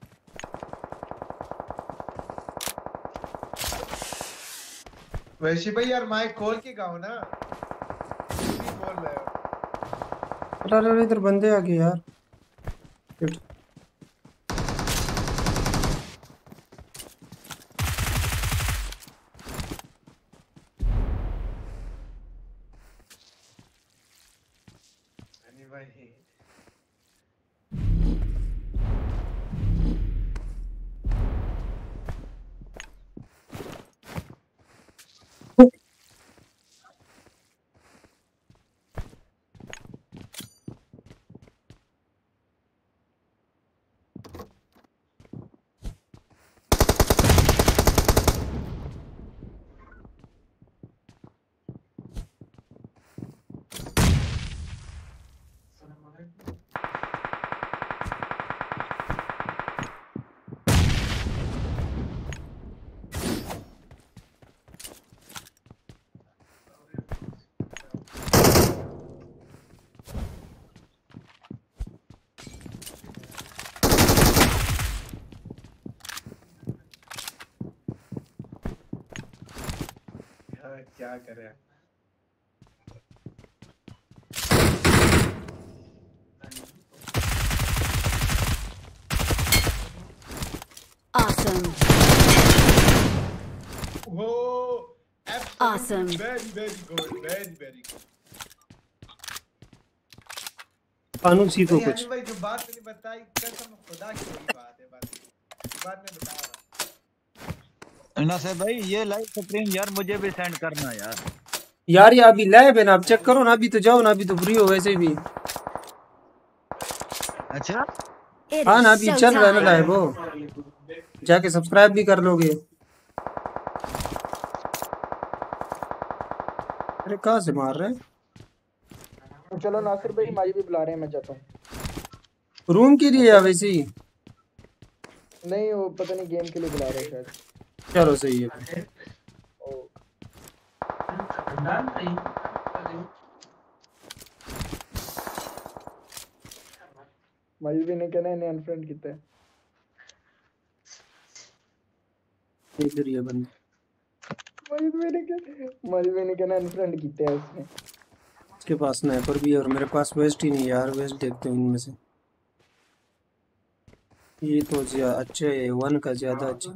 B: वैसे भाई यार माइक खोल के गाओ ना, तुम भी बोल रहे हो।
A: अरे अरे इधर बंदे आ गए यार।
B: हनी भाई यार क्या करें।
E: Awesome.
B: Oh,
E: Awesome.
B: very very good, very very good.
A: कानून सीखो
B: नहीं,
A: कुछ।
B: हनी भाई जो बात मैंने बताई कसम खुदा की वही बात है, बात बात मैं बता रहा हूँ।
I: नासिर भाई ये लाइव स्ट्रीम यार मुझे भी सेंड करना यार।
A: यार ये अभी लाइव है ना, आप चेक करो ना, अभी तो जाओ ना, अभी तो फ्री हो वैसे भी।
I: अच्छा
E: It
A: हाँ ना,
E: is
A: अभी चल रहा है ना
E: showtime.
A: लाइव, वो जाके सब्सक्राइब भी कर लोगे। अरे कहाँ से मार रहे हैं?
G: चलो नासिर भाई माई भी बुला रहे हैं, मैं जाता हूँ।
A: रूम के लिए या वैसे ही?
G: नहीं वो पता नहीं गेम के लिए बुला रहे हैं शायद।
A: चलो सही है।
G: मजबी ने कहना इन्हें अनफ्रेंड किया है।
A: इधर ये बंदा।
G: मजबी ने कहना मजबी ने कहना अनफ्रेंड किया है उसने।
A: इसके पास स्नाइपर भी है और मेरे पास वेस्ट ही नहीं यार, वेस्ट देखते हैं इनमें से। ये तो ज्यादा अच्छे है, वन का ज्यादा अच्छा।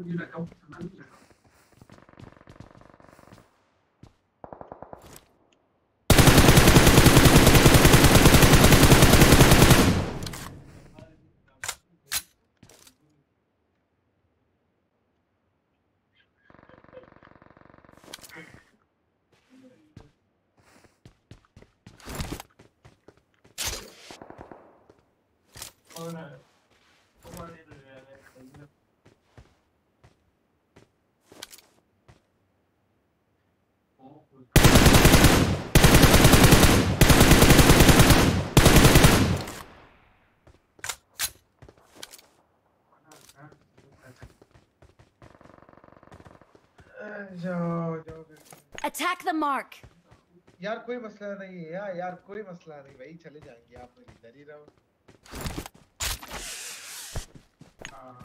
B: जाओ जाओ बिल्कुल।
E: Attack the mark.
B: यार कोई मसला नहीं है यार यार कोई मसला नहीं भाई, चले जाएंगे, आप लोग इधर ही रहो। हाँ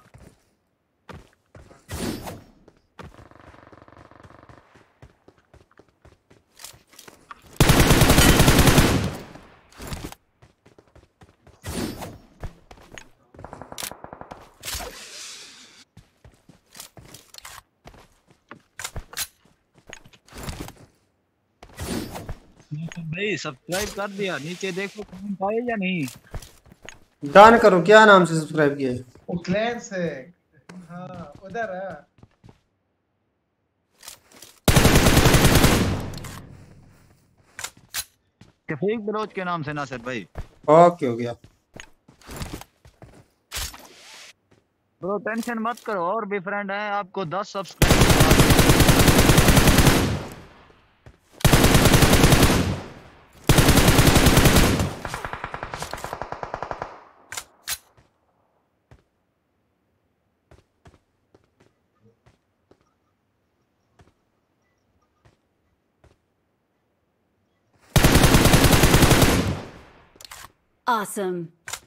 I: भाई सब्सक्राइब कर दिया, नीचे देखो कमेंट आए या नहीं।
A: डन करो, क्या नाम से सब्सक्राइब किया है?
B: वो क्लैन से, हाँ उधर है।
I: शफीक बलोच के नाम से नासिर भाई।
A: ओके हो गया।
I: ब्रो टेंशन मत करो, और भी फ्रेंड हैं, आपको दस सब्सक्राइब।
E: Awesome.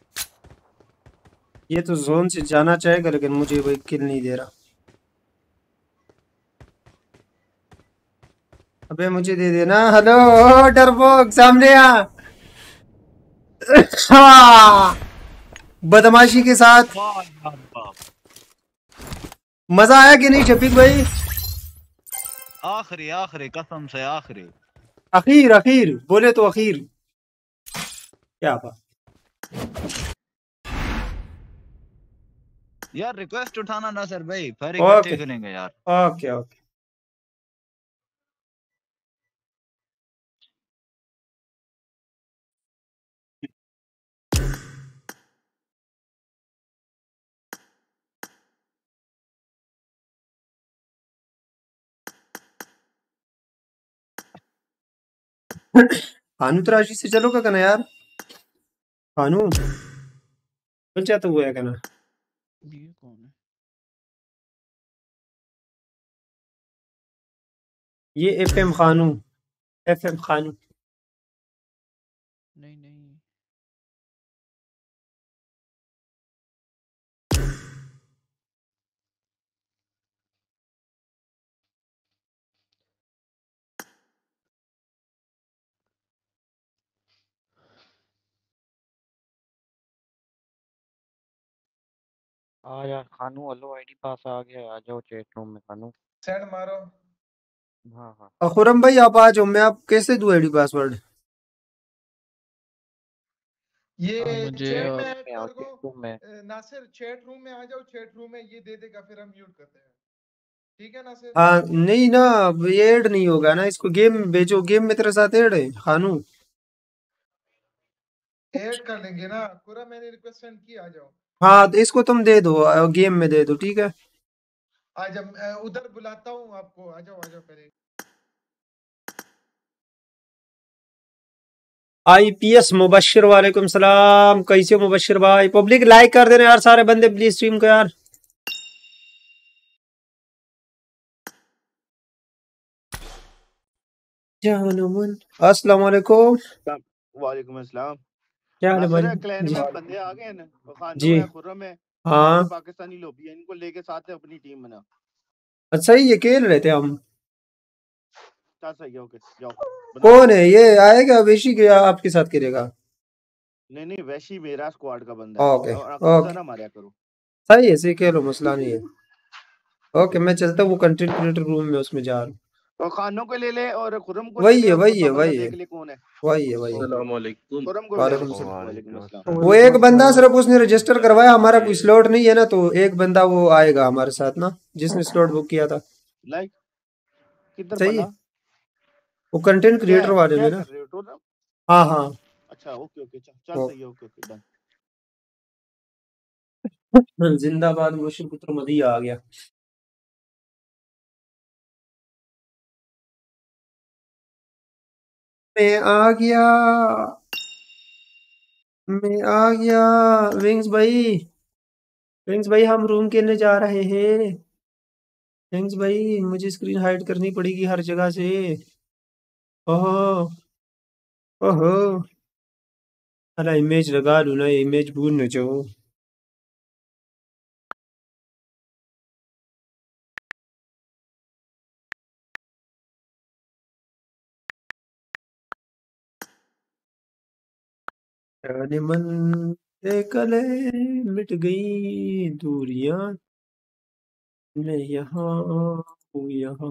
A: ये तो जोन से जाना चाहेगा लेकिन मुझे वही किल नहीं दे रहा। अबे मुझे दे देना। हेलो डरपोक, सामने आ। हाँ, बदमाशी के साथ।
I: वाह यार बाप,
A: मजा आया कि नहीं शफीक भाई?
I: आखिरी आखिरी कसम से आखिरी।
A: अखीर अखीर बोले तो अखीर। क्या बात।
I: यार रिक्वेस्ट उठाना नासिर भाई, फिर
A: ओके
I: इकट्ठे खेलेंगे यार।
A: Okay okay. हानू तराशी से चलो का कहना यार। हानू चल जाता हुआ है कहना।
J: ये कौन है?
A: ये F M Khanu, F M Khanu.
J: नहीं नहीं,
D: आ यार खानू, हेलो आईडी पास आ गया, आ जाओ चैट रूम में खानू।
B: सेंड मारो।
D: हाँ हाँ
A: अखुरम भाई आप आ जाओ, मैं आप कैसे दूं आईडी पासवर्ड?
B: ये
J: हाँ मुझे
B: चैट में
J: और
B: ऐड
D: में आओ
B: कर दो।
D: चैट रूम में।
B: अ, नासिर चैट रूम में आ जाओ, चैट रूम में ये दे देगा, फिर हम म्यूट करते हैं। ठीक है नासिर?
A: हाँ नहीं ना, ये ऐड नहीं होगा ना, इसको गेम में भेजो, गेम में तेरे साथ ऐड है खानू।
B: ऐड कर लेंगे ना पूरा, मैंने रिक्वेस्ट सेंड की, आ जाओ।
A: हाँ तो इसको तुम दे दो, अ, गेम में दे दो, ठीक है?
B: आज हम अ, उधर बुलाता हूँ आपको, आ जाओ आ जाओ पहले।
A: आईपीएस मुबशिर वालेकुम सलाम, कैसे हो मुबशिर भाई? पब्लिक लाइक कर देना यार सारे बंदे प्लीज स्ट्रीम को यार। जानमुन अस्सलाम वालेकुम।
F: वालेकुम अस्सलाम।
A: क्या हाल है
F: नासिर
A: भाई?
F: है, क्लैन
A: जी
F: में बंदे आ गए हैं ना, वो खानू
A: जी
F: है, खुर्रम है,
A: हाँ।
F: बाकी पाकिस्तानी लोग भी हैं, इनको लेके साथ है अपनी टीम बना।
A: अच्छा ये खेल रहे थे हम।
F: चल सही है, ओके जाओ बना।
A: कौन है ये? आएगा वेशी के आपके साथ करेगा?
F: नहीं नहीं, वैशी मेरा स्क्वाड का बंदा है,
A: ओके
F: और कब्जा
A: ओके
F: ना मारा करो।
A: सही है, सही खेलो, मसला नहीं है। ओके मैं चलता हूँ, वो कंटेंट क्रिएटर रूम में उसमें जा रहा हूँ।
F: तो खानों को ले ले और खुर्रम को ले
A: वही
F: ले
A: है
F: और
A: वही है
F: चौथा बंदा
A: वही है
F: देख ले कौन है।
A: वही है वही है।
F: ओके
K: अस्सलाम वालेकुम।
F: खुर्रम को ले ले।
A: वालेकुम सलाम।
F: वालेकुम अस्सलाम।
A: वो एक बंदा सिर्फ उसने रजिस्टर करवाया, हमारा कोई स्लॉट नहीं है ना, तो एक बंदा वो आएगा हमारे साथ ना, जिसने स्लॉट बुक किया था।
F: लाइक किधर
A: सही है,
F: बना?
A: वो कंटेंट
F: क्या
A: क्रिएटर
F: है,
A: वाले
F: क्या
A: में ना।
F: कर रहे हो टूर्नामेंट?
A: हाँ हाँ
F: अच्छा ओके ओके, चल चल
A: वो
F: सही है, ओके ओके डन।
A: जिंदाबाद मुशीर पुत्र मदी आ गया। मैं आ गया, मैं आ गया। विंग्स भाई, विंग्स भाई हम रूम खेलने जा रहे हैं। थैंक्स भाई, मुझे स्क्रीन हाइड करनी पड़ेगी हर जगह से। ओहो ओहो, अरे इमेज लगा लूँ ना, इमेज भूल न जाओ। जाने मन से कले मिट गई दूरियां, मैं यहाँ हूँ यहाँ।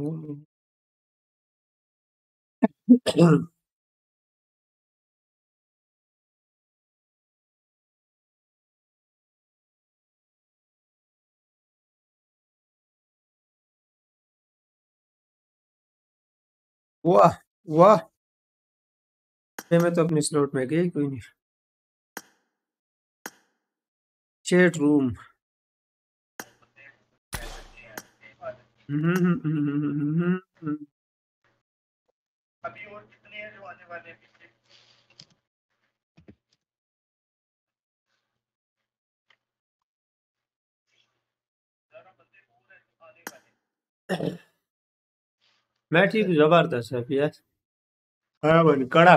A: वाह वाह, ये मैं तो अपने स्लॉट में गई कोई नहीं। Chat room. मैं ठीक हूँ, जबरदस्त है यार। हाँ बन कड़ा।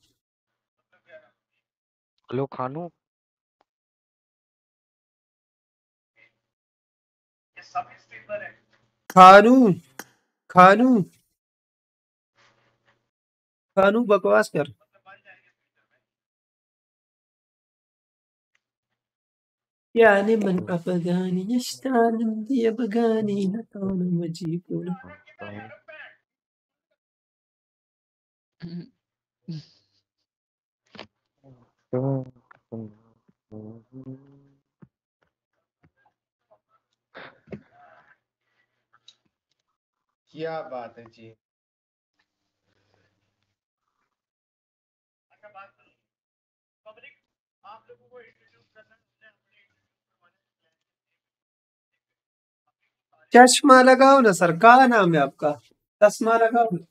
D: हेलो खानू,
A: खानू खानू खानू बकवास कर। Yani man apagani yashtanim diya bagani natonu majipuna.
B: क्या बात है जी।
A: चश्मा लगाओ ना सर, क्या नाम है आपका? चश्मा लगाओ ना।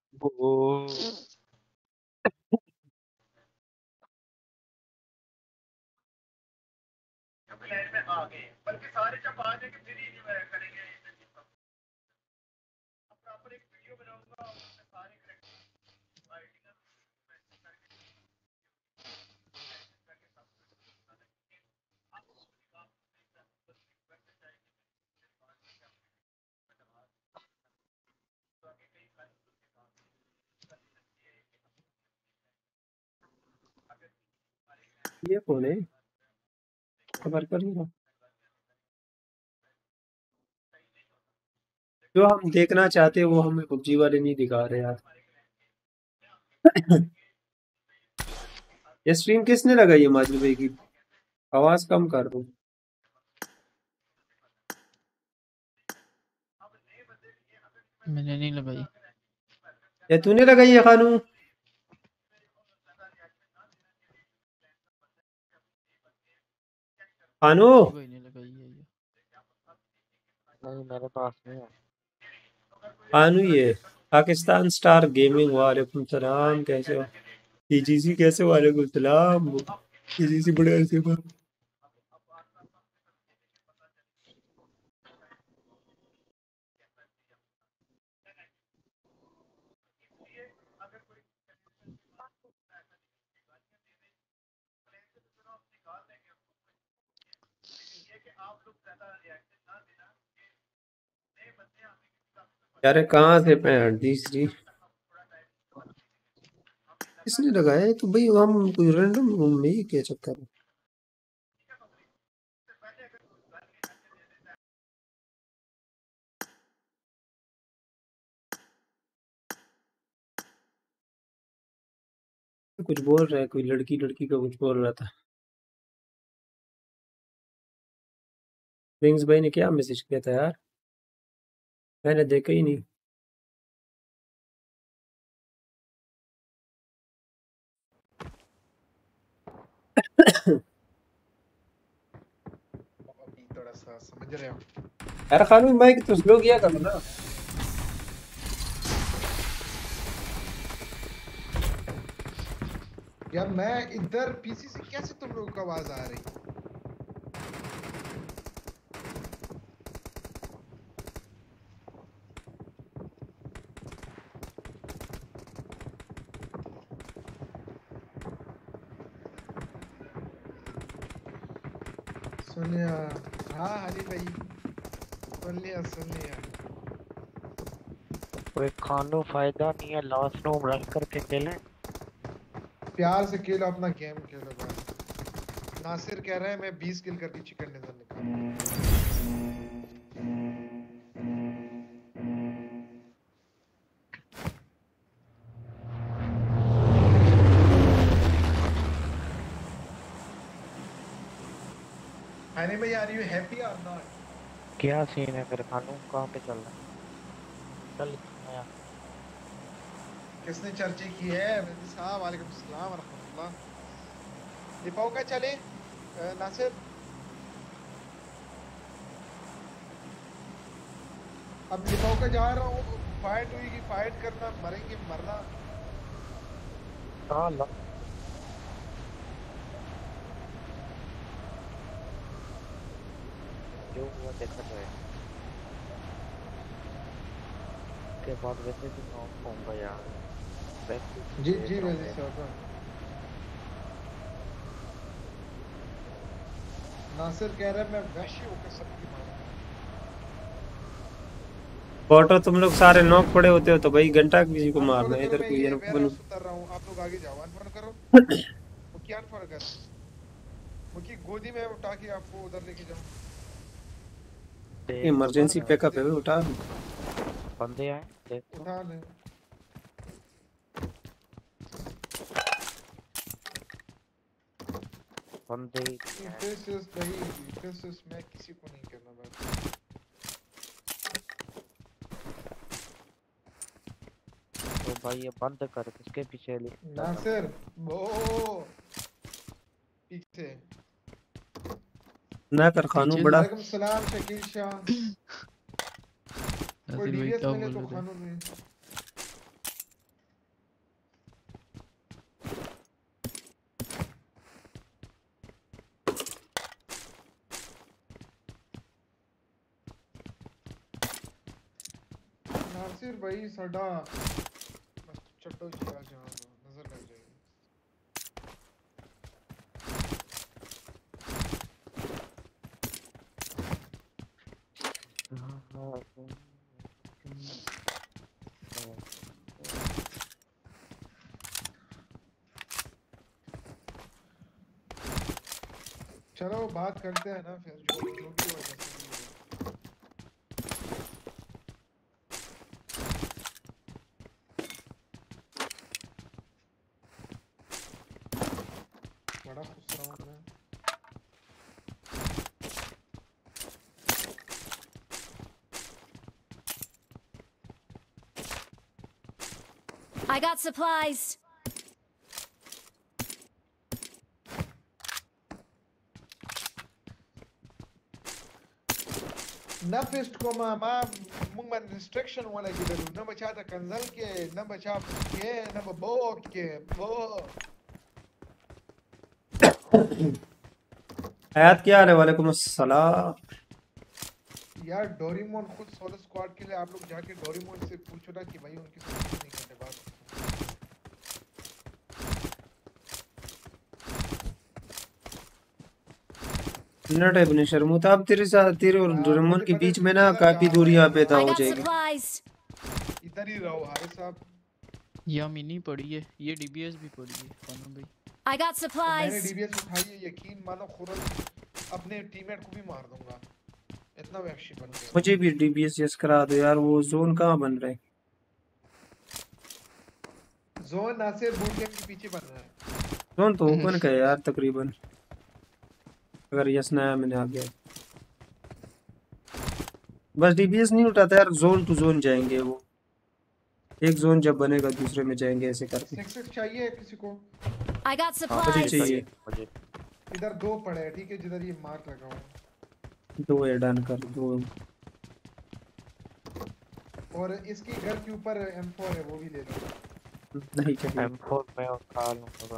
A: ये कौन है? खबर कर लो। जो हम देखना चाहते हैं वो हमें पबजी वाले नहीं दिखा रहे यार। ये स्ट्रीम किसने लगाई है माजिद भाई की? आवाज कम कर दो।
J: मैंने नहीं लगाई।
A: ये तूने लगाई है खानू? खानू
J: कोई नहीं लगाई है ये।
D: नहीं मेरे पास नहीं है।
A: खानू ये पाकिस्तान स्टार गेमिंग, वालेकुम सलाम, कैसे हो? टीजीसी कैसे? वालेकुम सलाम। टीजीसी बड़े ऐसे पर यार कहाँ से पैंट तीसरी किसने लगाया है? तो भाई हम कोई रैंडम रूम में ही क्या चक्कर है? कुछ बोल रहा है, कोई लड़की लड़की का कुछ बोल रहा था। विंग्स भाई ने क्या मैसेज किया था यार? मैंने देखा ही नहीं।
B: अभी थोड़ा सा समझ रहे हो।
A: यार खानू भाई तो स्लो किया करो ना।
B: यार मैं इधर पीसी से कैसे तुम लोगों को आवाज आ रही? सुन लिया। हाँ हनी भाई सुन लिया सुन लिया।
D: कोई खानो फायदा नहीं है, लास्ट रूम रख करके खेलें।
B: प्यार से खेलो अपना गेम खेलो भाई। नासिर कह रहा है मैं बीस किल करके चिकन डिनर निकाल। हनी भाई आर यू हैप्पी और नॉट?
D: क्या सीन है फिर खानू, कहाँ पे चल रहा है? चल आया।
B: किसने चर्चा की है? मेहदी साहब वालेकुम सलाम व रहमतुल्लाह। लिपाओ का चले अ, नासिर अब लिपाओ का जा रहा हूँ। फाइट हुई फाइट करना, मरेंगे मरना।
D: हाँ ला जो हुआ देखा जाए। के बाद वैसे भी मैं ऑफ होऊंगा यार।
B: जी जी मेहदी साहब। नासिर कह रहा है मैं वैश्य होकर सबकी मारूंगा।
A: फोटो तुम लोग सारे नॉक पड़े होते हो तो भाई घंटा किसी को मारना है।
B: मैं
A: इधर कोई
B: ये
A: है
B: वेयर हाउस उतर रहा हूँ, आप लोग आगे जाओ। अनफॉलो करो। वो क्या अनफॉलो कर? वो की गोदी में उठा के आपको उधर लेके जाऊँ।
A: इमरजेंसी पैकअप है उठा।
D: बंदे आए देख तो।
B: उठा ले।
D: बंदे
B: दिस इज भाई दिस इज मैं किसी को नहीं करना बात।
D: तो भाई ये बंद कर, किसके पीछे ले
B: नासिर वो पीछे
A: ना कर खानू बड़ा।
B: वालेकुम सलाम शकील शाह। कोई डीवीएस मिले तो खानू में। नासिर भाई साडा बस चट्टो जी आ जाओ, नजर लग जाएगी। चलो बात करते हैं ना फिर जो जो भी हो जैसे भी हो। बड़ा खुश रहा हूँ मैं।
E: I got supplies.
B: नफिस्ट को मामा मुंगमन रिस्ट्रिक्शन वाला किधर न बचा था कंजल के न बचा के न बोक के वो
A: हयात क्या हाल है? वालेकुम अस्सलाम।
B: यार डोरेमोन खुद सोलो स्क्वाड के लिए आप लोग जाके डोरेमोन से पूछो ना कि भाई उनकी साथ नहीं करने बात।
A: मिनट है अपने शर्मूता। अब तेरे साथ तेरे और डोरेमोन के बीच में ना काफी दूरियां पैदा
E: I
A: हो
E: got
A: जाएगी।
E: supplies.
B: इधर ही रहो हारिस साहब।
J: या मिनी पड़ी है, ये डीबीएस भी पड़ी है खानू भाई।
E: I got
B: मैंने
E: supplies.
B: डीबीएस उठाई है, यकीन मानो खुरल अपने टीममेट को भी मार दूंगा, इतना वहशी बन गया।
A: मुझे भी डीबीएस यस करा दो यार। वो जोन कहाँ बन रहा है?
B: जोन नासिर बूट कैंप के पीछे बन रहा है।
A: जोन तो ओपन का है यार तकरीबन। अगर यस नया मैंने आ गया बस डीबीएस नहीं उठाता यार। जोन टू जोन जाएंगे वो। एक जोन जब बनेगा दूसरे में जाएंगे ऐसे करके।
B: सिक्स सिक्स चाहिए किसी को?
E: I got
A: मुझे
E: supplies.
A: चाहिए।
B: इधर दो पड़े हैं, ठीक है, जिधर ये मार्क लगा हुआ है।
A: दो है डन कर दो।
B: और इसकी घर के ऊपर एम फोर है, वो भी ले लो।
A: नहीं चाहिए।
D: एम फोर में उठा लूंगा।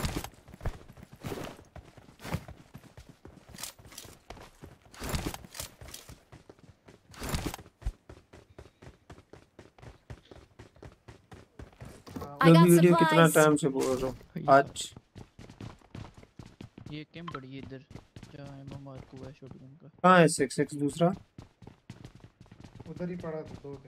E: I got
A: वीडियो कितना
E: supplies.
A: टाइम से बोल रहा हूँ आज।
J: ये कैम पड़ी है इधर, जहाँ एमो मार्क हुआ है शॉटगन का।
A: कहाँ है सिक्स सिक्स दूसरा?
B: उधर ही पड़ा था, दो थे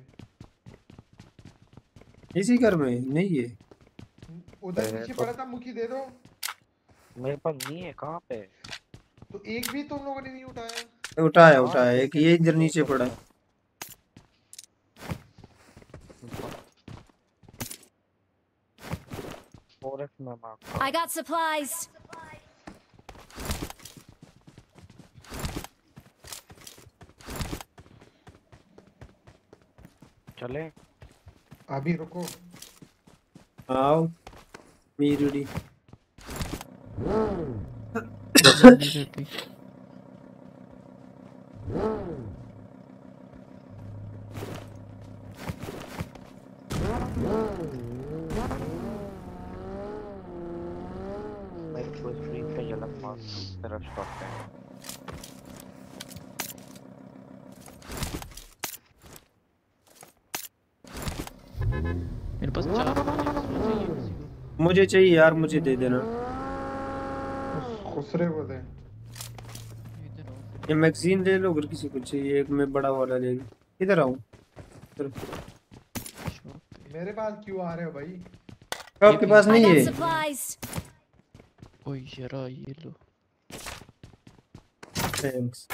A: इसी घर में नहीं है?
B: उधर पीछे पड़ा था। मुखी दे दो।
D: मेरे पास नहीं है। कहाँ पे?
B: तो एक भी तुम लोगों ने नहीं उठाया?
A: उठाया उठाया एक ये इधर नीचे पड़ा है।
D: फॉरेस्ट में मार्क।
E: I got supplies.
D: चले
B: अभी रुको।
A: आओ मीरुडी।
D: मैं तो स्ट्रीट पे झलक मार तेरा स्टॉप है।
J: मेरे पास चार चाहिए किसी को।
A: मुझे चाहिए यार, मुझे दे देना।
B: खुसरे को दे।
J: इधर आओ।
A: ये मैगजीन ले लो अगर किसी को चाहिए, एक मैं बड़ा वाला ले लूं। इधर आओ।
B: मेरे पास क्यों आ रहे हो भाई?
A: आपके पास
E: I
A: नहीं
E: got
A: है?
E: supplies.
J: ओए यार ये लो।
A: थैंक्स।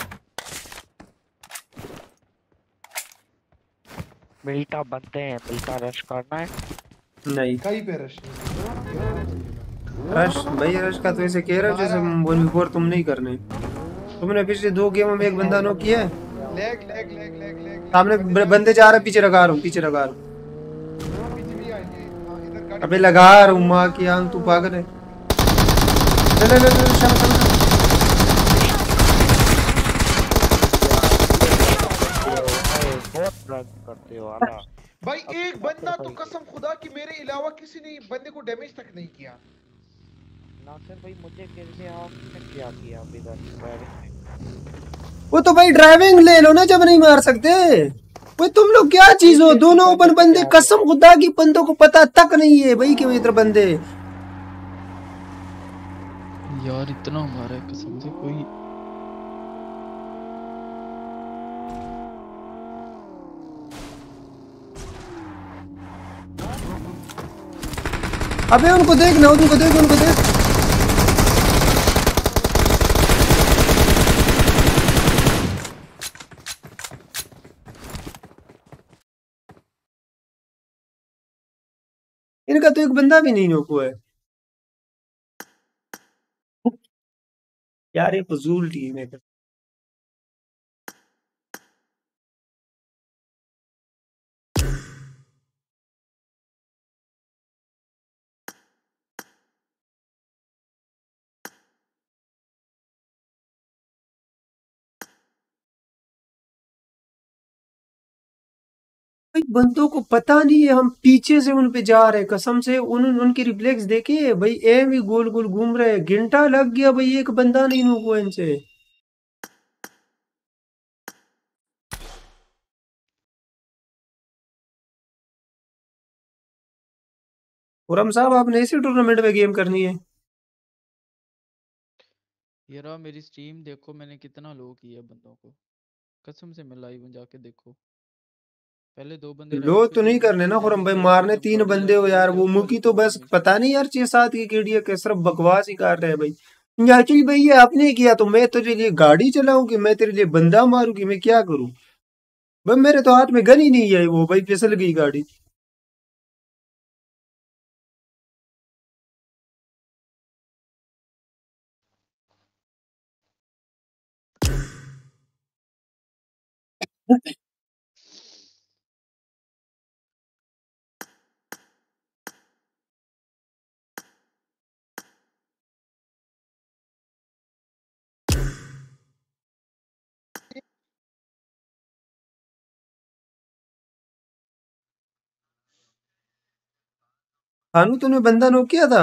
D: मिल्टा बनते हैं। मिल्टा रश करना है।
A: नहीं
B: कहीं पे रश
A: रश भाई, रश का तो ऐसे कह रहा जैसे वन बिफोर तुम नहीं करने। तुमने पिछले दो गेमों में एक बंदा नो किया है।
B: Leg leg leg leg leg
A: सामने ब- बंदे जा रहे, पीछे लगा रहा हूँ, पीछे लगा रहा हूँ।
B: पीछे भी आएंगे। हाँ, इधर गाड़ी।
A: अबे लगा रहा हूँ, माँ की आंख, तू पागल है। ले ले ले ले शम शम शम।
D: बहुत रश करते हो आला।
B: भाई एक बंदा तो कसम खुदा की मेरे अलावा किसी ने बंदे को डैमेज तक नहीं किया।
D: नासिर भाई मुझे गिरने आपने क्या किया अभी तक ड्राइविंग में?
A: वो तो भाई ड्राइविंग ले लो ना जब नहीं मार सकते। वो तुम लोग क्या चीज हो, दोनों ओपन बंदे, कसम खुदा की बंदों को पता तक नहीं है भाई कि वो इधर बंदे।
J: यार इतना मारा है कसम से कोई।
A: अबे उनको देख ना, उनको देख, उनको देख। इनका तो एक बंदा भी नहीं नोको है यार, ये फजूल टीम है। भाई बंदों को पता नहीं है, हम पीछे से उन पे जा रहे हैं, कसम से उन उनकी रिफ्लेक्स देखिए भाई, एम ही गोल गोल घूम रहे हैं। घंटा लग गया भाई, एक बंदा नहीं नोको इनसे। खुरम साहब, आपने इसी टूर्नामेंट में गेम करनी है?
J: ये रहा मेरी स्ट्रीम देखो, मैंने कितना लो किया बंदों को। कसम से मैं लाइव में जाके देखो। पहले दो बंदे
A: लो
J: राइट पे
A: तो
J: थे,
A: नहीं
J: उनको
A: करने ना
J: मैंने
A: खुरम
J: डैमेज
A: भाई,
J: दिया।
A: मारने
J: जब
A: तीन
J: गाड़ी
A: बंदे हो
J: जाती
A: यार।
J: है
A: वो
J: लेफ्ट
A: मुकी
J: वाली
A: तो
J: को
A: बस
J: डैमेज
A: पता नहीं यार, छह सात की केडी है, सिर्फ बकवास ही कर रहे हैं भाई। याचुल भाई ये आपने किया तो मैं तुझे लिए गाड़ी चलाऊं कि मैं तेरे लिए बंदा मारूं कि मैं क्या करूं? भाई मेरे तो हाथ में गन ही नहीं है, वो भाई फिसल गई गाड़ी। खानू तूने बंदा नो किया था?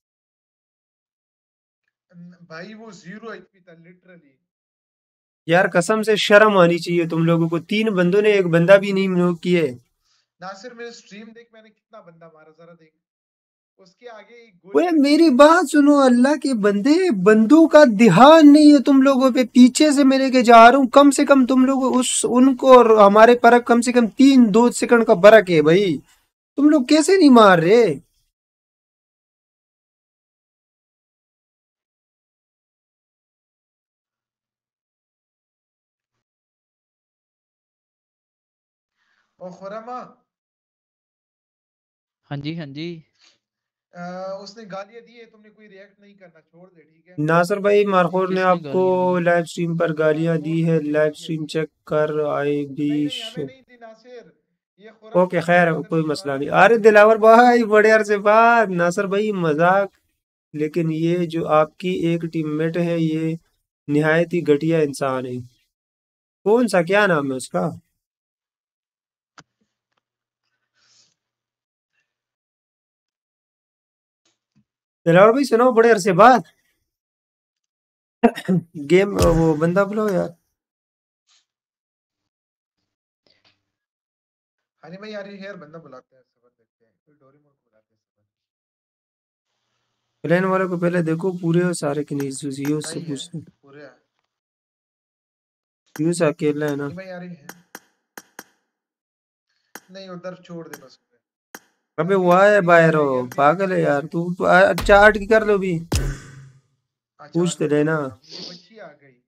B: भाई वो जीरो एचपी था लिटरली।
A: यार कसम से शर्म आनी चाहिए तुम लोगों को, तीन बंदों ने एक बंदा भी नहीं नो किए।
B: नासिर मेरे स्ट्रीम देख, मैंने कितना बंदा मारा जरा देख। उसके आगे एक
A: ओए
B: गोली
A: मेरी बात सुनो, अल्लाह के बंदे, बंदूक का ध्यान नहीं है तुम लोगों पे। पीछे से मैं लेके जा रहा हूँ, कम से कम तुम लोग उस उनको और हमारे फर्क कम से कम तीन दो सेकंड का फर्क है भाई। तुम लोग कैसे नहीं मार रहे?
B: और खुरमा
J: हाँ जी हाँ जी।
B: अ, उसने गालियां दी है, तुमने कोई रिएक्ट नहीं करना, छोड़ दे, ठीक है?
A: नासर भाई, मारखोर ने
J: किसने
A: आपको
J: गालियां दी?
A: लाइव स्ट्रीम पर गालियां दी है, लाइव स्ट्रीम चेक कर आई बी
B: नहीं नहीं, हमें
A: शो।
B: नहीं दी नासिर, ये खुरम
A: ओके
B: को
A: खैर,
B: पता
A: कोई
B: नहीं
A: मसला
B: दीवाना
A: नहीं।
B: ने
A: अरे
B: गालियां दी।
A: दिलावर भाई, बड़े अरसे बाद। नासर भाई मजाक, लेकिन ये जो आपकी एक टीममेट है ये निहायत ही घटिया इंसान है। कौन सा, क्या नाम है उसका? दिलावर भाई सुनाओ, बड़े अरसे बाद गेम, वो बंदा बुलाओ यार।
B: हनी भाई यार, ये हेयर बंदा बुलाते हैं, सबर देखते हैं, कोई डोरेमोन को बुलाते हैं सबर।
A: प्लेन वाले को पहले देखो पूरे और सारे के नहीं, यूज से
B: नहीं है
A: पूछते।
B: पूरे है।
A: यूज अकेला है ना?
B: हनी भाई यार ये है नहीं, उधर छोड़ दे बस उन्हें।
A: अबे
B: अभी
A: वो आया
B: अभी
A: बाहर,
B: आया
A: हो
B: यार, भी
A: पागल है
B: देखते
A: यार
B: हैं।
A: तू। आ- चार्ट की कर लो भी,
B: अच्छा
A: पूछ तो
B: रुक
A: लेना।
B: रहा, ये बच्ची आ गई।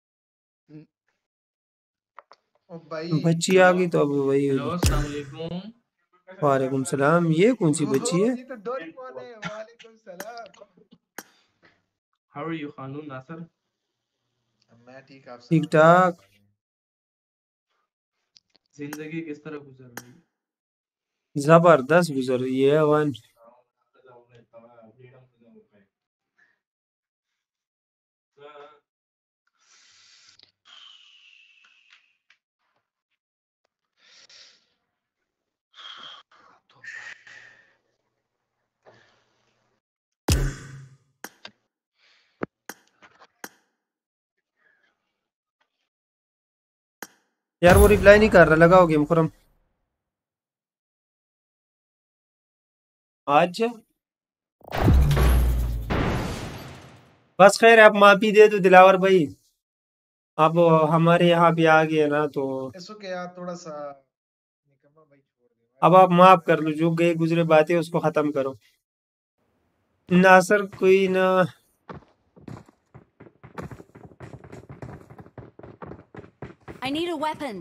B: ओ भाई
A: बच्ची आ गई तो अब वही होगी। वालेकुम सलाम, ये कौन सी
B: ओहो,
A: बच्ची है?
B: ये तो डोरेमोन है। वालेकुम सलाम।
K: How are you, खानू नासर?
B: मैं ठीक, आप
A: ठीक
B: सुनाओ क्या हाल
A: ठाक।
B: चाल है?
K: जिंदगी किस तरह गुजर रही है?
A: जबरदस्त गुजर रही है वन। यार वो रिप्लाई नहीं कर रहा, लगाओ गेम खुरम आज। बस खैर, आप माफी दे दो दिलावर भाई, आप हमारे यहाँ पे आ गए ना तो
B: इसको क्या यार, थोड़ा सा निकम्मा भाई, छोड़ दे
A: अब
B: भाई।
A: आप माफ कर लो। जो गए गुजरे बातें उसको खत्म करो। नासर कोई ना,
E: I need a weapon.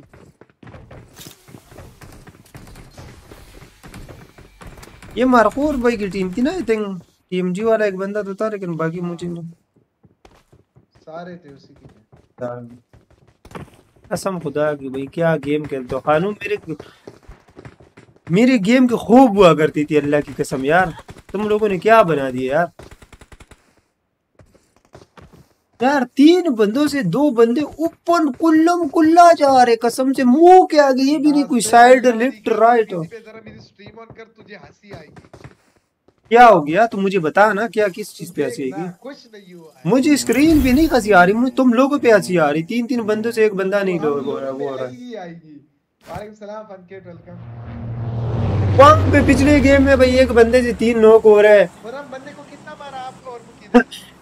A: ये मारखोर भाई की टीम थी ना, आई थिंक टीम जी वाला एक बंदा तो था, लेकिन बाकी मुझे नहीं।
B: सारे थे उसी की थे।
A: कसम खुदा की भाई, क्या गेम खेलते हो खानू। मेरे मेरे गेम की खूब हुआ करती थी, अल्लाह की कसम यार। तुम लोगों ने क्या बना दिया यार। यार तीन बंदों से दो बंदे ऊपर कुल्लम कुल्ला जा रहे, कसम से मुंह के आगे। ये भी नहीं कोई साइड लेफ्ट राइट हो।
B: जरा मेरी स्ट्रीम ऑन कर, तुझे हंसी आएगी।
A: क्या हो गया तू मुझे बता ना, क्या किस चीज पे हंसी आएगी?
B: कुछ नहीं हुआ है।
A: मुझे स्क्रीन पे नहीं हंसी आ रही, मुझे तुम लोगों पे हंसी आ रही। तीन तीन बंदों से एक बंदा नहीं लोग हो रहा, वो हो रहा है।
B: आएगी आएगी। वालेकुम सलाम फनकेट, वेलकम।
A: वहां पे पिछले गेम में भाई एक बंदे से तीन नॉक हो रहा है।
B: खुरम बंदे को कितना मारा आपको और मुझे?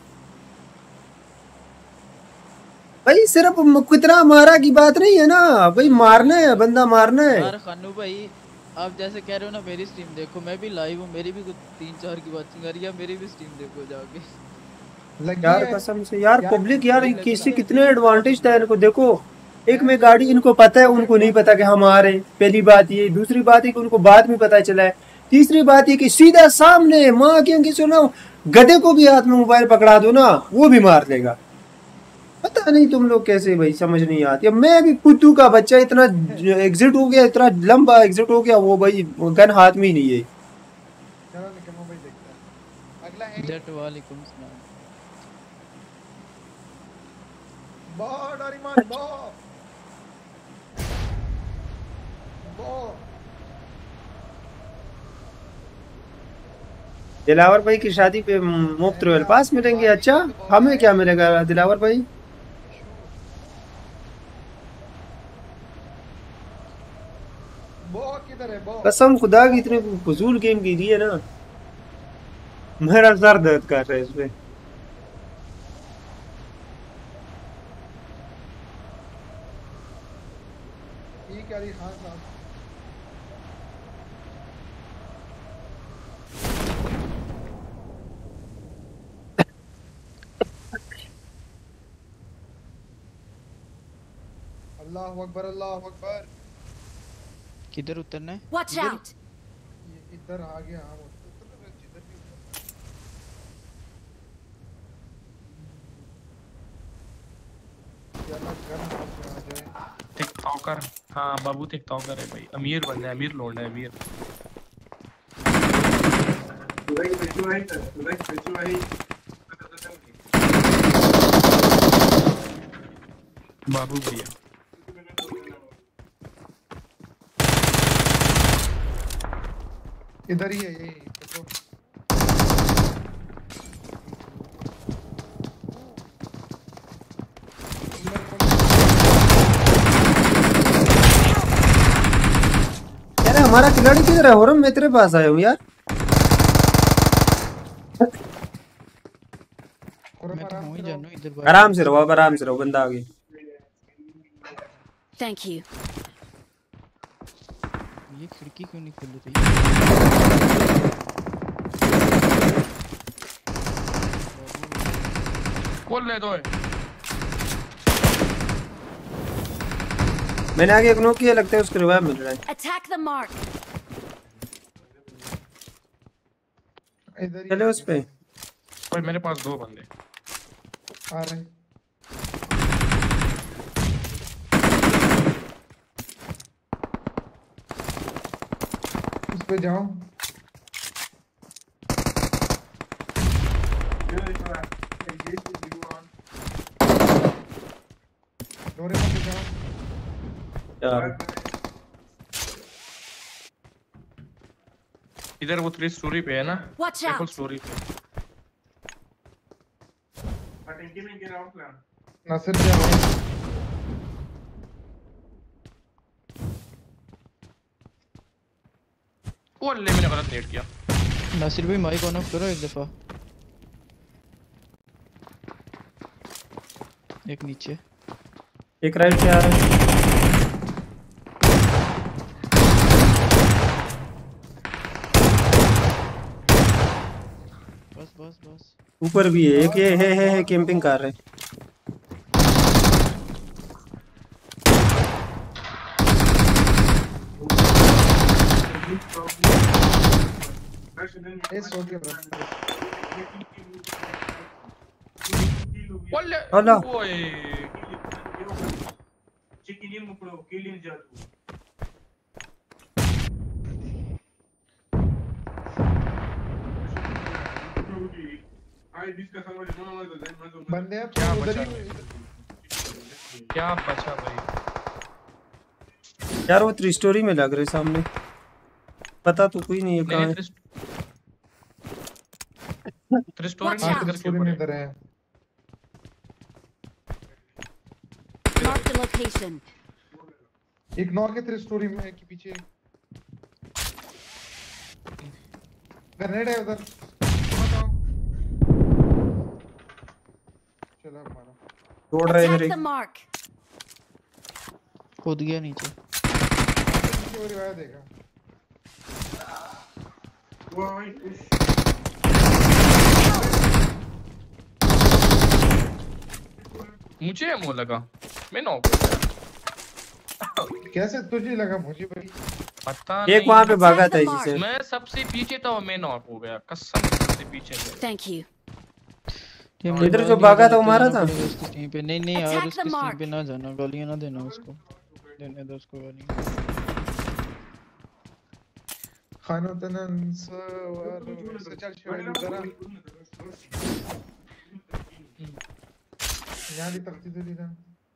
A: भाई सिर्फ म- कितना मारा की बात नहीं है ना भाई, मारना है बंदा, मारना है।
J: यार खानू भाई, आप जैसे कह रहे हो ना, मेरी स्ट्रीम देखो, मैं भी लाइव हूँ, मेरी भी कुछ तीन चार की वाचिंग आ रही है, मेरी भी स्ट्रीम देखो जाके।
B: लगी
A: यार
B: है।
A: कसम से यार,
B: यार,
A: पब्लिक यार
J: वही लग
A: किसी
J: रहा है।
A: कितने एडवांटेज था इनको। देखो एक में गाड़ी इनको पता है, उनको नहीं पता कि हम आ रहे हैं। पहली बात ये। दूसरी बात है कि उनको बाद में पता चला है। तीसरी बात ये कि सीधा सामने माँ के अंगे सुनो, गधे को भी हाथ में मोबाइल पकड़ा दो ना, वो भी मार देगा। पता नहीं तुम लोग कैसे भाई, समझ नहीं आती। अब मैं भी पुत्तू का बच्चा, इतना एग्जिट हो गया, इतना लंबा एग्जिट हो गया, वो भाई गन हाथ में ही नहीं है।
B: चलो निकम्मा भाई देखते हैं। अगला है
J: जट वालेकुम सलाम।
B: बो डोरेमोन, बो बो।
A: दिलावर भाई की शादी पे मुफ्त रॉयल पास मिलेंगे। अच्छा हमें क्या मिलेगा दिलावर भाई?
B: बो किधर है बो?
A: कसम खुदा की इतने फजूल गेम की दी है ना। मेरा सर दर्द कर रहा है इसमें।
B: ठीक है अली खान साहब। अल्लाह अकबर अल्लाह अकबर।
J: किधर उतरना है?
E: Watch out!
B: ये इधर आ गया हम उतर उतर जिधर भी उतर। यार ना गन हाथ में आ जाए।
K: टिकटॉकर, हाँ बाबू टिकटॉकर है भाई, अमीर बनना है, अमीर लौंडा है, अमीर। बाबू भैया
B: इधर ही है ये देखो।
A: यार हमारा खिलाड़ी किधर है? होरम मैं तेरे पास आया हूँ यार।
J: मैं तो हूं ही जानू इधर।
A: आराम से रहो, अब आराम से रहो, बंदा आ गया।
E: Thank you.
J: ये खिड़की क्यों नहीं खुल रही?
K: खोल ले दो।
A: मैंने आगे एक नॉक किया, लगता है उसको रिवाइव मिल रहा है।
E: Attack the mark.
B: इधर ही
A: चले उस पे।
K: भाई मेरे पास दो बंदे
B: आ रहे हैं। उस पे जाओ। डोरे पे जाओ।
A: यार
K: इधर वो थ्री स्टोरी पे है ना,
E: Watch
K: देखो
E: out!
K: स्टोरी पे।
B: नासिर जाओ।
K: वो ले मैंने गलत नेट किया।
J: नासिर भाई माइक ऑन ऑफ करो एक दफा। एक नीचे,
A: एक राइट से आ रहा है।
J: बस बस बस।
A: ऊपर भी है एक, ये है है है कैंपिंग कर रहे हैं।
B: ए सो के
K: Olha!
A: Olha!
K: Oi!
B: बंदे अब
K: क्या
B: उधर
K: बचा
B: ही
K: क्या बचा भाई?
A: यार वो थ्री स्टोरी में लग रहे सामने, पता तो कोई नहीं है कहाँ है।
K: थ्री स्टोरी
E: Watch
K: नहीं
E: out!
K: इधर के
B: स्टोरी
K: ऊपर
B: में
K: है।
B: इधर है।
E: Mark the location.
B: इग्नोर के थ्री स्टोरी में के पीछे ग्रेनेड है उधर। बताओ चलो मारो।
A: तोड़ रहे
E: Attack
A: मेरे।
E: the mark.
J: कूद गया नीचे।
B: किसी और रिवाइव देगा।
K: मुझे मुंह लगा, मैं नॉक।
B: कैसे तुझे लगा मुझे भाई?
K: पता
A: एक
K: नहीं।
A: वहां पे भागा था इसी से।
K: मैं सबसे पीछे था और मैं नॉक हो गया, कसम से सबसे पीछे था।
E: Thank you.
A: इधर जो भागा था वो मारा था।
J: उसकी टीम पे नहीं नहीं यार,
E: Attack
J: उसकी
E: the
J: टीम
E: mark.
J: पे ना जाना, गालियां ना देना उसको, देने दो उसको गालियां।
B: खानो तनन सवार से चल शेर इधर आ। यहाँ भी तख्ती दे दी ना।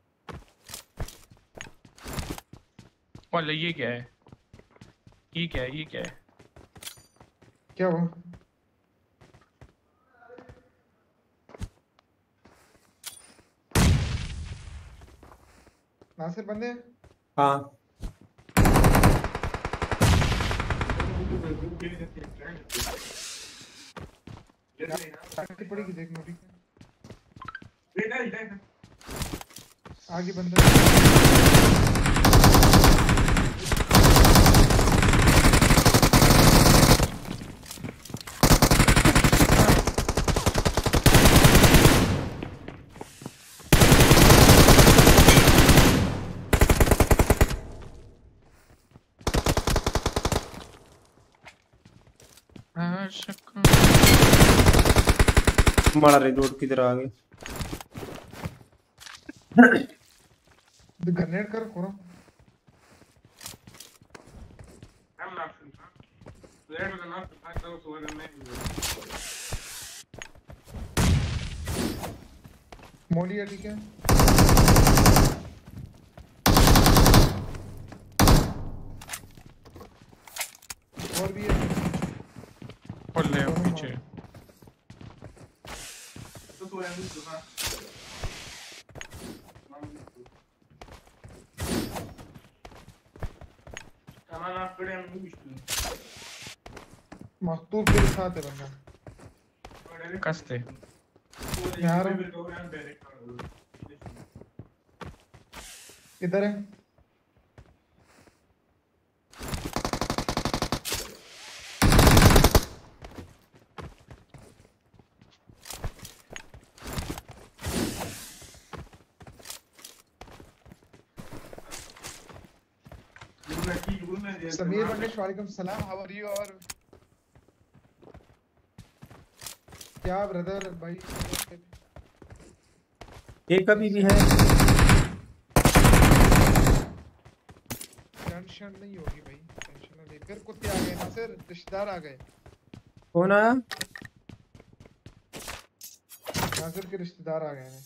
K: वाले ये क्या है? ये क्या है? ये क्या है?
B: क्या हुआ? नासिर बंदे हैं?
A: हाँ
B: आगे पड़ेगी देखना ठीक है। आगे बंदा
A: मारा रिलोड किधर आ गए।
B: ग्रेनेड कर करो। मोलिया ठीक है। और भी है
K: और ले पीछे
B: मस्तूब के साथ है बंदा।
K: कसते
B: यार इधर है। समीर मंगेश वालेकुम सलाम, हाउ आर यू? और क्या ब्रदर भाई
A: एक अभी भी है।
B: टेंशन नहीं होगी भाई, टेंशन ना ले। फिर कुत्ते आ गए ना सर, रिश्तेदार आ गए।
A: कौन आया?
B: नासिर के रिश्तेदार आ गए हैं।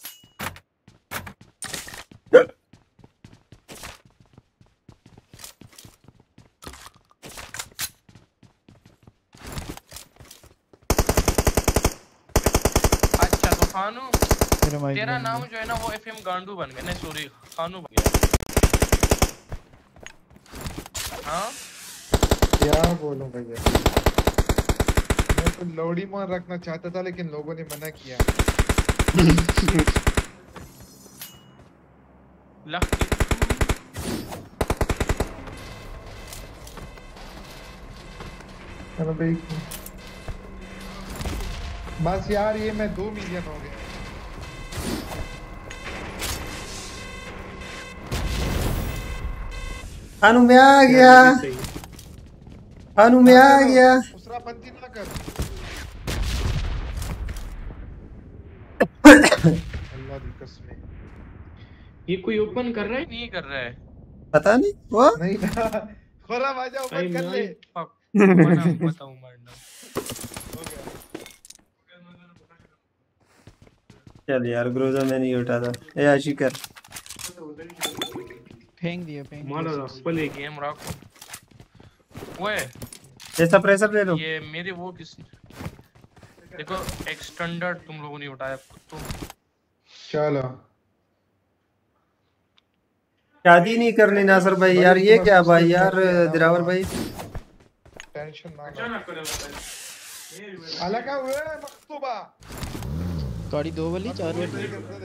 K: खानू तेरा नाम जो है ना वो एफएम गांडू बन गया। नहीं सॉरी खानू बन गया। हाँ
B: क्या बोलूं भैया, मैं तो लोडी मान रखना चाहता था लेकिन लोगों ने मना किया। चलो भाई बस यार, ये मैं दो मिलियन हो गया।
A: अनु में आ गया, अनु में आ गया।
B: उसरा पंती ना कर। अल्लाह की कसम,
K: ये कोई ओपन कर रहा है नहीं कर रहा है
A: पता नहीं वो
B: नहीं ना। खोरा बाजा ओपन कर ले।
K: बताऊं मरना
A: चल यार, ग्रोजा में नहीं उठाता। ए आशिकर
J: फेंक दिया, फेंक
K: मारो पले गेम रखो। ओए
A: जैसा प्रेशर ले लो।
K: ये मेरे वो किस देखो एक्सटेंडर तुम लोगों ने उठाया तो
B: चलो
A: शादी नहीं करनी नासर भाई यार। ये क्या भाई यार दिरावर भाई,
B: टेंशन ना लो। अलग हुए मखतूबा
J: गाड़ी दो वाली चार वाली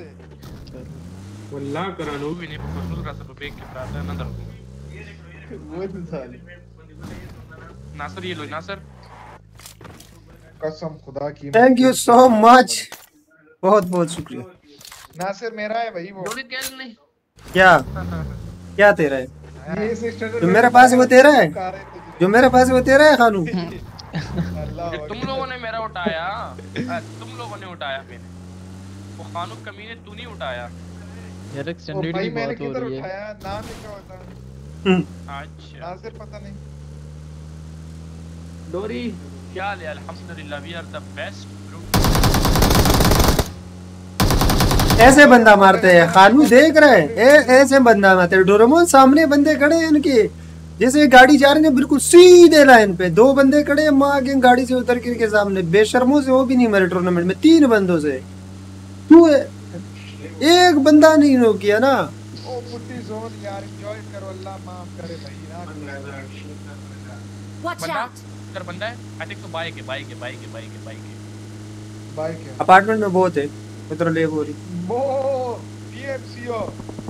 K: वल्लाह करानो भी नहीं पकड़ रहा था बेक के प्राता ना दर
B: वो तो साली
K: नासर ये लो नासर,
B: कसम खुदा की।
A: थैंक यू सो मच, बहुत बहुत शुक्रिया।
B: नासिर मेरा है भाई वो।
K: गोली कैल नहीं
A: क्या क्या तेरा है?
B: ये सिस्टर
A: जो मेरे पास है वो तेरा है? जो मेरे पास है वो तेरा है खानू?
K: तुम लोगों ने मेरा उठाया, तुम लोगों ने उठाया मैंने वो खानू कमीने तू नहीं उठाया
J: यार। एक्सटेंडेड की बात हो रही है।
B: उठाया नाम लिखा होता।
K: अच्छा
B: नासिर पता नहीं।
K: डोरी क्या ले अल्हम्दुलिल्लाह वी आर द बेस्ट।
A: ऐसे बंदा मारते हैं खानू, देख रहे हैं ऐसे बंदा मारते हैं। डोरेमोन सामने बंदे खड़े हैं इनके, जैसे गाड़ी जा रही है बिल्कुल सीधे लाइन पे। दो बंदे खड़े हैं माँ के गाड़ी से उतर के इनके सामने। बेशर्मों से वो भी नहीं मरे टूर्नामेंट में, तीन बंदों से। तू एक बंदा नहीं नो किया ना।
B: ओ पुट्टी जोन यार, एंजॉय करो, अल्लाह माफ करे भाई।
E: Watch out!
K: कर बंदा है आई थिंक तो बाइक है बाइक है बाइक है बाइक है बाइक है
B: बाइक है
A: अपार्टमेंट में बहुत है उधर ले हो रही
B: वो टीएमसीओ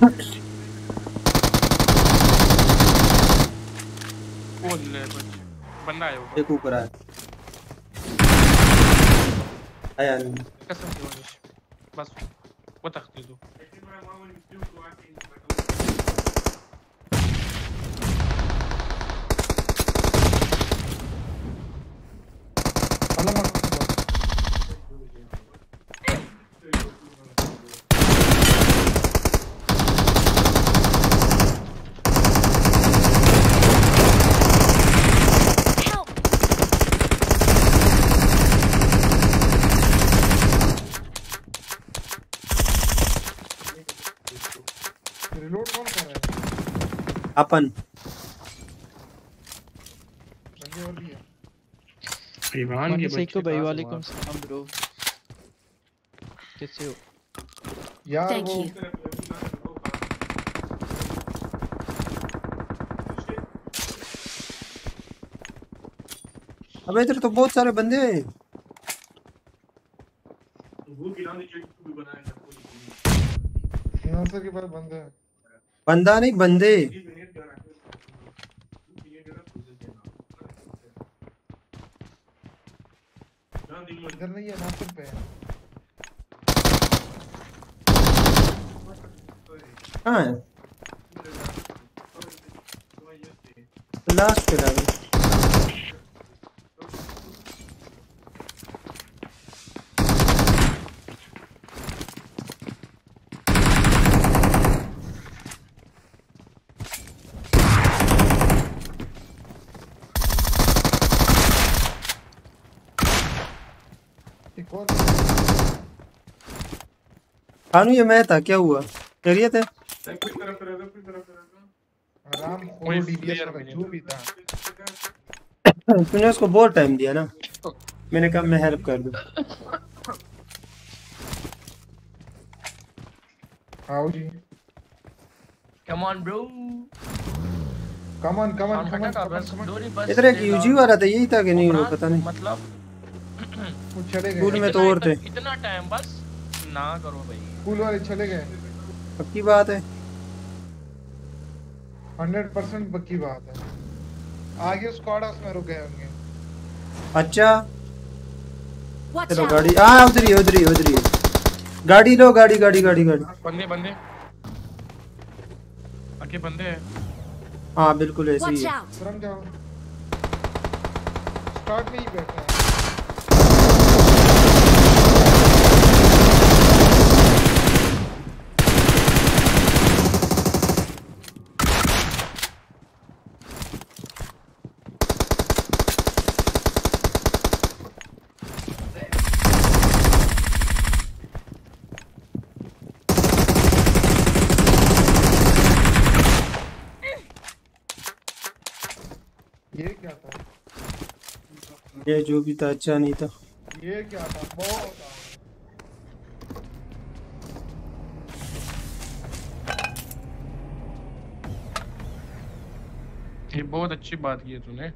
K: बोल ले कुछ बंदा है ऊपर
A: एक ऊपर आया आया नहीं
K: कसम से वनिश बस वो तख्ती दो
B: रिलोड कौन कर रहा है
A: अपन
B: बंदे और भी है
K: ईमान की
J: सही को
K: बच्ची
J: भाई
K: कहाँ से
J: वालेकुम
K: मार-
J: सलाम ब्रो कैसे हो
B: यार
E: Thank
B: वो
E: you.
A: अबे इधर तो बहुत सारे बंदे हैं
B: नासर के पास बंदा है
A: बंदा नहीं बंदे
B: इधर नहीं है नासर पे है
A: कहाँ है लास्ट पे लगा
B: एक और
A: कानू ये मैं था क्या हुआ खैरियत है
B: आराम खोल डीबीएस का जो भी था
A: तूने उसको बहुत टाइम दिया ना मैंने कहा मैं हेल्प कर दूं
B: आओ जी
K: Come on bro
B: come on come on
K: sound
B: कम
K: हटा
B: ऑन
K: का बस डोरी बस
A: इधर एक यूजी वाला था यही था कि नहीं वो पता नहीं
K: मतलब
B: वो चले
A: स्कूल
B: गए
A: में तो और थे
K: इतना टाइम बस ना करो भाई
B: स्कूल वाले चले गए
A: पक्की बात है
B: हंड्रेड परसेंट पक्की बात है आगे स्क्वाड हाउस में रुक गए होंगे
A: अच्छा
E: Watch
A: चलो
E: out.
A: गाड़ी हाँ उधर ही है, उधर ही है, उधर ही है। गाड़ी लो गाड़ी गाड़ी गाड़ी गाड़ी
K: बंदे बंदे आगे बंदे हैं
A: हाँ बिल्कुल ऐसे ही
E: Watch
A: है
E: out.
B: तुरंत जाओ स्टार्ट में ही बैठा है ये क्या था
A: ये जो भी था अच्छा नहीं था
B: ये क्या था बहुत था।
K: ये बहुत अच्छी बात की है तूने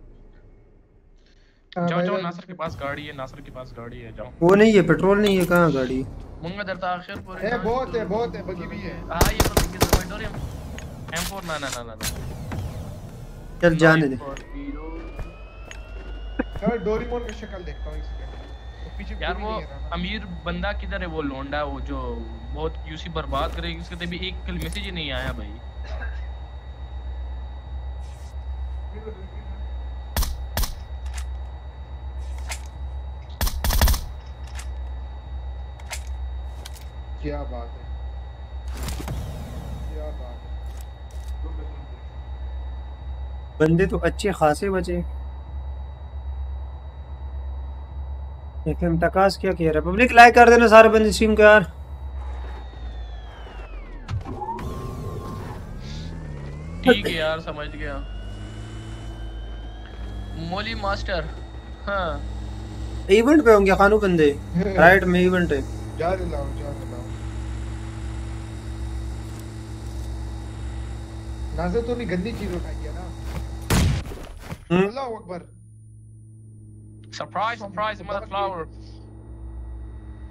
B: हाँ,
K: जाओ
B: भाई
K: जाओ
B: भाई,
K: नासर के पास गाड़ी है नासर के पास गाड़ी है जाओ
A: वो नहीं है पेट्रोल नहीं है कहाँ गाड़ी
K: मुंगा दरता आखिर पूरे
B: ए बहुत है बहुत है बगी भी है
K: हाँ ये तो बिग सर्वाइडोरियम एम फोर ना ना ना ना ना
A: चल जाने दे
B: यार डोरीमोन की शक्ल देखता हूँ इसके वो पीछे
K: यार
B: कोई
K: वो
B: नहीं है ना।
K: अमीर बंदा किधर है वो लोंडा वो जो बहुत यूसी बर्बाद करेगी उसके तो भी एक कल मैसेज ही नहीं आया भाई
B: क्या बात है क्या बात है
A: बंदे तो अच्छे खासे बचे लेकिन तकास क्या किया रहा पब्लिक लाइक कर देना सारे बंदे स्ट्रीम को यार
K: ठीक है यार समझ गया मोली मास्टर हाँ
A: इवेंट पे होंगे खानू बंदे राइट में इवेंट है
B: जा दिलाओ जा दिलाओ नाज़र तो नहीं गंदी चीज उठाई है ना
A: हम्म
B: अल्लाह अकबर
K: सरप्राइज सरप्राइज मदर फ्लावर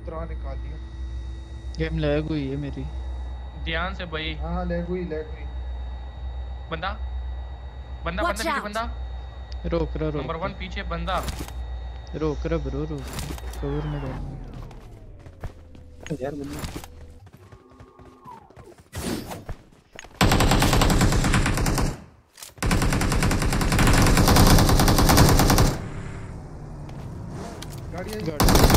B: तरह निकाल दिया।
J: गेम लैग हुई है मेरी।
K: ध्यान से भाई।
B: हाँ हाँ लैग हुई लैग हुई।
K: बंदा बंदा
E: Watch
K: बंदा पीछे
E: out.
K: बंदा।
J: रोक रहा रोक
K: नंबर वन पीछे बंदा।
J: रोक रहा ब्रो रोक कवर में रहो
A: यार बंदा
B: गाड़ी आई।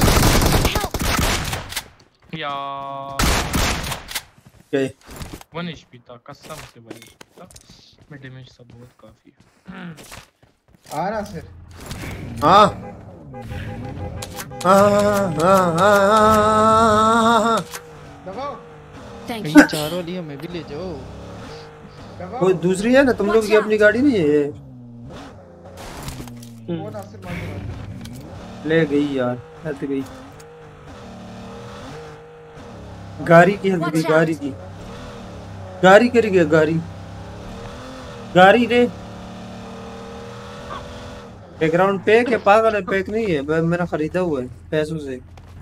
K: यार
A: गए
K: वन एचपी था कसम से वन एचपी था। मैं डैमेज सब बहुत काफी है।
B: आ रहा सर।
A: हाँ हाँ हाँ हाँ हाँ
B: दबाओ
E: Thank
J: ये
E: you.
J: चार वाली हमें भी ले जाओ।
B: दबाओ।
A: वो दूसरी है ना तुम लोग की अपनी गाड़ी नहीं है ये?
B: वो नासिर मार के मार।
A: ले गई यार हद गई गाड़ी की हद गई
E: Watch out.
A: गाड़ी की गाड़ी कर गया गाड़ी गाड़ी रे बैकग्राउंड पैक है पागल है पैक नहीं है ब- मेरा खरीदा हुआ है पैसों से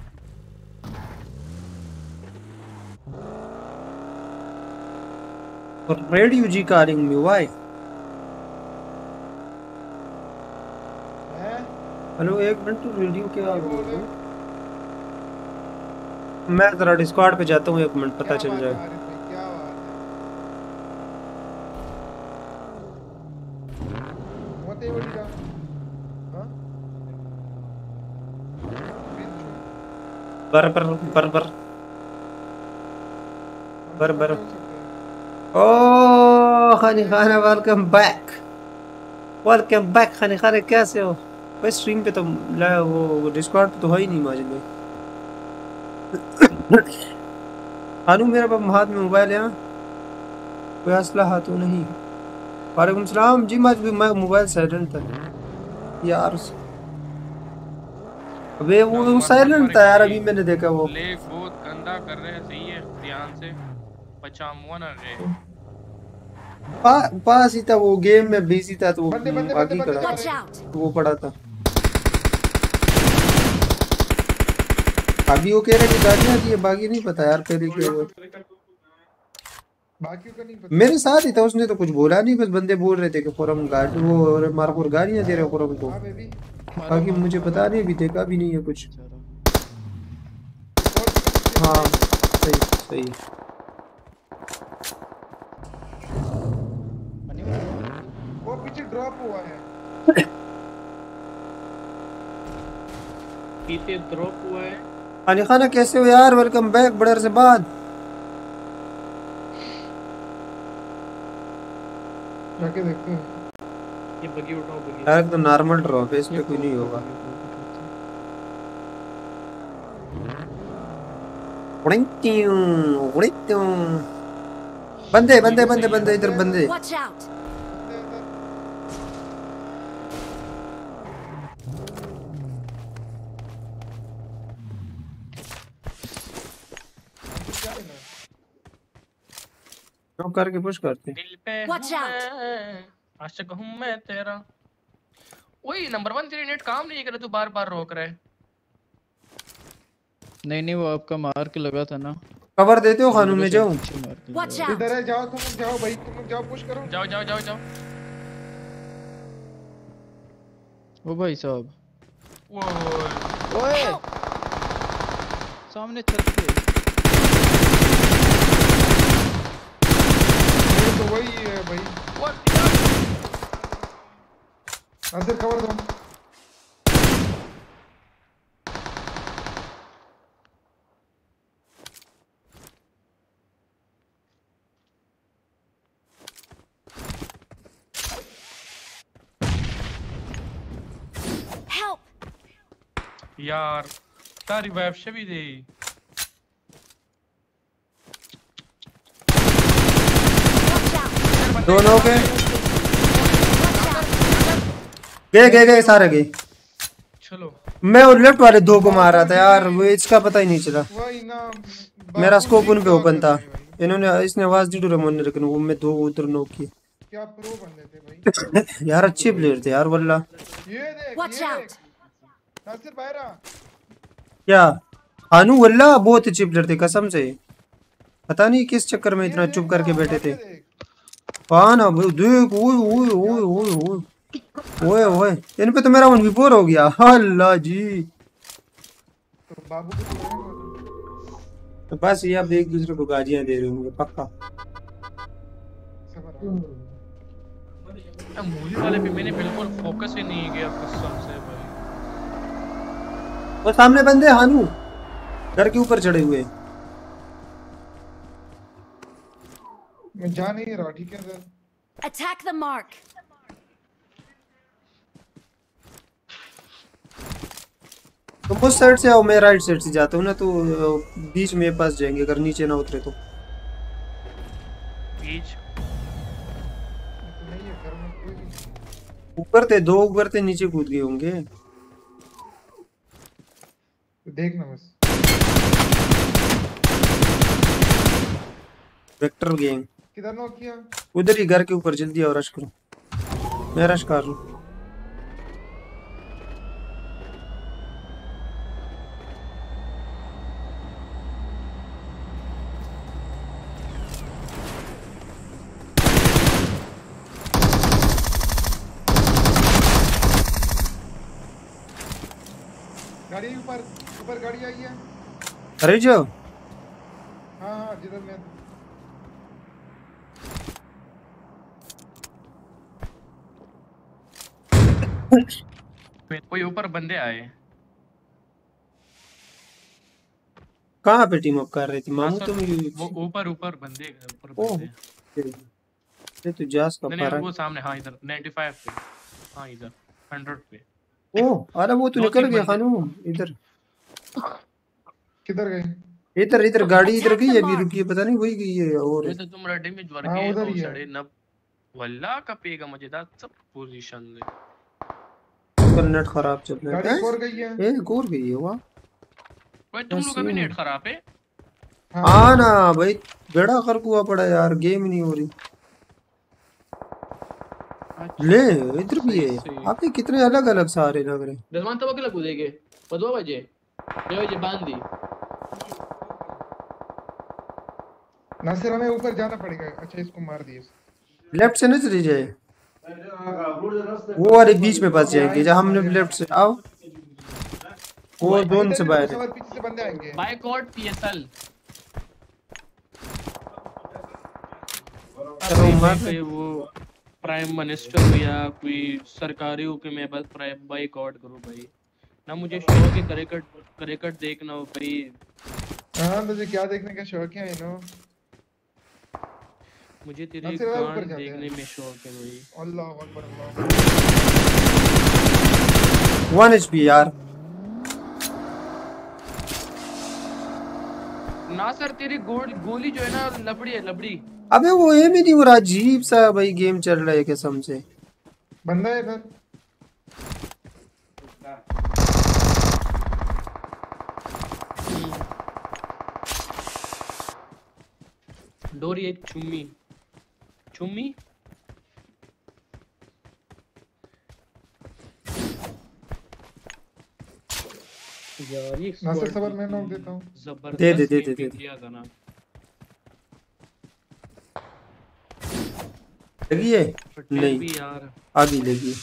A: और रेडियो जी कॉलिंग मी व्हाई
B: हैं?
A: हेलो एक मिनट तो रेडियो क्या बोल रहे हो मैं जरा डिस्कॉर्ड पे जाता हूँ एक मिनट पता
B: क्या
A: चल
B: बात है
A: जाए
B: आरिफ भाई, क्या बात है। मत ये वाली जा। हाँ? बिंचू।
A: बर बर बर बर बर बर
B: हो सकते हैं।
A: ओ खानी खाना वेलकम बैक वेलकम बैक खानी खाना कैसे हो भाई स्ट्रीम पे तो ला वो डिस्कॉर्ड पे तो है ही नहीं माजिद भाई खानू मेरे पास हाथ में मोबाइल है हाँ? कोई असला हाथों नहीं वालेकुम सलाम जी माज भी मैं मोबाइल साइलेंट था यार अबे वो साइलेंट था यार अभी मैंने देखा वो
K: ले बहुत गंदा कर रहे हैं सही है ध्यान से पचामुआ ना गए।
A: पा, पास ही था वो गेम में बिजी था तो वो
B: बंदे बंदे
A: बाकी
B: बंदे
A: करा
E: Watch out.
A: वो पड़ा था अभी वो कह रहे कि गाड़ियां थी बाकी नहीं पता यार पहले क्या हुआ
B: बाकियों का नहीं पता।
A: मेरे साथ ही था उसने तो कुछ बोला नहीं बस बंदे बोल रहे थे कि फोरम गाड़ी वो हमारे को गाड़ियां दे रहे हो फोरम को
B: हाँ बेबी।
A: बाकी मुझे पता नहीं अभी देखा भी नहीं है कुछ हाँ सही सही
B: वो पीछे ड्रॉप हुआ है।
K: पीछे ड्रॉप हुआ है।
A: खानी खाना कैसे हो यार वेलकम बैक बड़े अरसे बाद
B: जाके देखते हैं।
K: ये बगी उठाओ बगी।
A: यार तो नॉर्मल ड्रॉप है इस पे कोई नहीं होगा बंदे बंदे बंदे बंदे इधर बंदे
E: Watch out.
A: क्यों करके पुश करते
K: दिल पे
E: Watch
K: हूँ
E: out.
K: मैं, आशिक हूँ मैं तेरा। वही नंबर वन तेरी नेट काम नहीं करे तू बार बार रोक रहा है।
J: नहीं नहीं वो आपका मार्क लगा था ना।
A: कवर देते हो खानू में जाऊं
J: पीछे मार के
E: Watch
J: लगा।
E: out.
B: इधर है जाओ तुम लोग जाओ भाई तुम लोग जाओ पुश करो।
K: जाओ जाओ जाओ जाओ।
J: ओ भाई साहब
K: वो
J: ओए सामने छत पे
B: ये तो वही है भाई। नासिर कवर दो।
E: Help.
K: यार तारी वाइफ से भी दे।
E: Watch out.
A: दोनों के गए गए गए सारे गए
K: चलो
A: मैं और लेफ्ट वाले दो को मार रहा था यार वो इसका पता ही नहीं चला
B: वही ना।
A: मेरा
B: बाबू
A: स्कोप
B: जी
A: उन पे
B: क्या
A: ओपन
B: कर
A: था
B: रहे हैं भाई?
A: इन्होंने इसने आवाज दी डोरेमोन ने लेकिन वो मैं दो उधर नॉक किए
B: क्या प्रो बंदे थे भाई।
A: यार अच्छे प्लेयर थे यार वल्ला
B: ये देख
E: Watch
B: ये
E: out.
B: देख। नासिर बाहर आ।
A: क्या हानू वल्ला बहुत अच्छे प्लेयर थे कसम से, पता नहीं किस चक्कर में इतना चुप करके बैठे थे। हाँ ना भाई देख, ओए ओए ओए ओए ओए ओए ओए, इन पे तो मेरा वन फोर हो गया। अल्लाह जी,
B: तो बाबू को
A: तो बस ये अब एक दूसरे को गाजियां दे रहे होंगे पक्का।
K: मूवी वाले पे मैंने बिल्कुल फोकस ही नहीं किया कसम से भाई।
A: वो सामने बंदे हानू घर के ऊपर चढ़े हुए।
B: मैं जा नहीं रहा, ठीक है सर।
E: Attack the mark.
A: तुम उस साइड से आओ, मैं राइट साइड से जाता हूँ ना, तो बीच में पास जाएंगे अगर नीचे ना उतरे तो।
K: बीच
A: ऊपर थे दो, ऊपर थे नीचे कूद गए होंगे।
B: देखना बस।
A: वेक्टर गैंग
B: किधर नॉक किया?
A: उधर ही घर के ऊपर, जल्दी आओ रश करो। मैं रश कर रहा हूँ।
B: गाड़ी ऊपर ऊपर गाड़ी आई है।
A: अरे जाओ।
B: हाँ हाँ जिधर मैं
K: कोई ऊपर बंदे आए।
A: कहाँ पे टीम अप कर रही थी मामू?
K: हाँ,
A: तुम
K: वो ऊपर ऊपर बंदे ऊपर
A: ओह
K: बंदे।
A: ये तो जास का
K: नहीं
A: पारा
K: नहीं वो सामने, हाँ इधर पचानवे पे, हाँ इधर सौ पे।
A: ओह अरे वो तो
K: दो
A: निकल
K: तीन
A: गया
K: बंदे।
A: खानू इधर।
B: किधर गए?
A: इधर इधर गाड़ी इधर गई अभी, रुकी है, पता नहीं वही गई है। और
K: वैसे तुम डैमेज वर्क
B: हाँ,
K: है
B: उधर
K: और
B: ही है।
K: साढ़े नब वल्ला का पेगा मजेदार सब पोजीशन ले।
A: पर नेट खराब चल रहा
B: गाड़ी
A: है।
B: एक और गई है।
A: ए एक और गई है वाह।
K: भाई तुम लोग का भी नेट खराब है।
A: हाँ ना भाई, बेड़ा गर्क हुआ पड़ा यार, गेम नहीं हो रही। ले इधर भी है। आपके कितने अलग अलग सारे लग रहे हैं।
K: दसमान तब अकेला कूदेंगे बदवा बजे ये बजे बांध दी।
B: नासिर हमें ऊपर जाना पड़ेगा। अच्छा इसको मार दिए।
A: लेफ्ट से नहीं चली जाए वो वाले बीच में फंस जाएंगे जहाँ हमने लेफ्ट से आओ। वो दोनों से बाहर है।
B: पीछे से बंदे आएंगे।
K: बाइकआउट पीएसएल
A: चलो मार
K: कोई वो प्राइम मिनिस्टर हो या कोई सरकारी हो कि मैं बस प्राइम बाइकआउट करूं भाई ना। मुझे शौक है क्रिकेट क्रिकेट देखना हो भाई।
B: हाँ तुझे क्या देखने का शौक है इनो?
K: मुझे तेरे
B: नासिर भाई ऊपर
K: गान
B: जाते
K: देखने
B: हैं।
K: में शौक है भाई।
B: अल्लाह अकबर अल्लाह।
A: वन एचपी यार।
K: ना सर तेरी गोल गोली जो है ना लबड़ी है लबड़ी।
A: अबे वो एम ही नहीं हो रहा, अजीब सा भाई गेम चल रहा है कसम से।
B: बंदा है इधर।
K: डोरी एक चुम्मी चुम्मी यार ये
B: नासिर सबर मैं नॉक देता हूँ।
K: जबरदस्त
A: दे दे दे दे दे
K: किया था ना।
A: लगी है
K: पटेल
A: नहीं
K: भी यार
A: आगे लगी।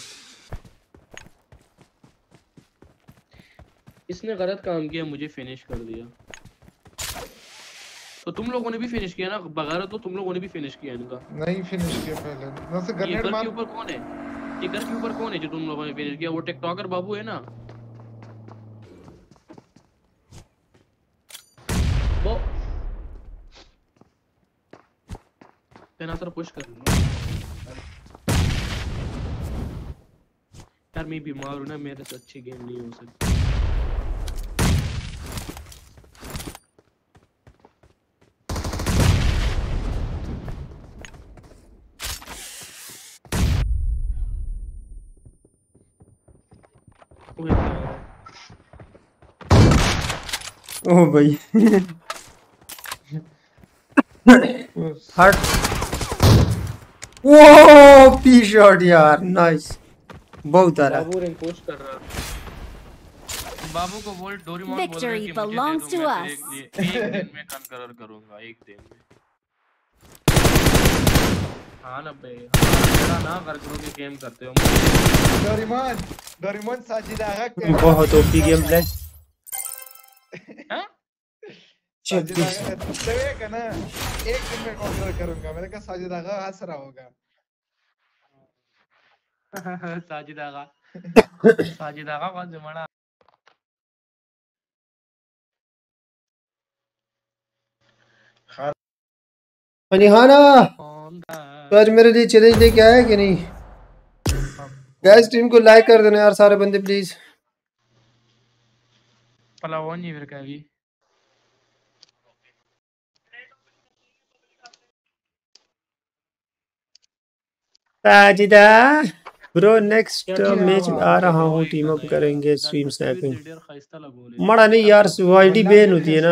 K: इसने गलत काम किया, मुझे फिनिश कर दिया। तो तुम लोगों ने भी फिनिश किया ना बगैर, तो तुम लोगों ने भी फिनिश किया इनका।
B: नहीं फिनिश किया पहले। नासिर
K: ये
B: ग्रेनेड
K: घर
B: मार।
K: के ऊपर कौन है? ये घर के ऊपर कौन है जो तुम लोगों ने फिनिश किया? वो टिकटॉकर बाबू है ना वो। तेना सर पुश कर लो यार। मैं बीमार हूं ना, मेरे से अच्छी गेम नहीं हो सकती।
A: ओह भाई हट। वो पी शॉट यार, नाइस बहुत आ रहा।
K: बाबू रिंग पुश कर रहा। बाबू को बोल डोरेमोन बोल रहे
E: Victory
K: हैं कि मुझे दे
E: belongs
K: दो,
E: to
K: मैं
E: us.
K: तेरे लिए एक दिन में कन्करर करूंगा, एक दिन में। हाँ ना भाई, हाँ, ना कर करो कि गेम करते हो।
B: डोरेमोन डोरेमोन साजिद आगा के
A: बहुत OP game play.
B: Sajid Agha देख ना, एक दिन में कॉन्कर करूंगा। मैंने कहा साजिद आगा हंस रहा होगा।
K: साजिद आगा साजिद आगा कौन से मना?
A: मनीहाना तो आज मेरे लिए चैलेंज लेके आया कि नहीं? गाइस टीम को लाइक कर देना यार सारे बंदे प्लीज।
K: पलावन नहीं फिर कभी।
A: साजिदा ब्रो नेक्स्ट मैच आ रहा हूँ, टीम अप करेंगे, स्ट्रीम स्नैपिंग। मड़ा नहीं यार, आईडी बैन होती है ना।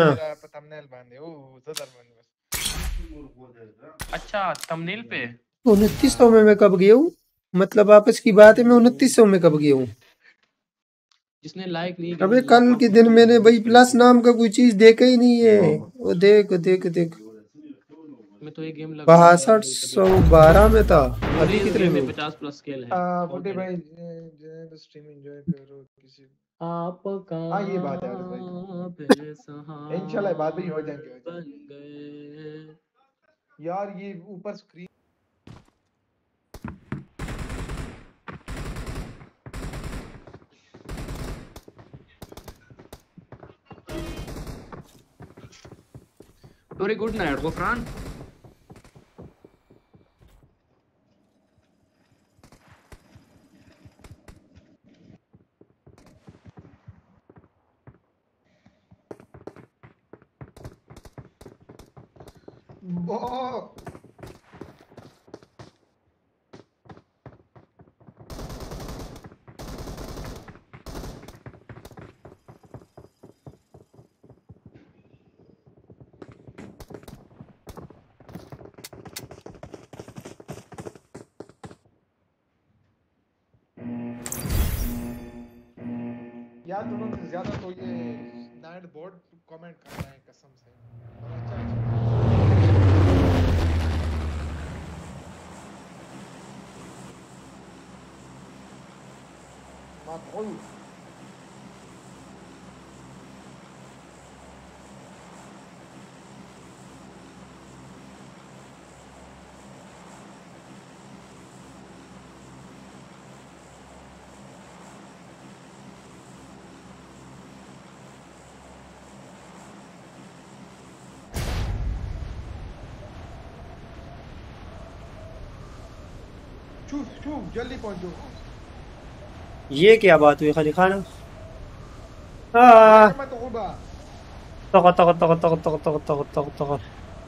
K: अच्छा थंबनेल पे
A: उनतीस सौ में मैं कब गया हूँ? मतलब आपस की बात है, मैं उनतीस सौ में कब गया हूँ?
K: जिसने लाइक नहीं
A: अबे कल के दिन मैंने भाई प्लस नाम का कोई चीज देखा ही नहीं है। वो देख देख देख
K: मैं तो ये गेम लगा
A: बासठ सौ बारह में था, अभी कितने में?
K: पचास प्लस स्केल है।
B: आ, बुड्ढे भाई स्ट्रीम एंजॉय करो किसी
K: आपका
B: हाँ ये बात है भाई, इंशाल्लाह बात भी हो जाएंगे, हो जाएंगे। यार ये ऊपर screen
K: very good night Ghufran.
B: बो यार दोनों से ज्यादा तो ये नाइट बोर्ड कमेंट कर रहे हैं कसम से। और अच्छा माकूल चूफ चूफ जल्दी पहुंचो।
A: ये क्या बात हुई खाली खाना? हाँ
B: मैं तो होगा
A: तक तक तक तक तक तक तक तक तक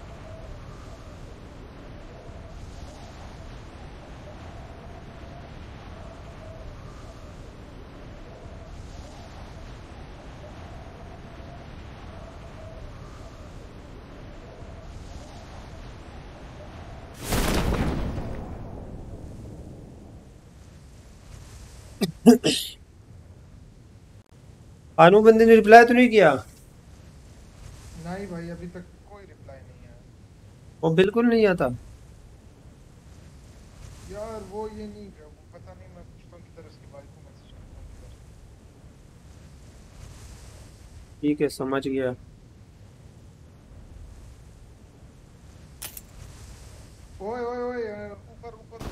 A: आनू बंदे ने रिप्लाई तो नहीं किया?
B: नहीं भाई अभी तक कोई रिप्लाई नहीं आया।
A: वो बिल्कुल नहीं आता
B: यार वो ये नहीं वो पता नहीं, मैं पूछता हूँ किधर उसकी वाइफ को मैसेज करता हूँ किधर।
A: ठीक है समझ गया।
B: ओए ओए ओए ऊपर ऊपर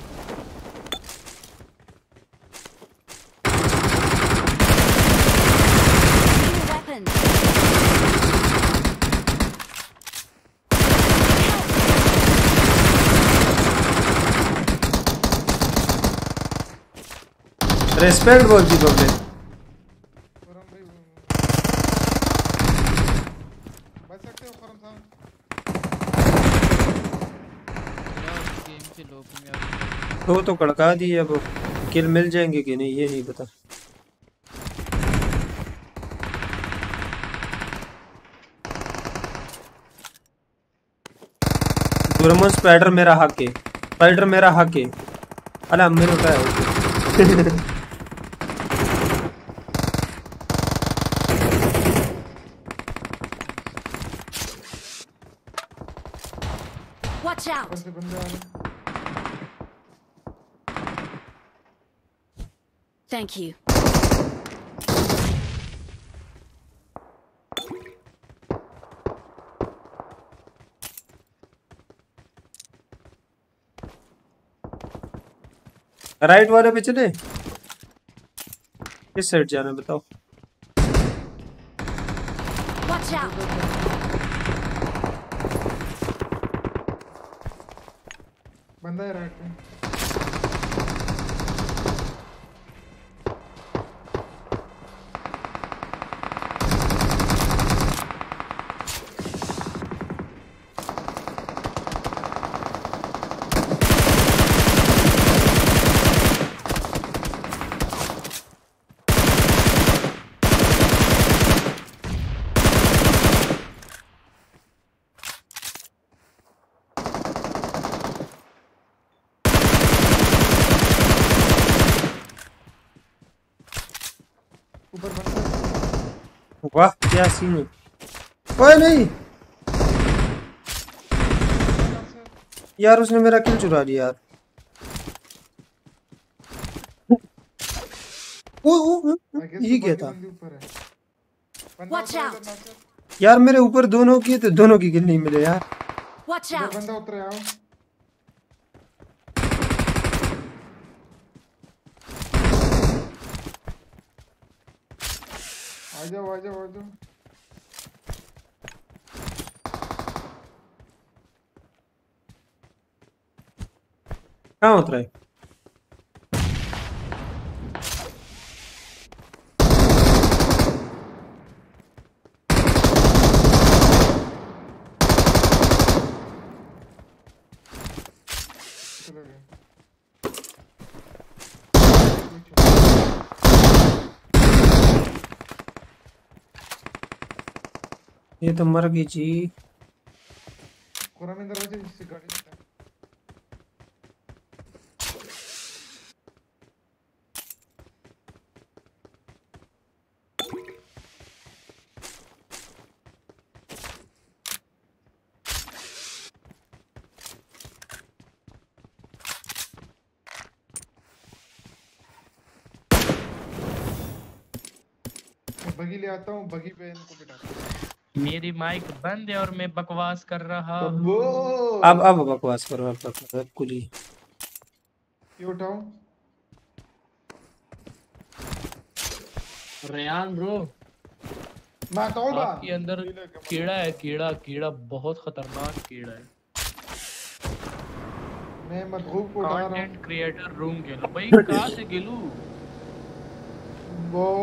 A: रेस्पेक्ट बोलती पब्लिक।
B: बच सकते हो फरम साहब?
J: गेम के लोग में
A: वो तो कड़का दिए, अब किल मिल जाएंगे कि नहीं ये नहीं पता। डोरेमोन स्पाइडर मेरा हक है, स्पाइडर मेरा हक है। अला मेरे होता है
E: Watch out!
B: ऊपर से बंदे आ रहे
E: Thank you.
A: राइट वाले पे चले, किस साइड जाना है बताओ।
E: Watch out!
B: बंदा है राइट पे। ऊपर बंदा।
A: वाह क्या सीन है। ओए नहीं यार, उसने मेरा किल चुरा लिया यार। ओ ओ ये क्या था
E: Watch out!
A: यार, मेरे ऊपर दोनों की तो दोनों की किल नहीं मिले यार।
E: Watch
B: इधर
E: out!
B: बंदा उतरे आओ। आ जाओ आ जाओ आ जाओ।
A: कहाँ उतरा है?
B: चलो गए।
A: ये तो मर गई जी।
B: कोरा में दरवाजे से गाड़ी निकाल। मैं बगी ले आता हूँ, बगी पे इनको बिठाता हूँ।
K: मेरी माइक बंद है और मैं बकवास कर रहा हूँ।
B: वो
A: अब अब बकवास करो, अब बकवास अब कुली।
B: ये उठाओ।
K: रेयान ब्रो,
B: मैं कौन बा?
K: आपके अंदर कीड़ा है, कीड़ा कीड़ा बहुत खतरनाक कीड़ा है।
B: मैं मधुब को उठा रहा हूँ।
K: कंटेंट क्रिएटर रूम गेलो भाई, कहाँ से गेलू?
B: वो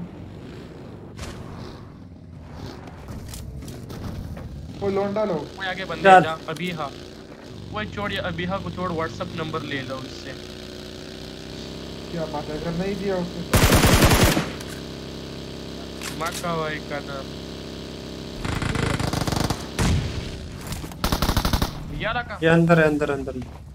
B: वो लोंडा लो।
K: वो आगे बंदे
A: चल।
K: जा अभी। हाँ वो छोड़, ये अभी हाँ को छोड़, व्हाट्सएप नंबर ले लो उससे।
B: क्या बात है, अगर नहीं दिया उसने
K: मक्का भाई का नाम यार का।
A: ये अंदर है, अंदर अंदर।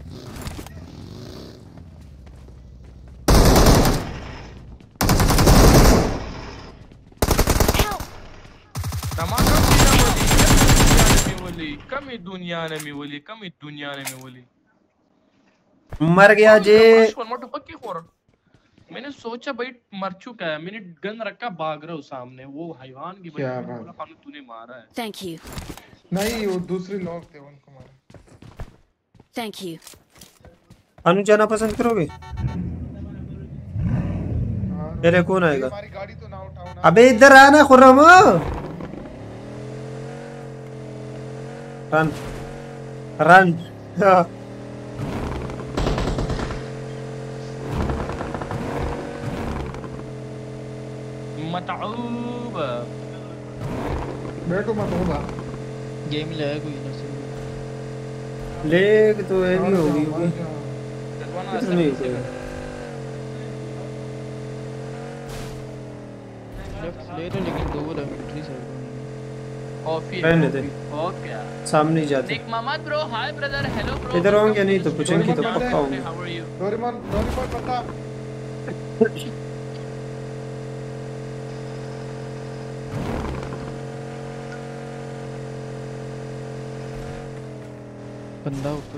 K: धमाका दुनिया में बोली, कमी दुनिया में बोली, कमी दुनिया में बोली।
A: मर गया जे।
K: मोटो पक्की खोर। मैंने सोचा भाई मर चुका है, मैंने गन रखा, भाग रहा हूँ सामने, वो हैवान की
B: क्या
K: बच्ची
B: बात।
K: बोला खानू तूने मारा है।
E: Thank you.
B: नहीं, वो दूसरे लोग थे, उनको मारा।
E: Thank you.
A: अनु जाना पसंद करोगे? तेरे कौन आएगा?
B: हमारी गाड़ी तो ना उठाओ ना।
A: अबे इधर आना खुर्रम। Run run.
K: मतऊब
B: बैठो मत होगा।
J: गेम लैग हुई ना से।
A: लेग तो है नहीं होगी होगी।
K: जजवाना
A: कितने में
K: से
A: होगा?
J: लेफ्ट ले रहे लेकिन दो लेवंट्री साइड
K: कॉफी
A: रहने दे।
K: ओके
A: सामने ही जाते।
K: Nick Mohammad bro, hi brother, hello bro.
A: इधर होंगे नहीं तो पुचंकी तो पक्का होंगे।
K: How are you?
B: Doraemon Doraemon बता।
J: बंदा ऊपर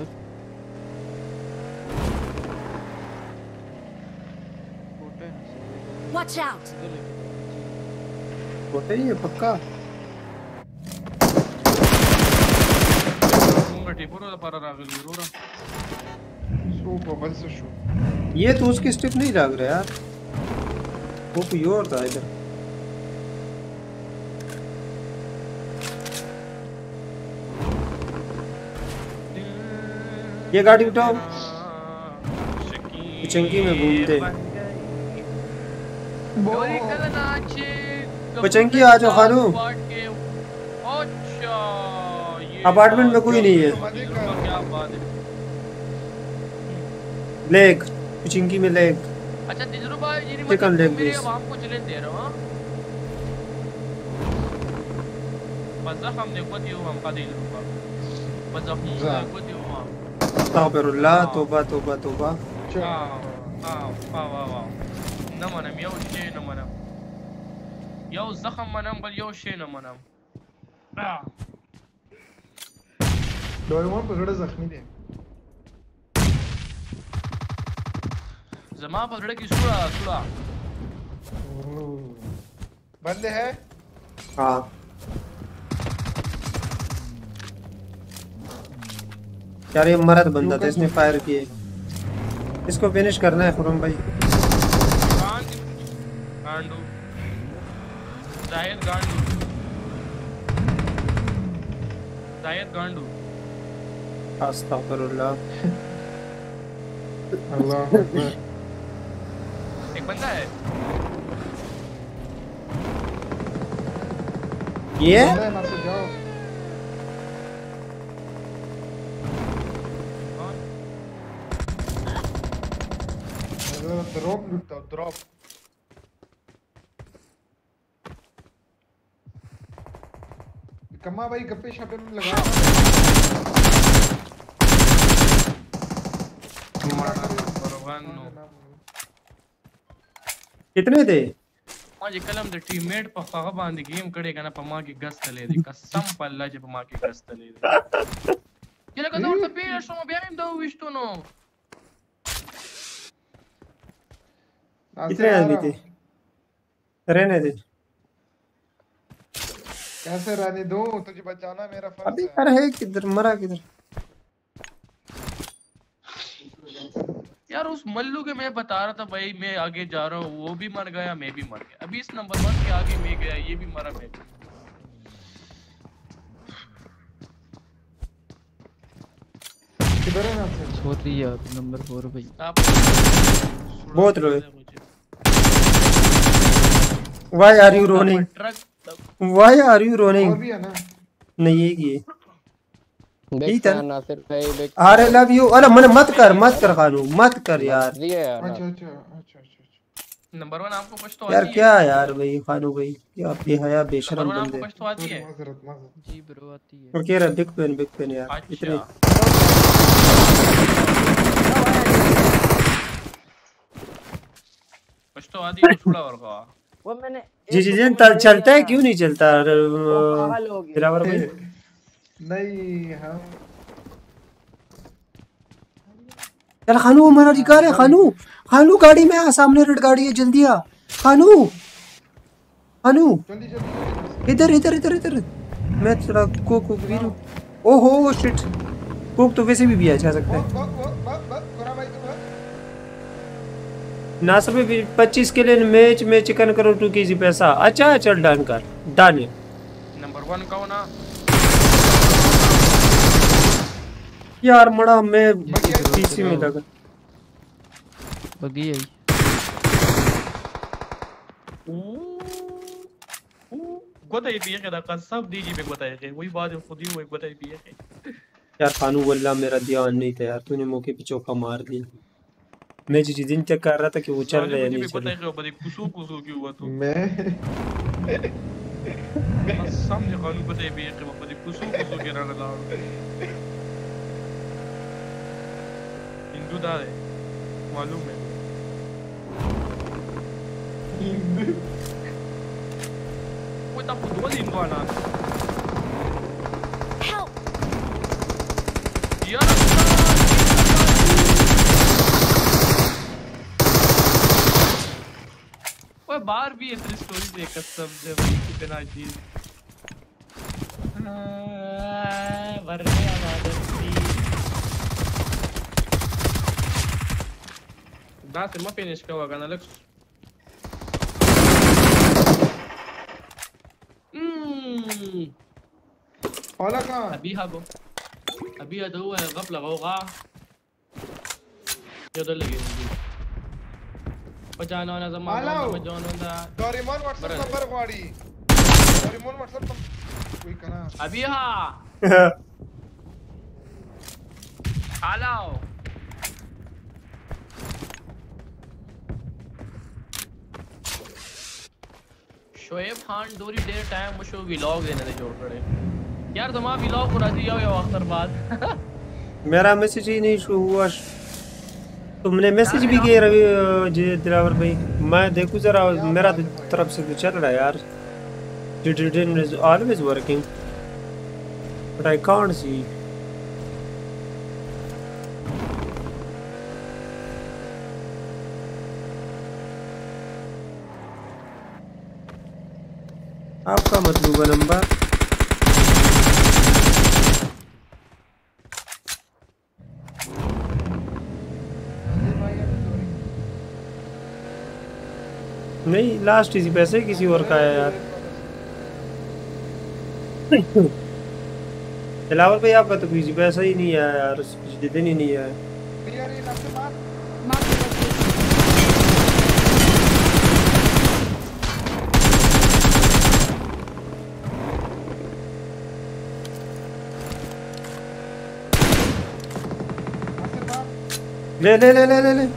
J: छोटा है ना
E: Watch out!
A: होता ही है पक्का।
B: शो बबल से शो
A: ये तो उसकी स्टिक नहीं लग रहा यार, वो कोई और था इधर। ये गाड़ी उठाओ, चंकी में घूमते। पचंकी आ जाओ खानू। अपार्टमेंट में कोई नहीं है। लेग पिचिंकी में लेग।
K: अच्छा दिलरू भाई जी ने
A: चिकन लेग
K: मेरे
A: पीस।
K: आवाम को चले दे रहा हूं बस हम देखो दियो हम का दिलरू का बस हम देखो दियो हम
A: अस्तगफिरुल्लाह, तौबा तौबा तौबा।
K: हां हां वाह वाह वाह न मनम यो शे न मनम यो जखम मनम बल यो शे न मनम
B: डोरेमोन पकड़े जख्मी दे
K: जमा पकड़े की सुड़ा सुड़ा
B: बंदे है।
A: हाँ यार ये मरद बंदा था, इसने फायर किए। इसको फिनिश करना है खुरम भाई।
K: गांडू जाहिद गांडू जाहिद गांडू
A: अस्तगफिरुल्लाह।
B: अल्लाह अकबर।
K: एक बंदा है
A: ये
B: ना से जाओ ड्रॉप लूटता हूँ ड्रॉप। कम्मा भाई गप्पे शप्पे में लगा
A: कितने थे?
K: माजी कलम द टीममेट पर खगा बांध गेम करेगा ना पमा की गस्त ले दे कसम पर अल्लाह जे पमा की गस्त ले दे ये लगा तो तो पेड़ सो बियाम दो विष्टु नो
A: कितने आदमी थे? रहने दे।
B: कैसे रहने दो, तुझे बचाना मेरा फर्ज
A: अभी
B: है।
A: कर है किधर मरा किधर?
K: यार उस मल्लू के मैं बता रहा था भाई मैं आगे जा रहा हूँ, वो भी मर गया मैं भी मर गया। अभी इस नंबर वन के आगे मैं गया, ये भी मरा मैं भी।
B: किधर है ना?
J: सॉरी यार नंबर फोर भाई।
K: आप
A: बहुत रोए। Why are you running? Why are you running?
B: और भी है ना?
A: नहीं ये ये
L: देख नासिर भाई
A: अरे लव यू। अरे मन मत कर मत कर खानू मत कर यार।
B: अच्छा अच्छा अच्छा अच्छा
K: नंबर वन आपको कुछ तो
A: यार
K: आती
A: क्या
K: है?
A: यार भाई खानू भाई क्या बेहया बेशरम
K: नंबर वन
A: बंदे।
K: आपको कुछ तो आती है?
J: जी ब्रो आती है।
A: और कह रहा बिग पेन बिग पेन यार इतने
K: कुछ तो आती है तो थोड़ा और का
D: वो मैंने
A: जी जी जी चलता है क्यों नहीं चलता दिलावर भाई?
B: नहीं हम
A: यार खानू हमारा कार है। खानू खानू गाड़ी में आ, सामने रेड गाड़ी है, जल्दी आ खानू खानू इधर इधर इधर इधर। मैं थोड़ा कोक कोक भी लूं। ओहो शिट कोक तो वैसे भी पिया जा सकता है। नासर में पच्चीस के लिए मैच में चिकन करो टू केजी पैसा। अच्छा चल डन कर डन है।
K: नंबर वन का ना
A: यार मड़ा मैं पीसी में लगा
J: बगी आई
K: गोताई पिए के का सब दीजी पे गोताई के वही बात है खुद ही वही गोताई पिए के।
A: यार खानू वल्ला मेरा ध्यान नहीं था यार, तूने मौके पे चौका मार दिया। मैं जिस दिन चेक कर रहा था कि वो चल रहे हैं नहीं चल रहे।
K: गोताई बड़ी कुसु कुसु क्यों हुआ तू?
B: मैं
K: समझ खानू गोताई पिए के बड़ी कुसु कुसु के रहने लगा। हिंदू दाल है मालूम है।
B: हिंदू
K: वो तब दो दिन को आना यार मैं बाहर भी इतनी स्टोरी देख कसम से भाई कितना चीज वरने आवाज Date uma finish que eu agora Alex. हम्म
B: वाला कहाँ
K: अभी हागो अभी هذا هو غفلة غوغاء يقدر لقي بجانا أنا زمان ما بجانا ده
B: डोरेमोन व्हाट्सएप नंबर वाड़ी डोरेमोन व्हाट्सएप नंबर कोई कना
K: अभी हाँ हेलो शोएब खान दूरी देर टाइम मुझे व्लॉग देने दे जोड़ पड़े यार तुम आप व्लॉग बना दिया हो अख्तर बाद
A: मेरा मैसेज ही नहीं शो हुआ तुमने मैसेज भी किया रवि जी दिलावर भाई मैं देखूं जरा मेरा तरफ से तो चल रहा है यार detain is always working but I can't see आपका मतलूबा नंबर नहीं लास्ट इसी पैसे किसी और का है यार दिलावर भाई आपका तो किसी पैसा ही नहीं है यार पिछले दिन ही नहीं है ले ले ले ले ले ले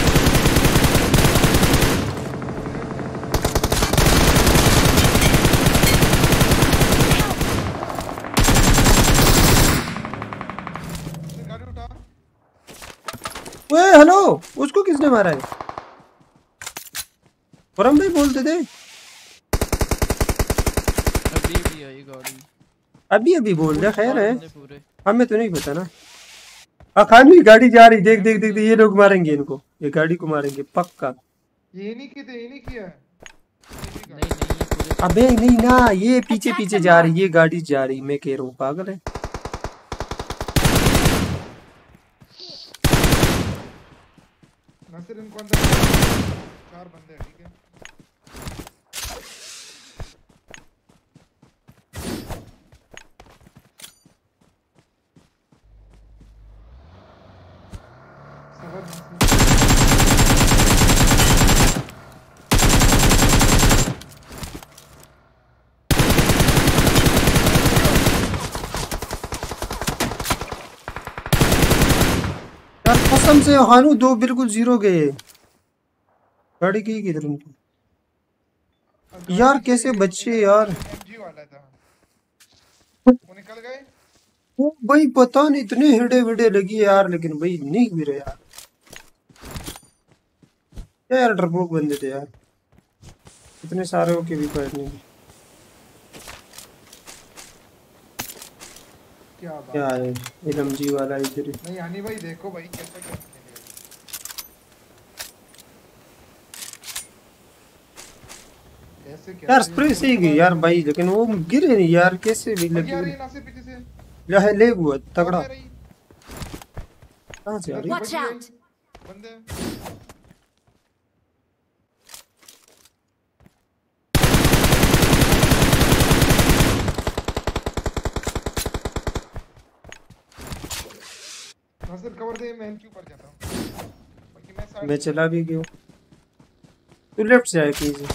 A: ओए हेलो उसको किसने मारा है फरम भाई बोलते थे
J: अभी भी आई गाड़ी
A: अभी अभी बोल रहा खैर है हमें तो नहीं पता ना खान भी गाड़ी जा रही देख देख देख ये लोग मारेंगे इनको ये गाड़ी को मारेंगे पक्का
B: ये नहीं किया ये नहीं किया
J: नहीं नहीं
A: अबे नहीं ना ये पीछे पीछे जा रही ये गाड़ी जा रही मैं कह रहा हूँ पागल है
B: नासिर इनको अंदर चार बंदे हैं ठीक है
A: कसम से हानू दो बिल्कुल जीरो गए गाड़ी की किधर उनको यार कैसे बच्चे यार
B: एमजी वाला था वो निकल गए
A: वो भाई पता नहीं इतने हिड़े विड़े लगी यार लेकिन भाई नहीं गिरे यार क्या यार डरपोक बंदे थे यार इतने सारे होके भी पैर नहीं
B: क्या बात
A: क्या है एमजी वाला इधर
B: नहीं यानी भाई देखो भाई कैसा क्या कैसे क्या
A: यार स्प्रे से ही गई यार भाई लेकिन वो गिरे नहीं यार कैसे भी लगी
B: यार ये नासिर पीछे से
A: या है ले हुआ तगड़ा कहां से आ रही
E: Watch out!
B: बंदे नासिर कवर दे मैं इनके ऊपर जाता हूं बाकी मैं साइड
A: मैं चला भी गया तू लेफ्ट से आया कीजिए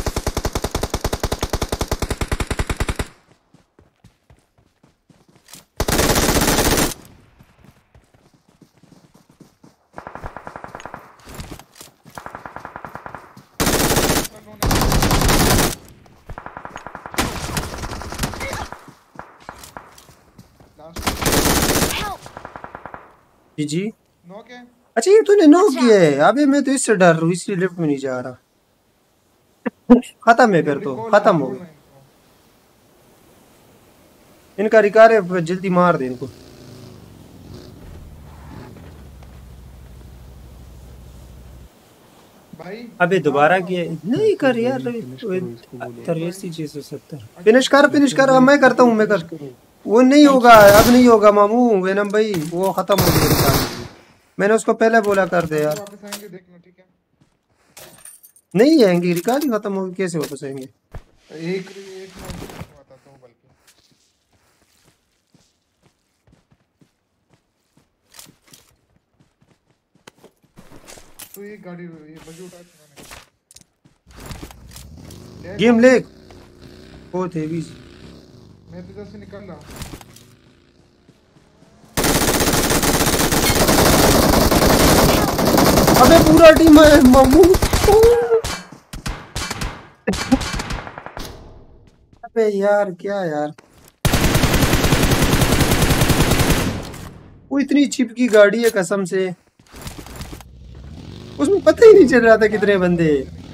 A: जी जी
B: नॉक है
A: अच्छा ये तूने नॉक किया है अबे मैं तो इससे डर रहा हूँ इसलिए लेफ्ट में नहीं जा रहा खत्म है फिर तो खत्म हो गया इनका रिकार है जल्दी मार दे इनको
B: भाई
A: अबे दोबारा किया नहीं कर यार तिरासी छह सौ सत्तर फिनिश कर फिनिश कर अब मैं करता हूँ मैं कर वो नहीं होगा अब नहीं होगा मामू वेनम भाई वो खत्म हो गया मैंने उसको पहले बोला कर दे यार
B: वापस आएंगे देखना ठीक है
A: नहीं आएंगे रिकॉर्डिंग खत्म होगी कैसे वापस आएंगे
B: एक एक मिनट बताता हूँ बल्कि तो ये गाड़ी ये बगी उठा चुका
A: गेम ले बहुत हेवी
B: मैं तो इधर से निकल रहा हूँ
A: अबे पूरा टीम है मामू अबे यार क्या यार वो इतनी चिपकी गाड़ी है कसम से उसमें पता ही नहीं चल रहा था कितने बंदे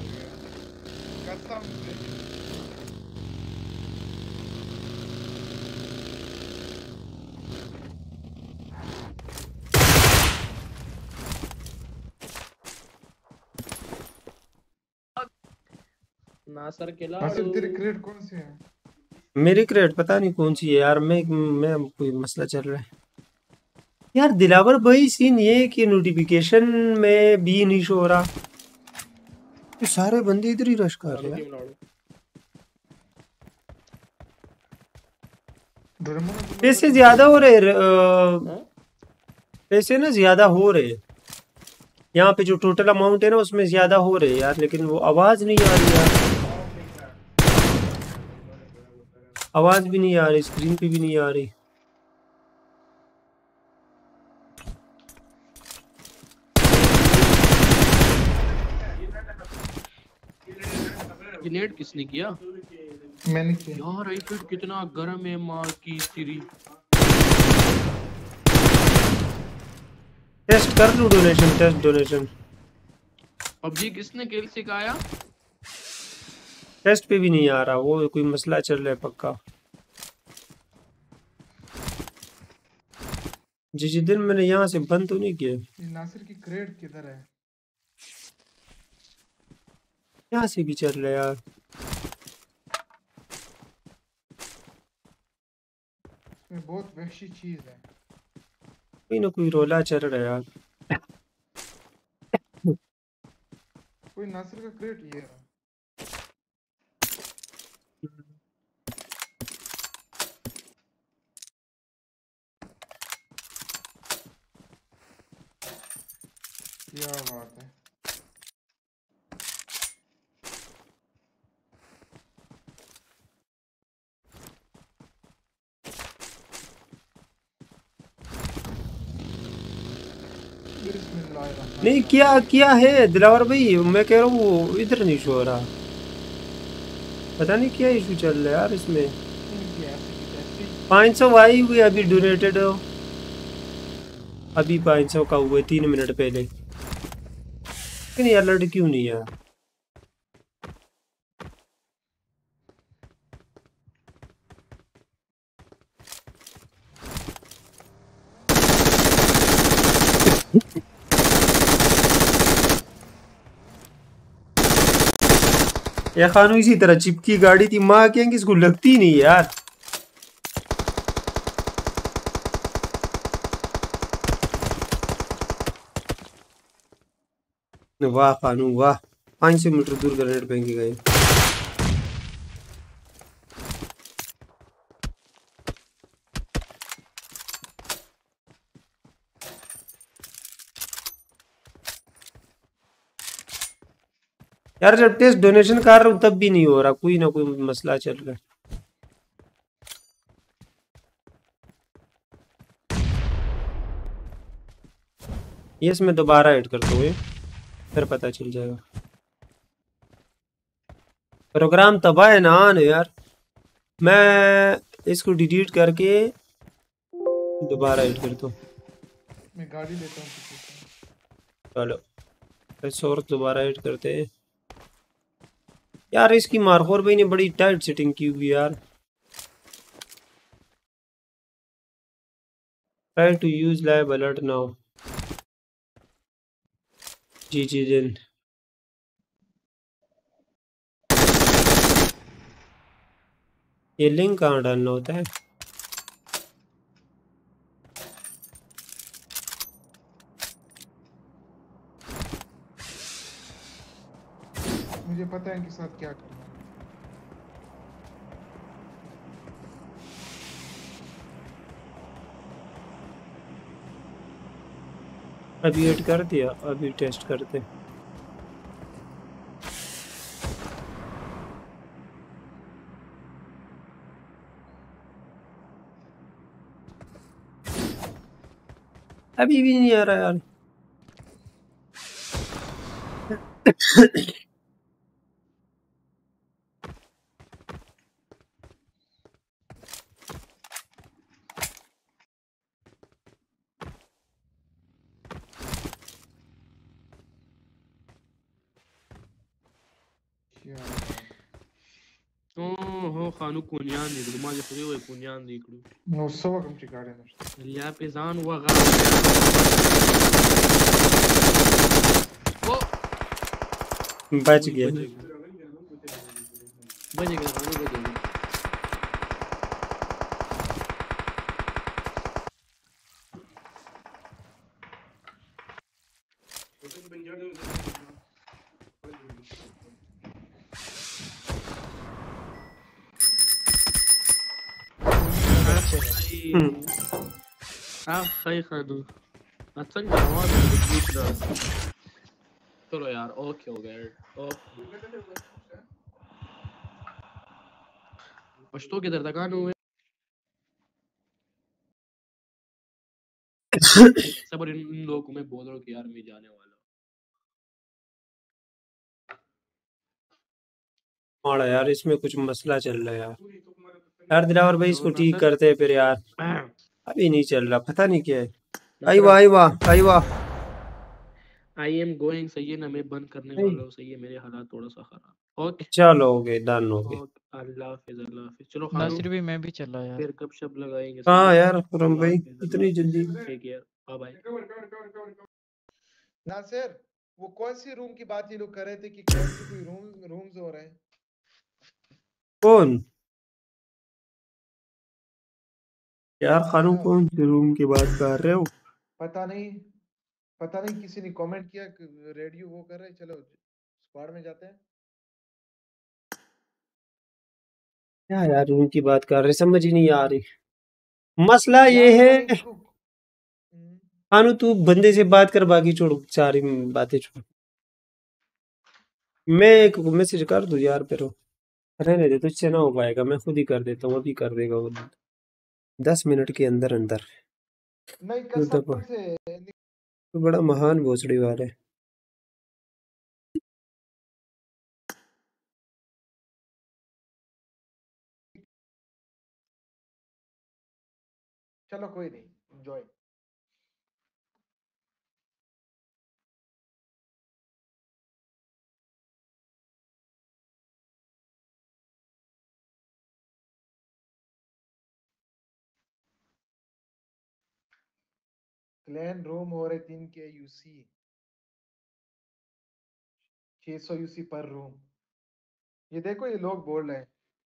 K: नासर के
B: नासिर तेरी क्रेड कौन सी है
A: मेरी क्रेड पता नहीं कौन सी है यार मैं मैं कोई मसला चल रहा है यार दिलावर भाई सीन ये कि नोटिफिकेशन में भी नहीं शो हो रहा तो सारे बंदे इधर ही रश कर रहे हैं पैसे ज्यादा हो रहे पैसे ना ज्यादा हो रहे यहाँ पे जो टोटल अमाउंट है ना उसमें ज्यादा हो रहे यार लेकिन वो आवाज नहीं आ रही यार आवाज भी नहीं आ रही स्क्रीन पे भी नहीं आ रही
K: ग्रेनेड किसने किया
B: मैंने किया
K: यार आईपैड कितना गर्म है मार की सीरी
A: टेस्ट कर लूं डोनेशन टेस्ट डोनेशन
K: पबजी किसने किल सिखाया
A: टेस्ट पे भी नहीं आ रहा वो कोई मसला चल रहा है पक्का जी जी दिन मैंने यहाँ से बंद तो नहीं किया
B: नासिर की क्रेड किधर है
A: यहाँ से भी चल रहा है यार
B: ये बहुत वहशी चीज है
A: कोई ना कोई रोला चल रहा है यार
B: कोई नासिर का क्रेड ये है क्या बात है
A: नहीं क्या क्या है दिलावर भाई मैं कह रहा हूँ वो इधर नहीं शो हो रहा पता नहीं क्या इशू चल रहा है यार इसमें पाँच सौ आई हुई अभी डोनेटेड हो अभी पाँच सौ का हुआ तीन मिनट पहले लेकिन यार लड़ क्यों नहीं यार या खानू इसी तरह चिपकी गाड़ी थी माँ क्या इसको लगती नहीं यार वाह खानू वाह पाँच सौ मीटर दूर ग्रेनेड फेंके गए यार जब टेस्ट डोनेशन कर रहा हूँ तब भी नहीं हो रहा कोई ना कोई मसला चल रहा है ये इसमें दोबारा ऐड करते हुए फिर पता चल जाएगा प्रोग्राम तबाह है ना आन यार मैं इसको डिलीट करके दोबारा ऐड करता हूँ
B: मैं गाड़ी लेता हूँ
A: चलो सोर्स दोबारा ऐड करते हैं यार इसकी मारखोर भाई ने बड़ी टाइट सेटिंग की हुई यार try to use live alert now जी जी दिन ये लिंक कहाँ डालना होता है?
B: मुझे पता है इनके साथ क्या करना है।
A: अभी ऐड कर दिया, अभी टेस्ट करते। अभी भी नहीं आ रहा यार।
K: ओहो खानू कुनियान दिखdu माझे सगळे वय कुनियान दिखdu
B: No, सवा कमची गाड़ी है।
K: या पे जान हुआ गा ओ
A: बच गया।
K: बच गया खानू बच गया। हाँ सही खानू अच्छा आवाज पूछ रहा। चलो यार ओके हो गया ओके पछतो किधर तक आने हुए सब इन इन लोगों को मैं बोल रहा हूँ कि यार मैं जाने वाला
A: माड़ा यार, इसमें कुछ मसला चल रहा है यार। यार दिलावर भाई इसको ठीक करते हैं फिर यार। अभी नहीं चल रहा, पता नहीं क्या है। आई वाह आई वाह आई वाह।
K: आई एम गोइंग सही है ना, मैं बंद करने वाला हूँ सही है, मेरे हालात थोड़ा सा खराब। ओके
A: चलो हो गए, डन हो गए।
K: ओके अल्लाह हाफिज अल्लाह हाफिज। चलो खानू
J: नासिर भी मैं भी चला यार।
K: फिर कब शब लगाएंगे।
A: हाँ यार खुरम भाई इतनी जल्दी।
K: ठीक है बाय बाय।
B: नासिर वो कौन सी रूम की बात ये लोग कर रहे थे कि कौन सी कोई रूम रूम्स हो रहे हैं?
A: कौन यार खानू, कौन से रूम की बात कर रहे हो?
B: पता नहीं पता नहीं किसी ने कमेंट किया कि रेडियो वो कर रहे हैं। चलो स्क्वाड में जाते हैं।
A: क्या यार रूम की बात कर रहे, समझ ही नहीं आ रही। मसला ये है खानू, तू बंदे से बात कर, बाकी छोड़, सारी बातें छोड़। मैं एक मैसेज कर दूं यार, फिर रहने दे, तुझसे ना हो पाएगा, मैं खुद ही कर देता हूँ, अभी कर देगा वो दस मिनट के अंदर अंदर।
B: नहीं
A: तू तो,
B: कसम से
A: तू बड़ा महान भोसड़ी वाला है।
B: चलो कोई नहीं, एंजॉय। क्लैन रूम हो रहे तीन के यूसी, छह सौ यूसी पर रूम। ये देखो ये लोग बोल रहे हैं।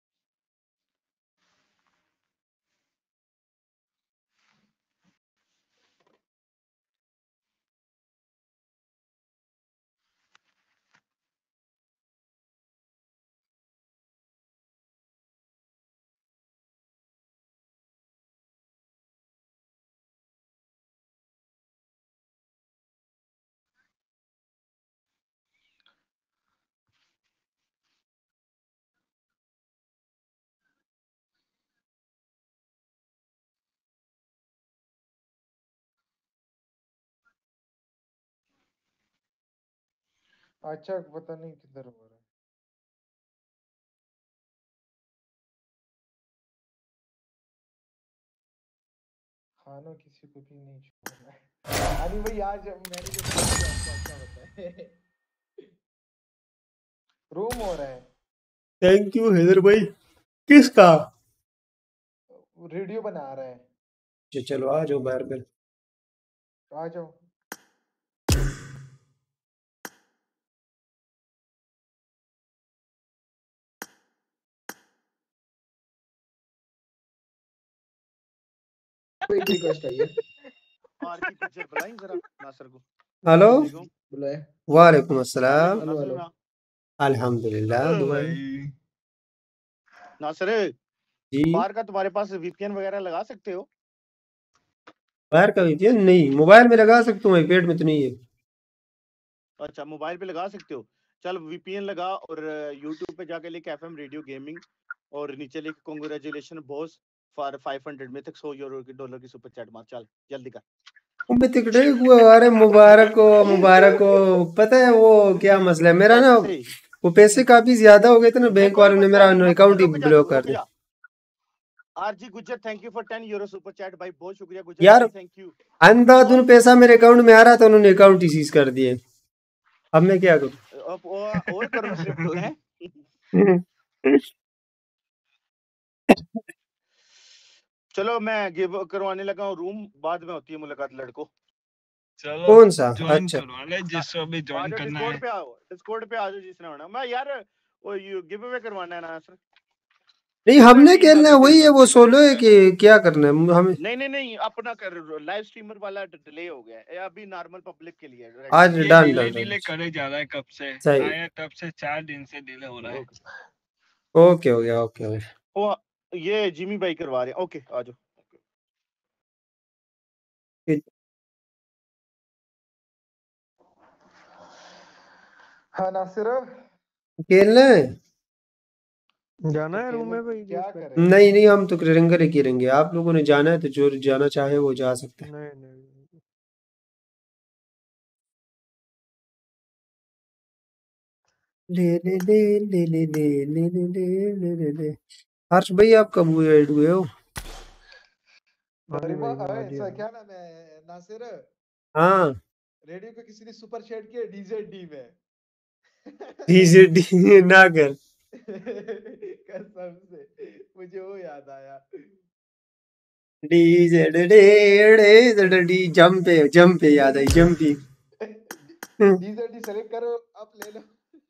B: अच्छा पता नहीं किधर हो रहा है। खाना किसी को भी नहीं छोड़ना है। अरे भाई आज मैंने जो आपको अच्छा बताया। रूम हो रहा है।
A: थैंक यू हैदर भाई। किसका?
B: रेडियो बना रहा है।
A: चलो आ जाओ बाहर पे।
B: आ जाओ।
G: कोई एक रिक्वेस्ट आई है।
F: आरजी गुज्जर बुलाएं जरा नासिर को।
A: हेलो
F: वालेकुम।
G: बुलाए।
A: वालेकुम अस्सलाम।
G: Hello hello.
A: अल्हम्दुलिल्लाह दुआएं।
F: नासिर
A: जी
F: बाहर का तुम्हारे पास वीपीएन वगैरह लगा सकते हो?
A: बाहर का वीपीएन नहीं, मोबाइल में लगा सकता हूँ, पेट में तो नहीं है।
F: अच्छा मोबाइल पे लगा सकते हो। चल वीपीएन लगा और यूट्यूब पे जाके लिख एफएम रेडियो गेमिंग और नीचे लिख congratulation boss for five hundred में तक सौ यूरो की डॉलर की सुपर चैट मार। चल जल्दी कर।
A: अबे तिकड़े हुआ, अरे मुबारक हो मुबारक हो। पता है वो क्या मसला है मेरा ना,
F: कैसे?
A: वो पैसे काफी ज्यादा हो गए थे ना,
F: नहीं
A: बैंक
F: कोई
A: वालों ने
F: मसला
A: मेरा
F: नहीं, मत
A: अकाउंट ही
F: रुक जा
A: ब्लॉक कर
F: रुक
A: दिया।
F: जा। RG Gujjar thank you for ten euro super chat भाई, बहुत शुक्रिया गुज्जर
A: यार
F: भाई, थैंक यू।
A: अंधाधुन पैसा मेरे अकाउंट में आ रहा था, उन्होंने अकाउंट ही सीज कर दिए। अब मैं क्या करूं?
F: अब और और करो क्रिप्टो है। चलो मैं गिव करवाने लगा हूँ रूम, बाद में होती है मुलाकात लड़कों।
M: चलो
A: कौन सा?
M: ज्वाइन
A: अच्छा
M: करवा ले जिसको भी
F: आ
M: ज्वाइन
F: जाओ
M: करना
F: डिस्कॉर्ड
M: है।
F: पे आओ, डिस्कॉर्ड पे आ जाओ जिसने होना। मैं यार वो गिव अवे करवाना है ना सर।
A: नहीं, हमने खेलना है वही है, वो सोलो है कि क्या करना है हमें?
F: नहीं नहीं नहीं अपना कर, लाइव स्ट्रीमर वाला डिले हो गया है, अभी नॉर्मल पब्लिक के लिए है।
A: आज
M: ये
A: डन
M: डिले
A: डन
M: डिले करे जा रहा है कब से,
A: सही।
M: आया तब से चार दिन से डिले हो रहा है।
A: ओके हो गया, ओके हो गया।
F: वो ये जिमी भाई करवा रहे हैं। ओके आ जाओ।
B: हाँ नासिर
A: खेलना है?
B: जाना है रूम में भाई? क्या करें?
A: नहीं नहीं, हम तो रंगर ही खेलेंगे। आप लोगों ने जाना है तो जो जाना चाहे वो जा सकता है।
B: नहीं नहीं
A: ले ले ले ले ले ले ले ले ले ले ले ले। हर्ष भाई आप कब हुए ऐड हुए हो?
B: अरे वाह, ऐसा क्या नाम है नासिर?
A: हाँ
B: रेडियो पे किसी ने सुपर चैट किया डीजेड डी में।
A: डी ना कर।
B: कसम से मुझे वो याद आया।
A: D Z D D D jump पे जंप पे याद आई जंपी।
B: डीजेड डी सेलेक्ट करो, आप ले लो।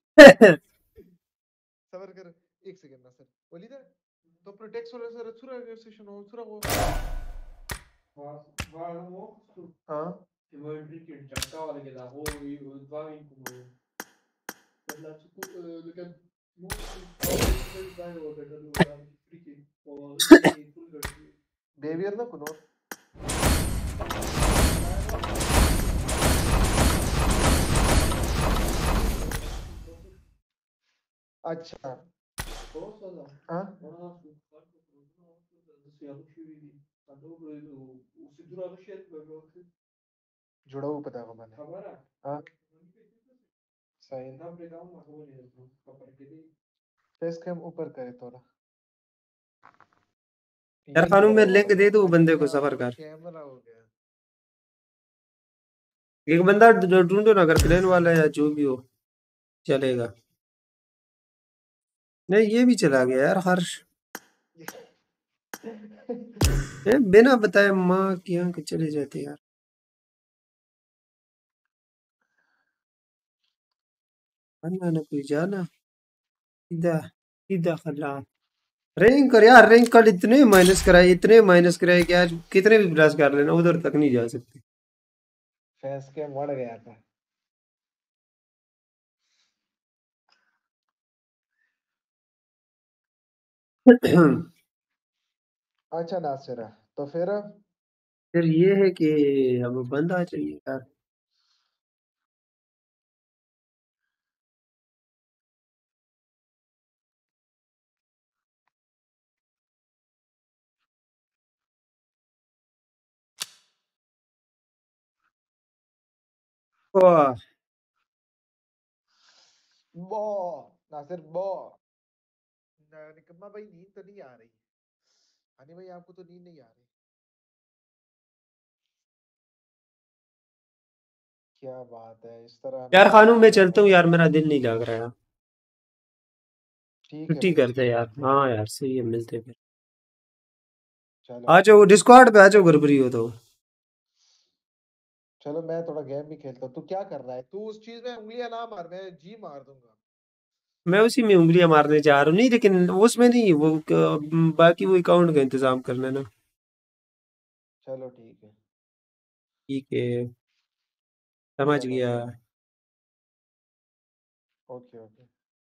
B: सबर कर एक सेकंड नासिर बोली दे तो प्रोटेक्ट सोलर सर छुरा के सेशन हो छुरा वो वाह वाह वो हां वर्ल्ड क्रिकेट जंका वाले के दा हो वो वाविंग को बदला चुक लेकिन वो बाय हो बेटा दो क्रिकेट और फुल गड्डी बेवियर ना कुनो अच्छा बहुत सारा हां जुड़ा हुआ पता है मैंने खबर है हां सही ना ब्रेकडाउन में हो रही है तो कपर के लिए फेस कैम ऊपर करे थोड़ा
A: यार खानू में लिंक दे दो बंदे को, सफर कर।
B: कैमरा हो गया।
A: एक बंदा ढूंढो ना, अगर प्लेन वाला है या जो भी हो चलेगा। नहीं ये भी चला गया यार हर्ष। ए, बिना बताए माँ की आंख चले जाते यार। अन्ना ना कोई जाना सीधा सीधा खला रैंक कर यार। रैंक कर, इतने माइनस कराए इतने माइनस कराए कि आज कितने भी प्लस कर लेना उधर तक नहीं जा सकते।
B: फेस कैम बढ़ गया था। अच्छा नासिर तो फिर
A: फिर ये है कि अब बंदा चाहिए यार। वाह
B: बो नासिर बो निकम्मा भाई नींद तो नहीं आ रही? हनी भाई आपको तो नींद नहीं आ रही? क्या बात है इस तरह
A: यार खानू मैं चलता हूँ यार, मेरा दिल नहीं लग रहा है।
B: ठीक है
A: छुट्टी
B: भाई
A: करते यार। हाँ यार सही है, मिलते फिर।
B: चलो
A: आ जाओ डिस्कॉर्ड पे आ जाओ अगर फ्री हो तो।
B: चलो मैं थोड़ा गेम भी खेलता हूँ। तू क्या कर रहा है? तू उस चीज में उंगलियां ना मार, मैं जी मार दूंगा।
A: मैं उसी में उंगलियां मारने जा रहा हूँ। नहीं लेकिन उसमें नहीं, वो क- बाकी वो अकाउंट का इंतजाम करना है ना।
B: चलो ठीक है।
A: ठीक है, समझ
B: चलो
A: गया।
B: ठीक। Okay okay.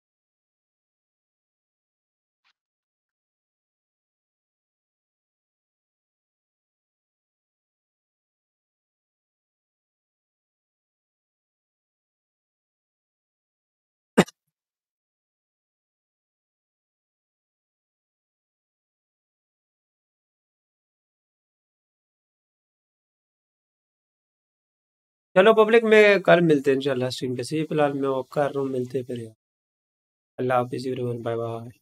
A: चलो पब्लिक में कल मिलते हैं इंशाल्लाह स्ट्रीम पे। से फिलहाल मैं ऑफ कर रहा हूँ, मिलते हैं फिर यार। अल्लाह हाफिज़ एवरीवन, बाय बाय।